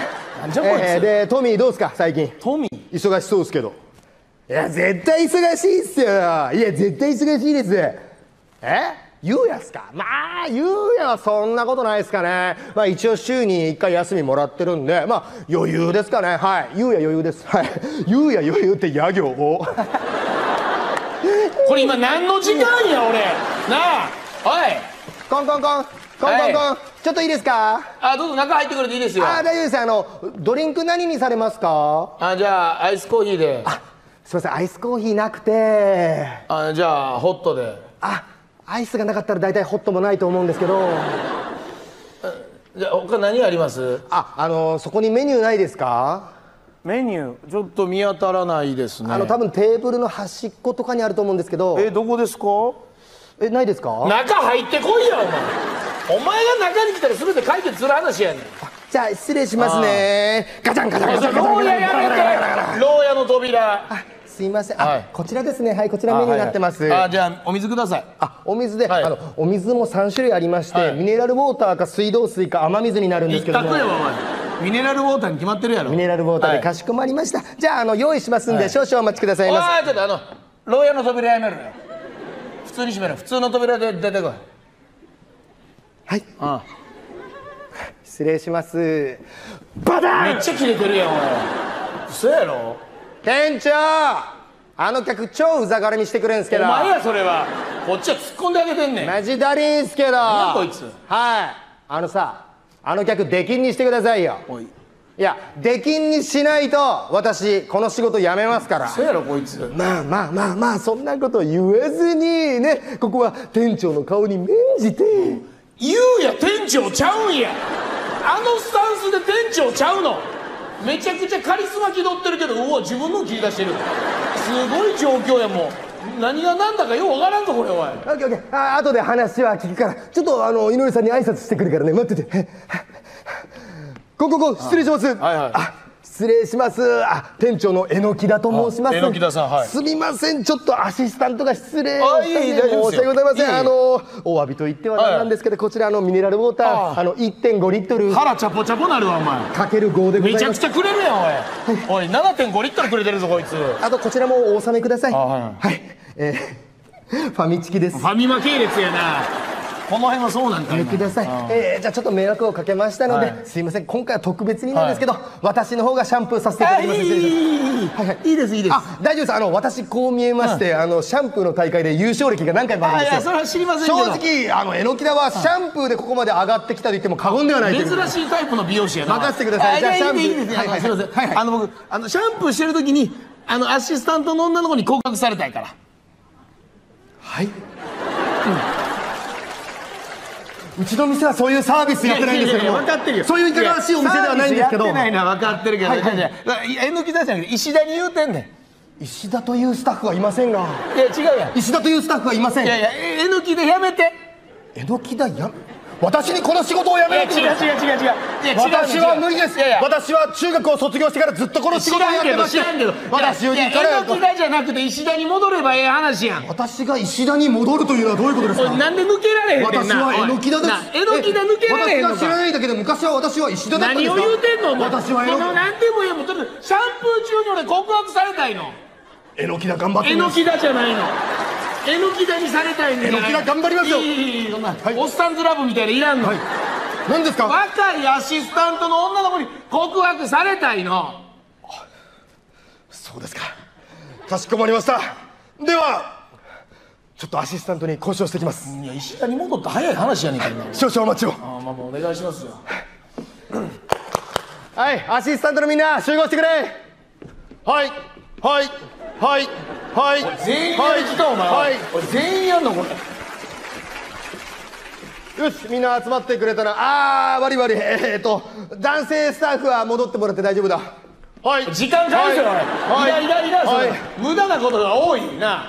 なんじゃこいつ。 えー、でトミーどうすか最近？ トミー。 忙しそうですけど。いや絶対忙しいっすよ。いや絶対忙しいです。え？ゆうやっすか？まあゆうやはそんなことないですかね。まあ一応週にいっかい休みもらってるんで、まあ余裕ですかね。はい。ゆうや余裕です。はい。ゆうや余裕ってや行を。 これ今何の時間や俺。なあ。おい。 コンコンコンコンコンコン、 はちょっといいですか？ あ、どうぞ中入ってくれていいですよ。 あ、大丈夫です。あのドリンク何にされますか？ あ、じゃあアイスコーヒーで。 あ、すいません、アイスコーヒーなくて。 あ、じゃあホットで。 あ、アイスがなかったら大体ホットもないと思うんですけど。 じゃあ他何あります？ あ、あのそこにメニューないですか？ メニューちょっと見当たらないですね。 あの多分テーブルの端っことかにあると思うんですけど。 え、どこですか？ え、ないですか？ 中入ってこいやお前。お前が中に来たら全て解決する話やねん。 じゃあ失礼しますね。ガチャンガチャンガチャンガチャン牢屋やめて。牢屋の扉。 あ、すいません。あ、 はいこちらですね。はい、こちらメニューになってます。 あ、じゃあお水ください。 あ、お水で、 はいあのお水もさん種類ありまして、 はいミネラルウォーターか水道水か雨水になるんです一けども。 択やわお前。ミネラルウォーターに決まってるやろ。 ミネラルウォーターでかしこまりました。じゃああの用意しますんで、少々お待ちくださいませ。 おいちょっとあの牢屋の扉やめろよ。普通に閉めろ。普通の扉で出てこい。 はい、 あ失礼します。バタン。 めっちゃキレてるやんお前。嘘やろ。 店長、あの客超うざがらみしてくれんすけど。 お前やそれは。こっちは突っ込んであげてんねん。 マジだりーんすけど。 やこいつ。 はい。あのさ、あの客出禁にしてくださいよ。 おい。 いや、出禁にしないと私この仕事辞めますから。 そうやろこいつ。 まあまあまあまあ、そんなこと言わずにね、ここは店長の顔に免じて。 言うや店長ちゃうんや。あのスタンスで店長ちゃうの。めちゃくちゃカリスマ気取ってるけど、うわ自分の切り出してる。すごい状況やもう。何が何だかようわからんぞこれおい。 オッケーオッケー。あ、後で話は聞くから、ちょっとあの井上さんに挨拶してくるからね、待ってて。こここ失礼します。 はいはい。 あ、失礼します。あ、店長の榎木田と申します。 榎木田さん、はい。 すみません、ちょっとアシスタントが失礼あ、 をしたんでいい大丈夫ですよ。 申し訳ございません。 いいあのお詫びと言ってはなんなんですけど、こちらのミネラルウォーター、あの いってんごリットル腹チャポチャポなるわお前。 かけるごでございます。 めちゃくちゃくれるやんおい。おい ななてんごリットルくれてるぞこいつ。 あとこちらもお納めください。 あ、はいはい。えファミチキです。 ファミマ系列やな。この辺はそうなんかいな。 ください。えー、じゃあちょっと迷惑をかけましたので、 はいすいません、今回は特別になんですけど、私の方がシャンプーさせていただきます。 いいいいいいいいはいはいいいですいいです。 あ、大丈夫です。あの私こう見えまして、あのシャンプーの大会で優勝歴が何回もあるんですよ。 あいやそれは知りませんけど。 正直あの榎田はシャンプーでここまで上がってきたと言っても過言ではないという。 珍しいタイプの美容師やな。 任せてください。 あじゃあシャンプーいいですね。 はいはいすみません。 はいはいあの僕あのシャンプーしてる時にあのアシスタントの女の子に告白されたいから。 はい。うちの店はそういうサービスやってないんですけども、 分かってるよ。 そういういかがわしいお店ではないんですけど、 やってないのは分かってるけど、 はいはいいやいやえぬきだじゃなくて石田に言うてんね石田というスタッフはいませんが、 ん。いや違うやん。 石田というスタッフはいません。 いやいやえぬきでやめて。 えのきだや、私にこの仕事を辞いや違うめるって違う違う違う。いや違う。 私は無理です。 いやいや。 私は中学を卒業してからずっとこの仕知事をやらんけどってまして知らんけど。 私よりいやからえのきだじゃなくて石田に戻ればええ話やん。 私が石田に戻るというのはどういうことですか。 おいなんで抜けられへんねん私な。 はえのきだです。 なえのきだ抜けられへんの私が知らか。 ないだけで昔は私は石田だったんですか。 何を言うてんのお前。 私はえのその何でもいいもん。とりあえずシャンプー中に俺告白されたいの。 えのきだ頑張ってえみます。 のきだじゃないの。えのきだにされたいんだよ。 えのきだ頑張りますよいいいいいいそんな、 いおっさんずラブみたいないらんの。 はい。何ですか。 若いアシスタントの女の子に告白されたいの。 そうですか。かしこまりました。ではちょっとアシスタントに交渉してきます。 いや石田に戻った早い話やねんけどな。 少々お待ちを。 あまあもうお願いしますよ。 はい、アシスタントのみんな集合してくれ。はいはいはいはい全員やる気かお前。 はい。 おい全員やんのこれ。 よし、みんな集まってくれたら、あー、悪い悪い、えーっと、男性スタッフは戻ってもらって大丈夫だ。はい。 時間返せよ、 はいおい。イライライラそれはい無駄なことが多いな。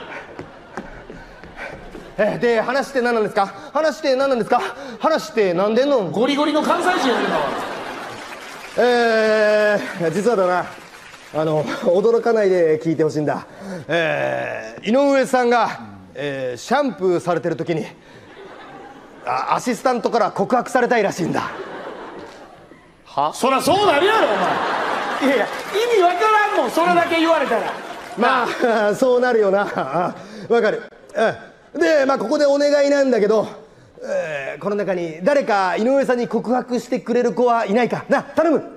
えーで、話って何なんですか。話って何なんですか。話って何でんの。 ゴリゴリの関西人やねんか。 えー、実はだな、あの、驚かないで聞いてほしいんだ。えー、井上さんが、えー、シャンプーされてる時に、あアシスタントから告白されたいらしいんだ。 そりゃそうなるやろお前。いやいや意味わからんもんそれだけ言われたら。 まあそうなるよな。あわかる。うんでまあここでお願いなんだけど、えーこの中に誰か井上さんに告白してくれる子はいないかな。頼む。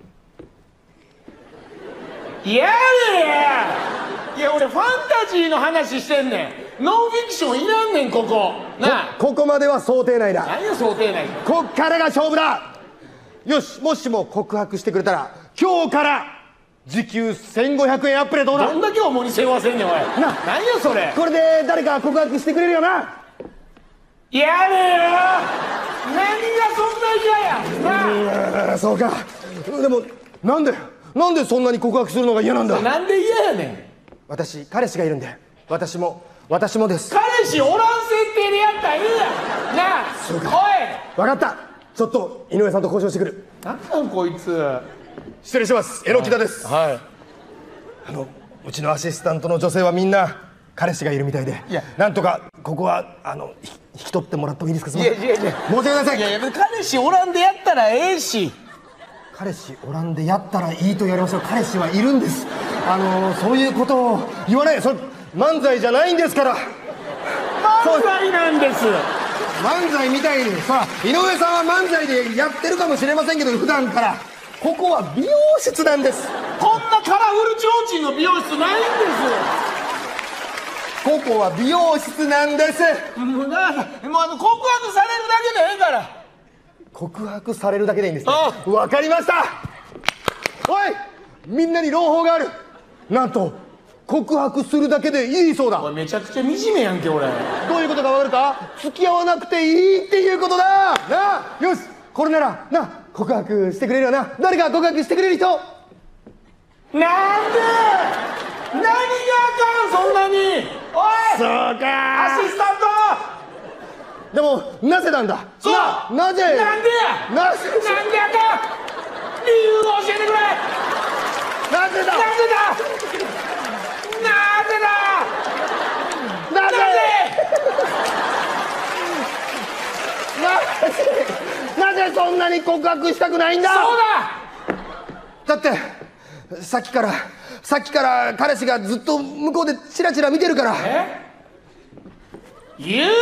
いやれや。いや俺ファンタジーの話してんねん。ノンフィクションいらんねんここなあ。 ここまでは想定内だ。 何や想定内。 こっからが勝負だ。よし、もしも告白してくれたら今日から時給せんごひゃくえんアップでどうだ。 どんだけ重に背負わせんねんおい。 な何やそれ。 これで誰か告白してくれるよな。 やれよ。何がそんな嫌やなあ。 あーそうか。でもなんでなんでそんなに告白するのが嫌なんだ。 なんで嫌やねん。 私彼氏がいるんで。私も私もです。 彼氏おらん設定でやったらいいやんなあ。 そうかおい分かった。ちょっと井上さんと交渉してくる。 なんなんこいつ。 失礼します。榎木田です。 はい。 あのうちのアシスタントの女性はみんな彼氏がいるみたいで、 いやなんとかここはあのひ引き取ってもらってもいいですか。すいみません。 やいやいや申し訳ないさい。 いやいや彼氏おらんでやったらええし。 彼氏おらんでやったらいいと言われました。彼氏はいるんです。あのそういうことを言わない。それ漫才じゃないんですから。 漫才なんです。 漫才みたいにさ、井上さんは漫才でやってるかもしれませんけど普段からここは美容室なんです。 こんなカラフル提灯の美容室ないんでここは美容室なんです。 す。もうなもうあの告白されるだけでええから。 告白されるだけでいいんですね。 あわかりました。おいみんなに朗報がある。なんと告白するだけでいいそうだ。 おいめちゃくちゃ惨めやんけ俺。 どういうことかわかるか。付き合わなくていいっていうことだなあ。よしこれならな告白してくれるよな。誰か告白してくれる人。 なんで何があかんそんなに。おいそうかアシスタント。 でもなぜなんだ。 そうななぜなんでやなぜなんであかん理由を教えてくれ。 なぜだなんでだなんでだなぜなぜなぜそんなに告白したくないんだ。 そうだだってさっきからさっきから彼氏がずっと向こうでチラチラ見てるから。 え言うや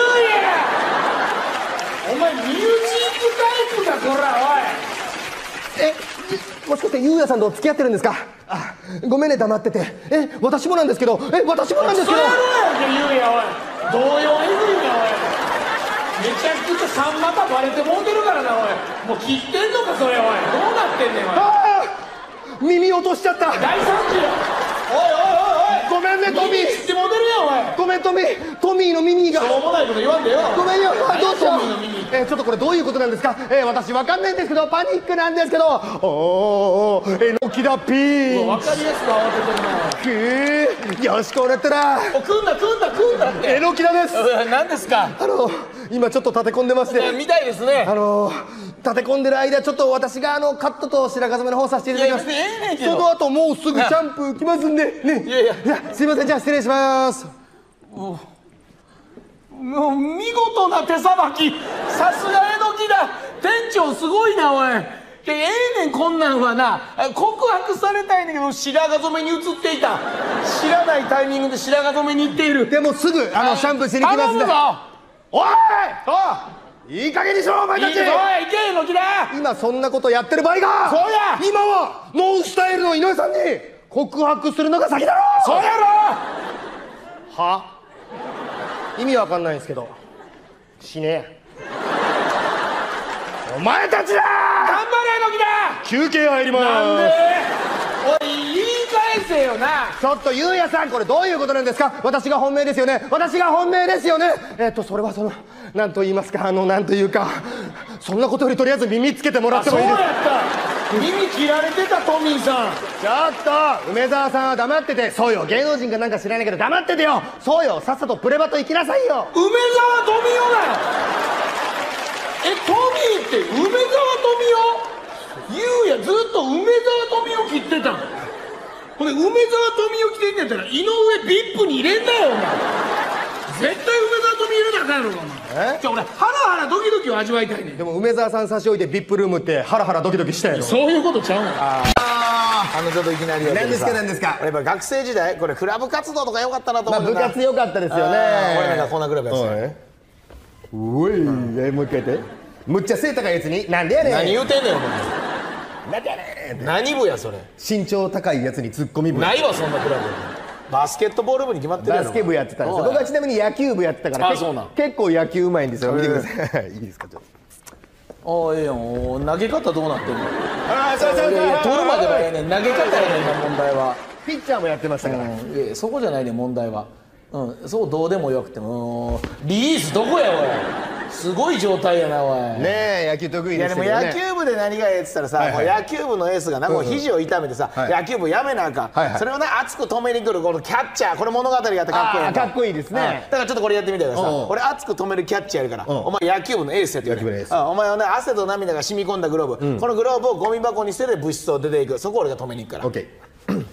お前ミュージックタイプかこらおい。 えもしかしてゆうやさんと付き合ってるんですか？あごめんね黙ってて。え私もなんですけどえ私もなんですけど。 そやろやんけ言うやおい。動揺えぐいなおい。めちゃくちゃさん股バレてもうてるからなおい。もう切ってんのかそれおい。どうなってんねんおい。 あー耳落としちゃった。 大惨事よ。おいおいおいおい。 ごめんねトミ耳切ってもうてるやんおい。 ーごめんトミートミーの耳がしょうもないこと言わんでよ。 ごめんよあどうしようトミーの耳。 えーちょっとこれどういうことなんですか？えー私わかんないんですけどパニックなんですけど。おーおーえのきだピーわかりやすく慌ててるな。 くーよしこうなったらお組んだ組んだ組んだってえのきだです。 う何ですか？ あの今ちょっと立て込んでまして見たいですね。 あの立て込んでる間ちょっと私があのカットと白髪染めの方させていただきます。 いや別にええねんけどその後もうすぐシャンプー来ますんでね。 いやいやすいませんじゃあ失礼します。 もう見事な手さばき。さすがえのきだ。店長すごいなおい。ええねんこんなんはな。告白されたいんだけど白髪染めに移っていた。知らないタイミングで白髪染めに行っている。 でもすぐあのシャンプーしに来ますんで。 頼むぞ。 おいおいいい加減にしろお前たち。 いいぞおい行けえのきだ。 今そんなことやってる場合が。 そうや今はノンスタイルの井上さんに告白するのが先だろ。 そうやろ。 は意味わかんないんですけど死ねえお前たちだ。 頑張れえのきだ。 休憩入りまなんで。 す。 おい言い返せよな。 ちょっとゆうやさんこれどういうことなんですか？私が本命ですよね。私が本命ですよね。えっとそれはその何と言いますかあの何というかそんなことよりとりあえず耳つけてもらってそうもいいですやった。耳切られてたトミーさん。 ちょっと梅沢さんは黙ってて。そうよ芸能人かなんか知らないけど黙っててよ。そうよさっさとプレバト行きなさいよ。 梅沢富美男だよ。えトミーって梅沢富美男。ゆうやずっと梅沢富美男切ってたん。ほんで梅沢富美男着てんねやったら井上ビップに入れんなよお前。絶対梅沢富美男入れなあかんやろお前。 えじゃあ俺ハラハラドキドキを味わいたいねん。 でも梅沢さん差し置いてビップルームってハラハラドキドキしたやろ。 そういうことちゃうの。 あのちょっといきなりやけどさ何ですか何ですか。 やっぱ学生時代これクラブ活動とか良かったなとまあ思うんだな。 部活良かったですよね。 あー俺なんかこんなクラブやつね。 おい、えもう一回やって。むっちゃ背高いやつになんでやねん。 何言うてんねんお前。 なんでやねん。 何部やそれ。 身長高いやつにツッコミ部。 ないわそんなクラブ。バスケットボール部に決まってるやろ。 バスケ部やってたんですよ。 おい僕はちなみに野球部やってたからけあそうなん結構野球うまいんですよ。見てください。いいですかちょっと。 ああええやん。お投げ方どうなってんの。 ああそうそうそう。 いやいや取るまではええねん。投げ方やねんな問題は。 ピッチャーもやってましたから。 うん、いやいやそこじゃないねん問題は。うんそうどうでもよくてもリリースどこやおい。すごい状態やなおい。 ねえ野球得意いやでもでしたけどね。 野球部で何がええっつったらさ、 はいはいもう野球部のエースがな、もう肘を痛めてさ、 はい野球部やめなあかん、 はいはいそれをな熱く止めに来るこのキャッチャー、これ物語があってかっこいいやんあーかっこいいですねうんだからちょっとこれやってみたいからさ、 うん俺熱く止めるキャッチャーやるから、 うんお前野球部のエースやってくれ。 野球部のエースうんお前はね汗と涙が染み込んだグローブ、このグローブをゴミ箱に捨てて部室を出ていく、そこを俺が止めに行くから。 オッケー。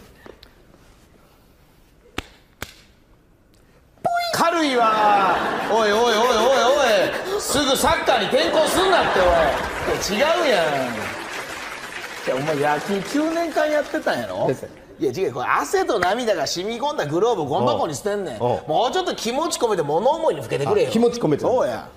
軽いわー。おいおいおいおいおい、すぐサッカーに転向すんなっておい。違うやん。じゃあお前野球きゅうねんかんやってたんやろ。 ですいや違う、これ汗と涙が染み込んだグローブをゴミ箱に捨てんねん。 おうもうちょっと気持ち込めて物思いにふけてくれよ。 あ気持ち込めてそうや。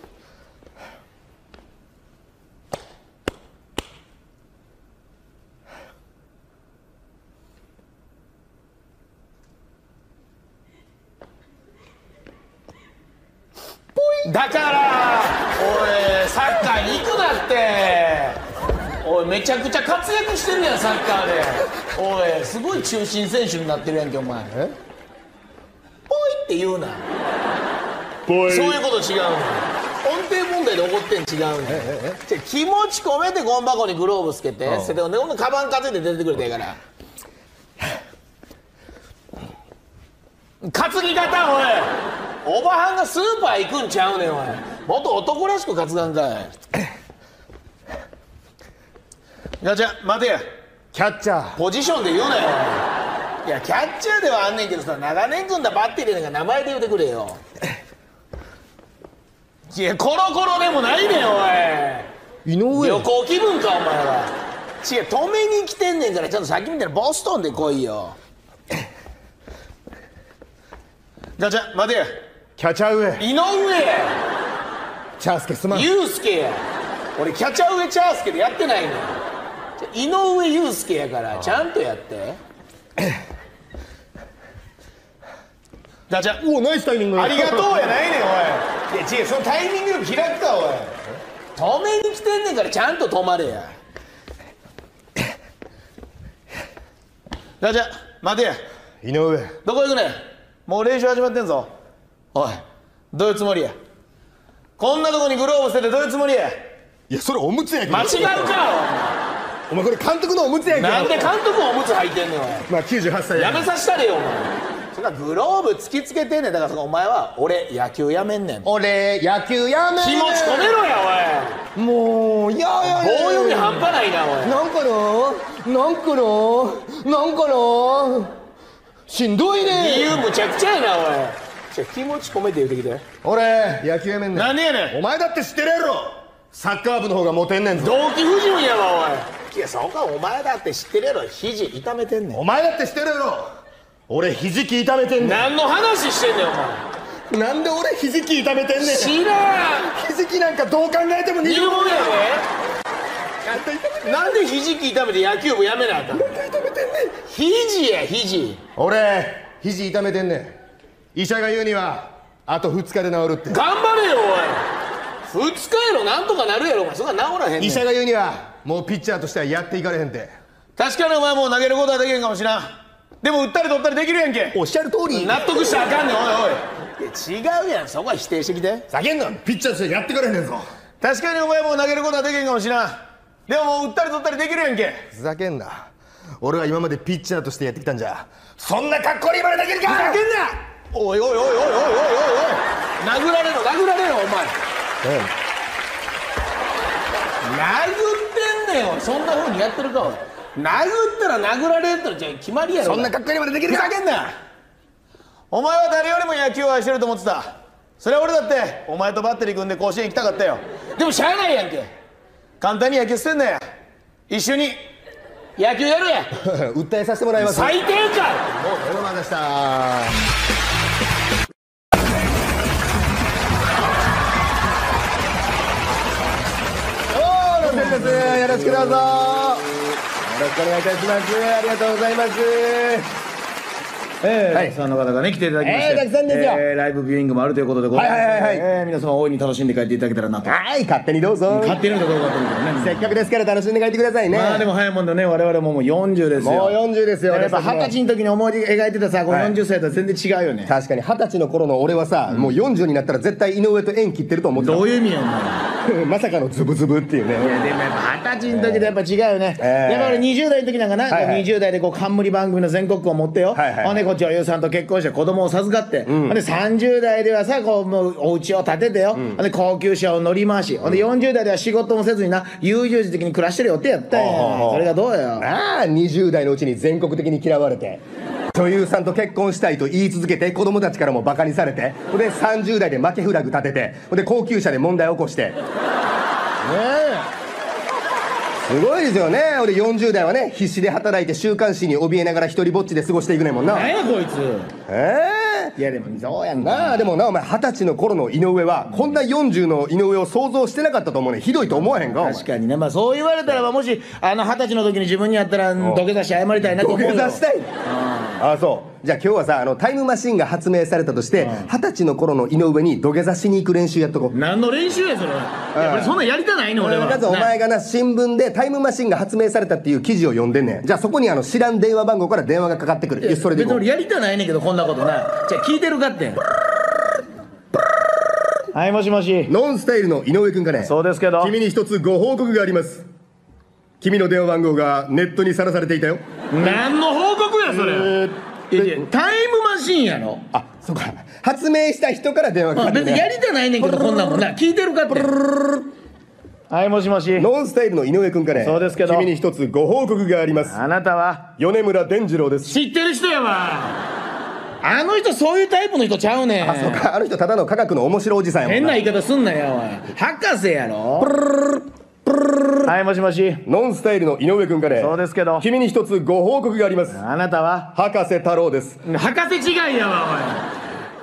だからおいサッカーに行くなって。おいめちゃくちゃ活躍してるやんサッカーで。おいすごい中心選手になってるやんけお前。 えポイって言うな。 ボそういうこと違うの。音程問題で怒ってん違うねん。じゃあ気持ち込めてゴミ箱にグローブつけて捨てて、ほんでほんでカバン担いで出てくれてええから。担ぎ方おい、おばはんがスーパー行くんちゃうねんおい。もっと男らしく担がんかい。ガチャ待てや、 キャッチャー。 ポジションで言うなよ。いやキャッチャーではあんねんけどさ、長年組んだバッテリーなんか名前で言うてくれよ。いやコロコロでもないねんおい。 井上。 旅行気分かお前は。違う止めに来てんねんから、ちゃんとさっきみたいなボストンで来いよ。ガチャ待てや、 キャチャウエ井上やチャースケすまん。 ユウスケや。俺キャチャウエチャースケでやってないの。井上ユウスケやからちゃんとやってじゃあじゃあおおナイスタイミング。 ありがとうやないねんおい。いや違うそのタイミングでも開くかおい。止めに来てんねんからちゃんと止まれや。じゃあじゃあ待てや。 井上どこ行くねん。もう練習始まってんぞ。おいどういうつもりや。こんなとこにグローブ捨ててどういうつもりや。 いやそれおむつやけど。 間違うかお前これ監督のおむつやけど。 なんで監督おむつ履いてんねんおい。 まあきゅうじゅうはっさいやめさせたれよお前。そんなグローブ突きつけてんねん。だからそのお前は俺野球やめんねん。 俺野球やめんねん。 気持ち込めろやおい。 もういやいやいや棒読み半端ないなおい。 なんかななんかななんかなしんどい理ね。 由むちゃくちゃやなおい。ちょ気持ち込めて言うてきて。 俺野球やめんねん。 なんでやねん。 お前だって知ってるやろ。サッカー部の方がモテんねんぞ。 同期不純やわおい。いやそうかお前だって知ってるやろ。肘痛めてんねん。 お前だって知ってるやろ。俺ひじき痛めてんねん。 何の話してんねんお前。 なんで俺ひじき痛めてんねん。 知らん。 ひじきなんかどう考えても煮るもんやで。 で。なんで肘き痛めて野球部やめなあかん。 痛めてんねん。 肘や肘。 俺ひじ痛めてんねん。医者が言うにはあとふつかで治るって。 頑張れよおい。ふつかやろなんとかなるやろお前。そんな治らへんねん。 医者が言うにはもうピッチャーとしてはやっていかれへんて。 確かにお前もう投げることはできへんかもしらん。でも打ったり取ったりできるやんけ。 おっしゃる通り。 納得したらあかんねんおいおい。いや違うやん。そこは否定してきて。 ざけんな。ピッチャーとしてやっていかれへんねんぞ。 確かにお前もう投げることはできへんかもしらん。でももう打ったり取ったりできるやんけ。 ふざけんな。俺は今までピッチャーとしてやってきたんじゃそんなかっこいいまでできるか。 ふざけんな。おいおいおいおいおいおいおいおい。殴られろ殴られろお前。殴ってんねんよ。そんな風にやってるかおい。殴ったら殴られるってじゃ決まりやろ。 そんなかっこいいまでできるか。 ふざけんな。お前は誰よりも野球を愛してると思ってた。それは俺だってお前とバッテリー組んで甲子園行きたかったよ。でもしゃあないやんけ。簡単に野球捨てんなや。一緒に野球やるや。 訴えさせてもらいます。 最低か。 もうどうもでした。おー、ロセンです。よろしくどうぞ。よろしくお願いいたします。ありがとうございます。 えー、 はいたくさんの方がね来ていただきまして、 えーたくさんですよえーライブビューイングもあるということでございます。 はいはいはいはいえー皆様大いに楽しんで帰っていただけたらなと。 はい、勝手にどうぞ。 勝手にのところがあったんだけどね。 せっかくですから楽しんで帰ってくださいね。 まあでも早いもんでね我々ももうよんじゅうですよ。 もうよんじゅうですよ。 やっぱ二十歳の時に思い描いてたさ、このはいよんじゅっさいとは全然違うよね。 確かに二十歳の頃の俺はさ、もうよんじゅうになったら絶対井上と縁切ってると思ってた。 どういう意味よお前。 まさかのズブズブっていうね。 いやでもやっぱ二十歳の時とやっぱ違うよね。 えーやっぱ俺にじゅう代の時なんかな、 はいはいにじゅう代でこう冠番組の全国区を持ってよ、 はいはいほんでこう女優さんと結婚して子供を授かって、ほんでさんじゅう代ではさこうもうお家を建ててよ、ほんで高級車を乗り回し、ほんでよんじゅう代では仕事もせずにな悠々自適に暮らしてる予定やったんや。それがどうや。 ああ、にじゅう代のうちに全国的に嫌われて女優さんと結婚したいと言い続けて子供たちからもバカにされて、ほんでさんじゅう代で負けフラグ立てて、ほんで高級車で問題起こしてねえすごいですよね。俺よんじゅう代はね必死で働いて週刊誌に怯えながら一人ぼっちで過ごしていくねんもんな。 何やこいつ。 ええいやでもそうやんなあ、でもなお前二十歳の頃の井上はこんなよんじゅうの井上を想像してなかったと思うねん。ひどいと思わへんか。 確かにね。まあそう言われたらばもしあの二十歳の時に自分にやったら土下座して謝りたいなと土思うよ。 下座したい。ああ、そう。じゃあ今日はさ、あのタイムマシンが発明されたとして二十歳の頃の井上に土下座しに行く練習やっとこう。 何の練習やそれ。いや俺そんなんやりたないの俺は。 まずお前がな新聞でタイムマシンが発明されたっていう記事を読んでんねん。じゃあそこにあの知らん電話番号から電話がかかってくる。 いやそれでいこう。 別に俺やりたないねんけどこんなことな。じゃあ聞いてるかって。はいもしもし。 ノンスタイルの井上くんかね。 そうですけど。 君に一つご報告があります。君の電話番号がネットにさらされていたよ。 何の報告やそれ。いやいやタイムマシンやろ。 あ、そうか。発明した人から電話がかかってくる、 別にやりたないねんけどこんなんもんな。聞いてるかって。はいもしもし。 ノンスタイルの井上くんかね。 そうですけど君に一つご報告があります。 あなたは米村伝次郎です。 知ってる人やわ。あの人そういうタイプの人ちゃうねん。 あ、そうか。あの人ただの科学の面白おじさんやもん変な言い方すんなよおい。博士やろ。はいもしもし。 ノンスタイルの井上くんかね。 そうですけど。 君に一つご報告があります。 あなたは博士太郎です。 博士違いやわ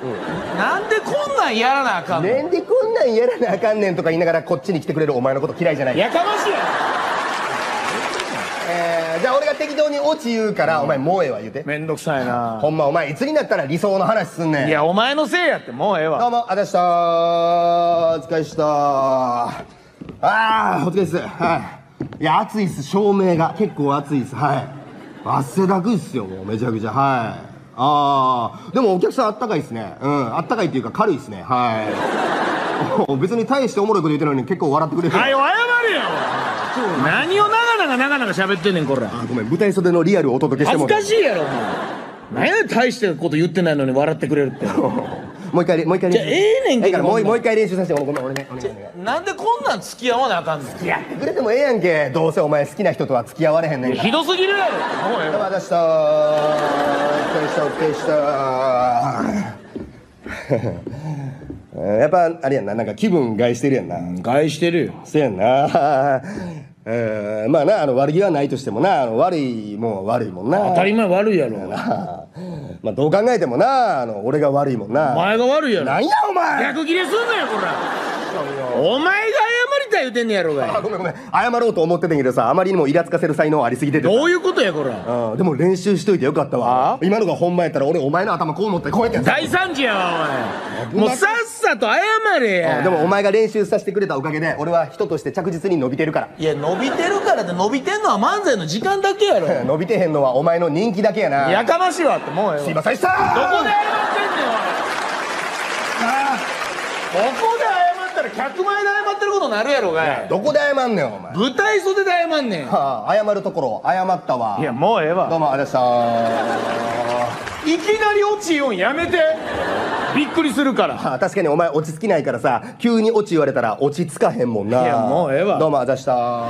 なんでこんなんやらなあかんの。 なんでこんなんやらなあかんねんとか言いながらこっちに来てくれるお前のこと嫌いじゃない。 やかましいやえー、じゃあ俺が適当にオチ言うからお前もうええわ言うて。 めんどくさいな。 ほんまお前いつになったら理想の話すんねん。 いやお前のせいやってもうええどうわ。 もあざしたー。お疲れしたー。あーお疲れっす。はいいや暑いっす。照明が結構暑いっす。はい汗だくっすよもうめちゃくちゃ。はいあーでもお客さんあったかいっすね。うんあったかいっていうか軽いっすね。はい別に大しておもろいこと言ってるのに結構笑ってくれる。 はい謝れよ。何を長々長々喋ってんねんこら。 あごめん舞台袖のリアルをお届けして恥もずかしいやろお前。何や大してこと言ってないのに笑ってくれるって。 もう一回もう一回練習。 じゃあええねんけどいいからもうもう一回練習させて。ごめん俺ねお願いお願い。 なんでこんなん付き合わなあかんの。 付き合ってくれてもええやんけ。どうせお前好きな人とは付き合われへんねんから。 ひどすぎるやろ。もうええわ。 どうもあざしたー。お疲れしたお疲れしたー。やっぱあれやんななんか気分害してるやんな。 返してるよ。 せやんな。えー、まあなあの悪気はないとしてもなあの悪いもんは悪いもんな。 当たり前悪いやろ。 まあどう考えてもなあの俺が悪いもんな。 お前が悪いやろ。 なんやお前。 逆切れすんなよこら。お前が謝りたい言うてんねやろがい。 あごめんごめん謝ろうと思ってたんやけどさあまりにもイラつかせる才能ありすぎててさ。 どういうことやこら。 うんでも練習しといてよかったわ。今のがほんまやったら俺お前の頭こう持ってこうやってやつ。 大惨事やわお前。もうさっさと謝れや。 でもお前が練習させてくれたおかげで俺は人として着実に伸びてるから。 いや伸びてるからって伸びてんのは漫才の時間だけやろ。 伸びてへんのはお前の人気だけやな。 やかましいわってもうええわ。 すいませんでした。 どこで謝ってんねんおい。ここで謝ったら客前で謝ってることになるやろがい。 どこで謝んねんお前。 舞台袖で謝んねん。 はあ謝るところ謝ったわ。 いやもうええわ。 どうもありがとうございまいきなり落ち言うんやめて。びっくりするから。 した。確かにお前落ち着きないからさ急に落ち言われたら落ち着かへんもんな。 いやもうええわ。 どうもありがとうございま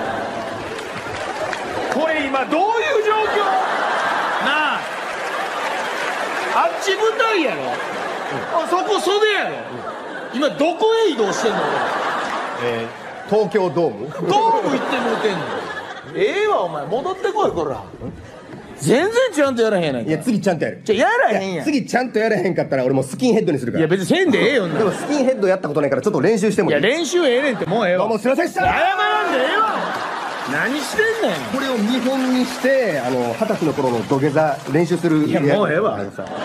これ今どういう状況なあ。あっち舞台やろ、あそこ袖やろ、今どこへ移動してんのした。えー、東京ドーム。 俺ドーム行ってもうてんの。ええわお前戻ってこいこら。全然ちゃんとやらへんやないか。 いや次ちゃんとやる。 じゃやらへんやん。 次ちゃんとやらへんかったら俺もうスキンヘッドにするから。 いや別にせんでええよな。 でもスキンヘッドやったことないからちょっと練習してもいい。 いや練習ええねんってもうええわ。 どうもすいませんでした。 謝らんでええわ。何してんねん。 これを見本にしてあの二十歳の頃の土下座練習する。 いやもうええわ。 ありがとうございます。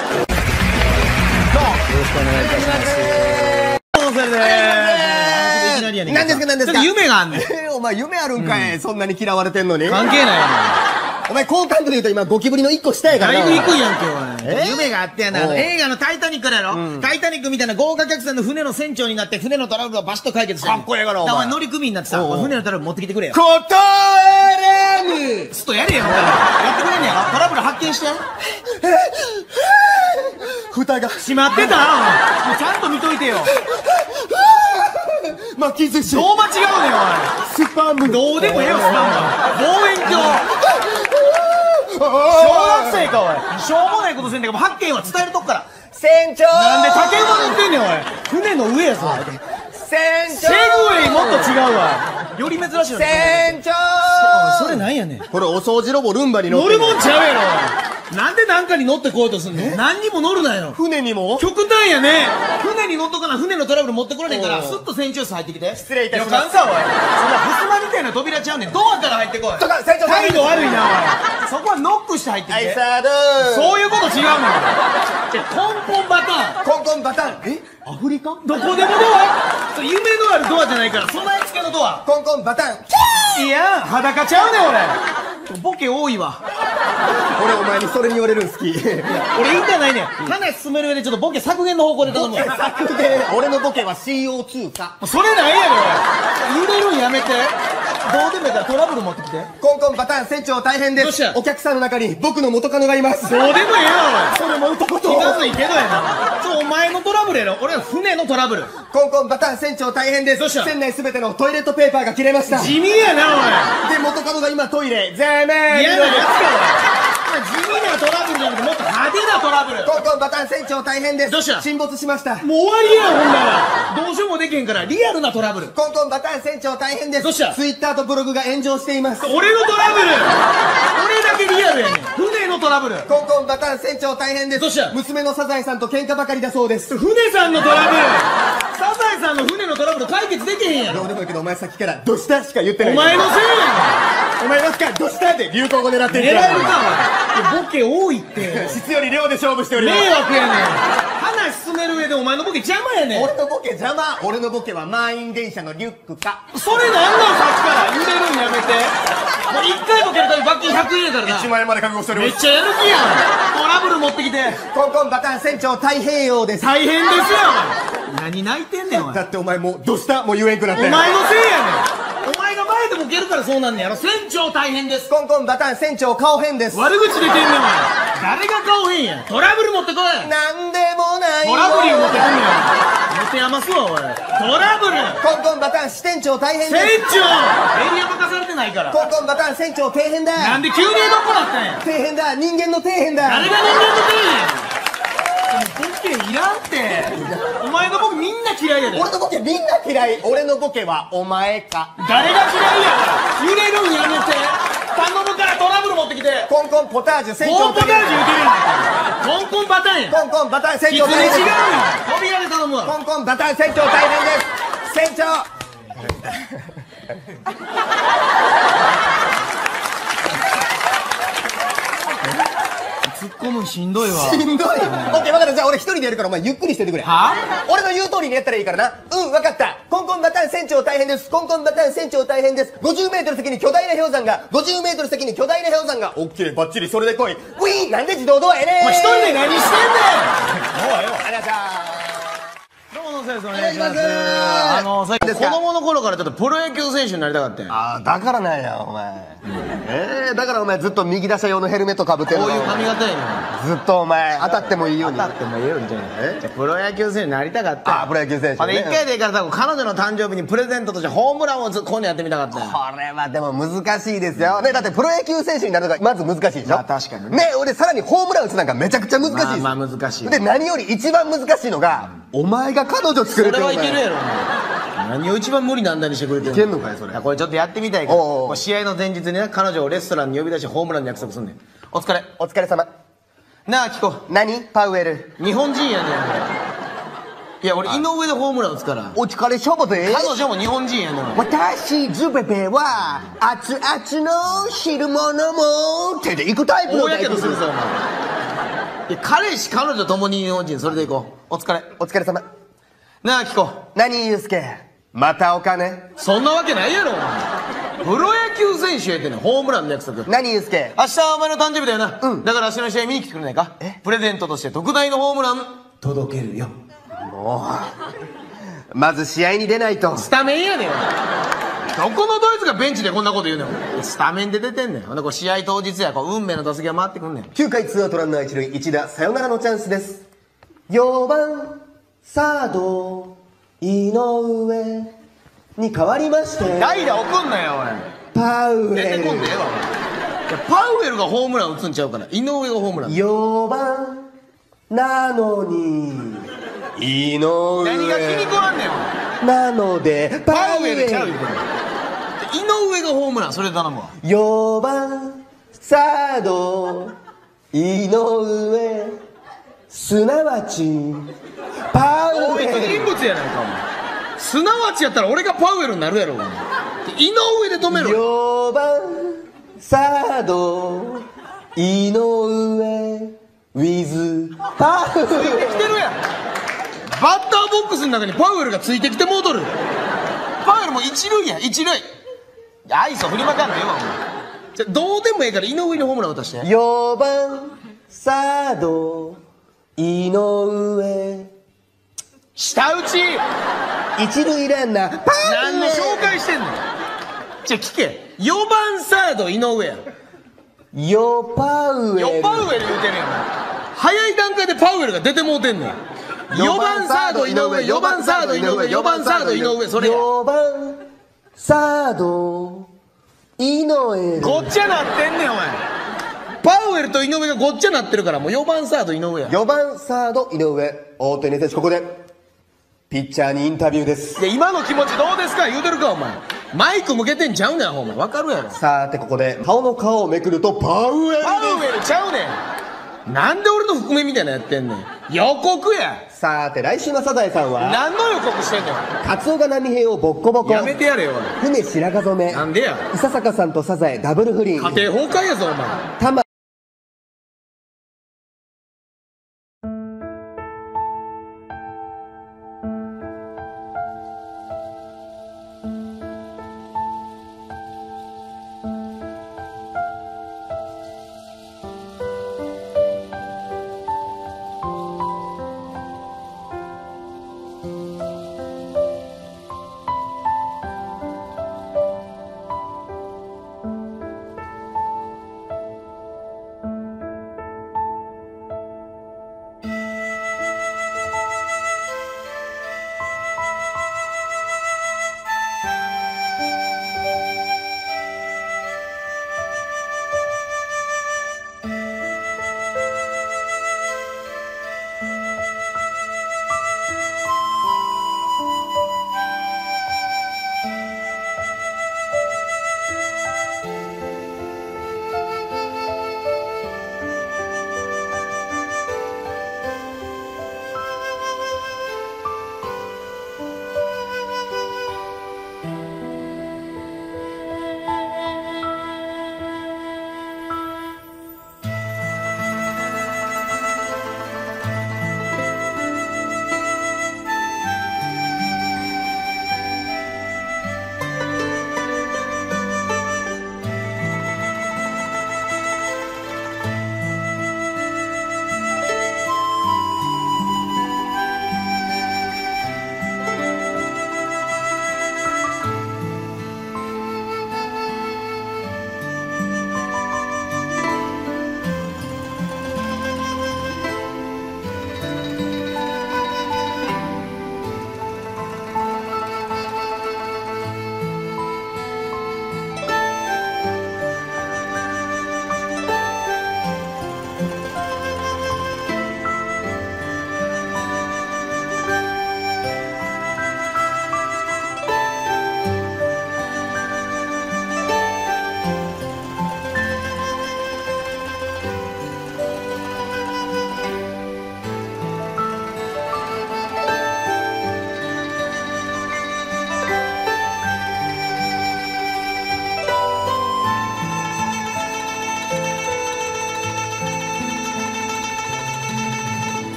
よろしくお願いいたします。どうもそれでーす。いきなりやねんけど何ですか何ですか。 ちょっと夢があんねん。 えーお前夢あるんかい、そんなに嫌われてんのに。 関係ないやお前好感度で言うと今ゴキブリの一個下やからな。 だいぶ低いやんけお前。 え夢があってやな、あの映画のタイタニックだろ、タイタニックみたいな豪華客船の船の船長になって船のトラブルをバシッと解決したかっこええがなお前お前乗組員になってさ、船のトラブル持ってきてくれよ。 断らぬ。 ちょっとやれよ、お前やってくれんねやろ。トラブル発見して蓋がしまってたお前。もうちゃんと見といてよ。 巻き寿司。 どう間違うねんおスパム。 前。どうでもええよスパンは望遠鏡。小学生かおい。しょうもないことせんだけど発見は伝えるとこから。 船長。 なんで竹馬乗ってんねんおい。船の上やぞ。 船セグウェイもっと違うわ。より珍しいのに。 船長。 それなんやねん。 これお掃除ロボルンバに乗ってる。 乗るもんちゃうやろ。なんでなんかに乗ってこようとすんの。何にも乗るなよ。 船にも。 極端やね。船に乗っとかな、船のトラブル持ってこれねんから、スッと船長室入ってきて。 失礼いたしますよかんかおい。そんな襖みたいな扉ちゃうねん。ドアから入ってこい。 とか船長態度悪いなおい。そこはノックして入ってきて。 アイサードそういうこと違うのよ。じゃコンポンバタン。 コンコンバタン。えアフリカ。 どこでもドア。それ夢のあるドアじゃないから、備え付けのドア。 コンコンバタン。 いや、裸ちゃうねん俺。ボケ多いわ。 俺お前にそれに言われるん好き。 俺言いたないねん。話進める上でちょっとボケ削減の方向で頼むわ。 削減。俺のボケは シーオーツー か。 それなんやろ。揺れるんやめて。どうでもいいからトラブル持ってきて。 コンコンバタン。船長大変でどうしたす。お客さんの中に僕の元カノがいます。 どうでもええわそれも歌こと。 おい。気まずいけどやな。ちょ、お前のトラブルやろ。俺は船のトラブル。 コンコンバタン。船長大変です。 どうした船内すべてのトイレットペーパーが切れました。 地味やなで元カノが今トイレ。ザーマおい。 ー。 嫌なやつかおい。地味なトラブルじゃなくてもっと派手なトラブル。 コンコンバタン。船長大変です。 どうした沈没しました。 もう終わりやほんなら。どうしようもできへんからリアルなトラブル。 コンコンバタン。船長大変です。 どうしたツイッターとブログが炎上しています。 俺のトラブル。俺だけリアルやねん。船のトラブルラブル。 コンコンバタン船長大変です。 どうした娘のサザエさんと喧嘩ばかりだそうです。 船さんのトラブル。サザエさんの船のトラブル解決できへんやろ。 どうでもいいけどお前さっきから「どした」しか言ってない。 お前のせいやお前ますか「どした」で流行語狙ってん。 る狙えるかお前。ボケ多いって。 質より量で勝負しております。 迷惑やねん。話進める上でお前のボケ邪魔やねん。 俺のボケ邪魔。俺のボケは満員電車のリュックか。 それなんなんさっきから揺れるんやめて。もう一回ボケるたび罰金ひゃくえんやからな。 いちまんえんまで覚悟しております。 めっちゃやる気やん。トラブル持ってきて。 コンコンバタン船長太平洋です。 大変ですよお前。何泣いてんねんお前。 だってお前もう「どした」も言えんくなって。 お前のせいやねん。お前が前でボケるからそうなんねんやろ。船長大変です。 コンコンバタン船長顔変です。 悪口出てんねんお前。誰が顔変や。トラブル持ってこい。 なんでもないよ。 トラブル持ってくんねん。持て余すわおい。トラブル。 コンコンバタン支店長大変です。 船長エリア任されてないから。 コンコンバタン船長底辺だ。 なんで急に江戸っ子だったんや。 底辺だ。人間の底辺だ。 誰が人間の底辺や。ボケいらんってお前のボケみんな嫌いやで。 俺のボケみんな嫌い。俺のボケはお前か。 誰が嫌いや。揺れるんやめて。頼むからトラブル持ってきて。 コンコンポタージュ船コンポタージュ長大変。 言うてるやんコンコンバタンや。 コンコンバタン船実長大変に違うやです。 ん。扉で頼むわ。 コンコンバタン船長大変です。船長突っ込むしんどいわ。 しんどい。オッケー分かった。じゃあ俺一人でやるからお前ゆっくりしててくれ。 は俺の言う通りにやったらいいからな。うん分かった。コンコンバタン船長大変です。コンコンバタン船長大変です。ごじゅうメートル先に巨大な氷山がごじゅうメートル先に巨大な氷山が。オッケーバッチリそれで来い。ウィーンなんで自動ドアやねん。 お前一人で何してんねん。もうええわ。 ありがとう。 どうも先生お願いします。 お願いしますあのさ子供の頃からちょっとプロ野球選手になりたかったんや。 ああだからなんやお前。ええだからお前ずっと右打者用のヘルメットかぶってるの。 こういう髪型やねん。 ずっとお前当たってもいいように。 当たってもええよみたいな。じゃあプロ野球選手になりたかったんや。 あプロ野球選手ね。 あれ一回でいいからさ彼女の誕生日にプレゼントとしてホームランを今度やってみたかったんや。 これはでも難しいですよね。だってプロ野球選手になるのがまず難しいでしょ。 まあ確かにねね俺さらにホームラン打つなんかめちゃくちゃ難しいです。 まあまあ難しい。 で何より一番難しいのがお前が彼女作れてる。 それはいけるやろお前。何を一番無理難題にしてくれてんの。 いけんのかよそれ。 いやこれちょっとやってみたいから。 おうおうこう試合の前日にね彼女をレストランに呼び出しホームランの約束すんねん。お疲れ。 お疲れ様。 なあキコ。 何パウエル。 日本人やねん。いや俺井上でホームラン打つから。 お疲れしょぼで。 彼女も日本人やねん。 私ズベベは熱々の汁物も手で行くタイプの大やけどするぞお前。いや彼氏彼女ともに日本人。それでいこう。お疲れ。 お疲れ様。 なあキコ。 何ユうスケまたお金。 そんなわけないやろお前。プロ野球選手やってんねんホームランの約束。 何ユうスケ。 明日はお前の誕生日だよな。 うんだから明日の試合見に来てくれないか。プレゼントとして特大のホームラン届けるよ。 まず試合に出ないと。 スタメンやねん。どこのドイツがベンチでこんなこと言うねん。スタメンで出てんねん。ほんでこう試合当日やこう運命の打席が回ってくんねん。 きゅうかいツーアウトランナー一塁一打サヨナラのチャンスです。よんばんサード井上に変わりまして代打送んなよおい。 パウ出エル。 てこんでええわお前。いやパウエルがホームラン打つんちゃうから井上がホームラン。 よんばんなのに井上何が気に食わんねんお前。 なのでパパウエルウエルちゃうよ井上がホームランそれで頼むわ。 よんばんサード井上すなわちパウおいエル。 人物やないかお前。すなわちやったら俺がパウエルになるやろお前。井上で止めろよ。 よんばんサード井上ウィズパウエル。 来てるやん。バッターボックスの中にパウエルがついてきて戻る。パウエルも一塁や一塁。アイスを振りまかんのよお前。じゃどうでもええから井上にホームラン打たして。 よんばんサード井上下打ち。 一塁ランナーパ何の紹介してんの。じゃあ聞け。よんばんサード井上や。 よパウエル。 よパウエル言うてるやん。早い段階でパウエルが出てもうてんねん。よんばんサード井上よんばんサード井上よんばんサード井上それや。 よんばんサード井上。 ごっちゃなってんねんお前。パウエルと井上がごっちゃなってるからもうよんばんサード井上や。 よんばんサード井上。大谷選手ここでピッチャーにインタビューです。 いや今の気持ちどうですか言うてるかお前。 マイク向けてんちゃうねんほんまわかるやろ。 さてここで顔の皮をめくるとパウエルパウエルちゃうねん。なんで俺の覆面みたいなのやってんねん。予告や。 さて来週のサザエさんは何の予告してんの。 カツオが波平をボッコボコ、 やめてやれよ。 船白髪染め、 なんでや。 伊佐坂さんとサザエダブル不倫、 家庭崩壊やぞお前。 玉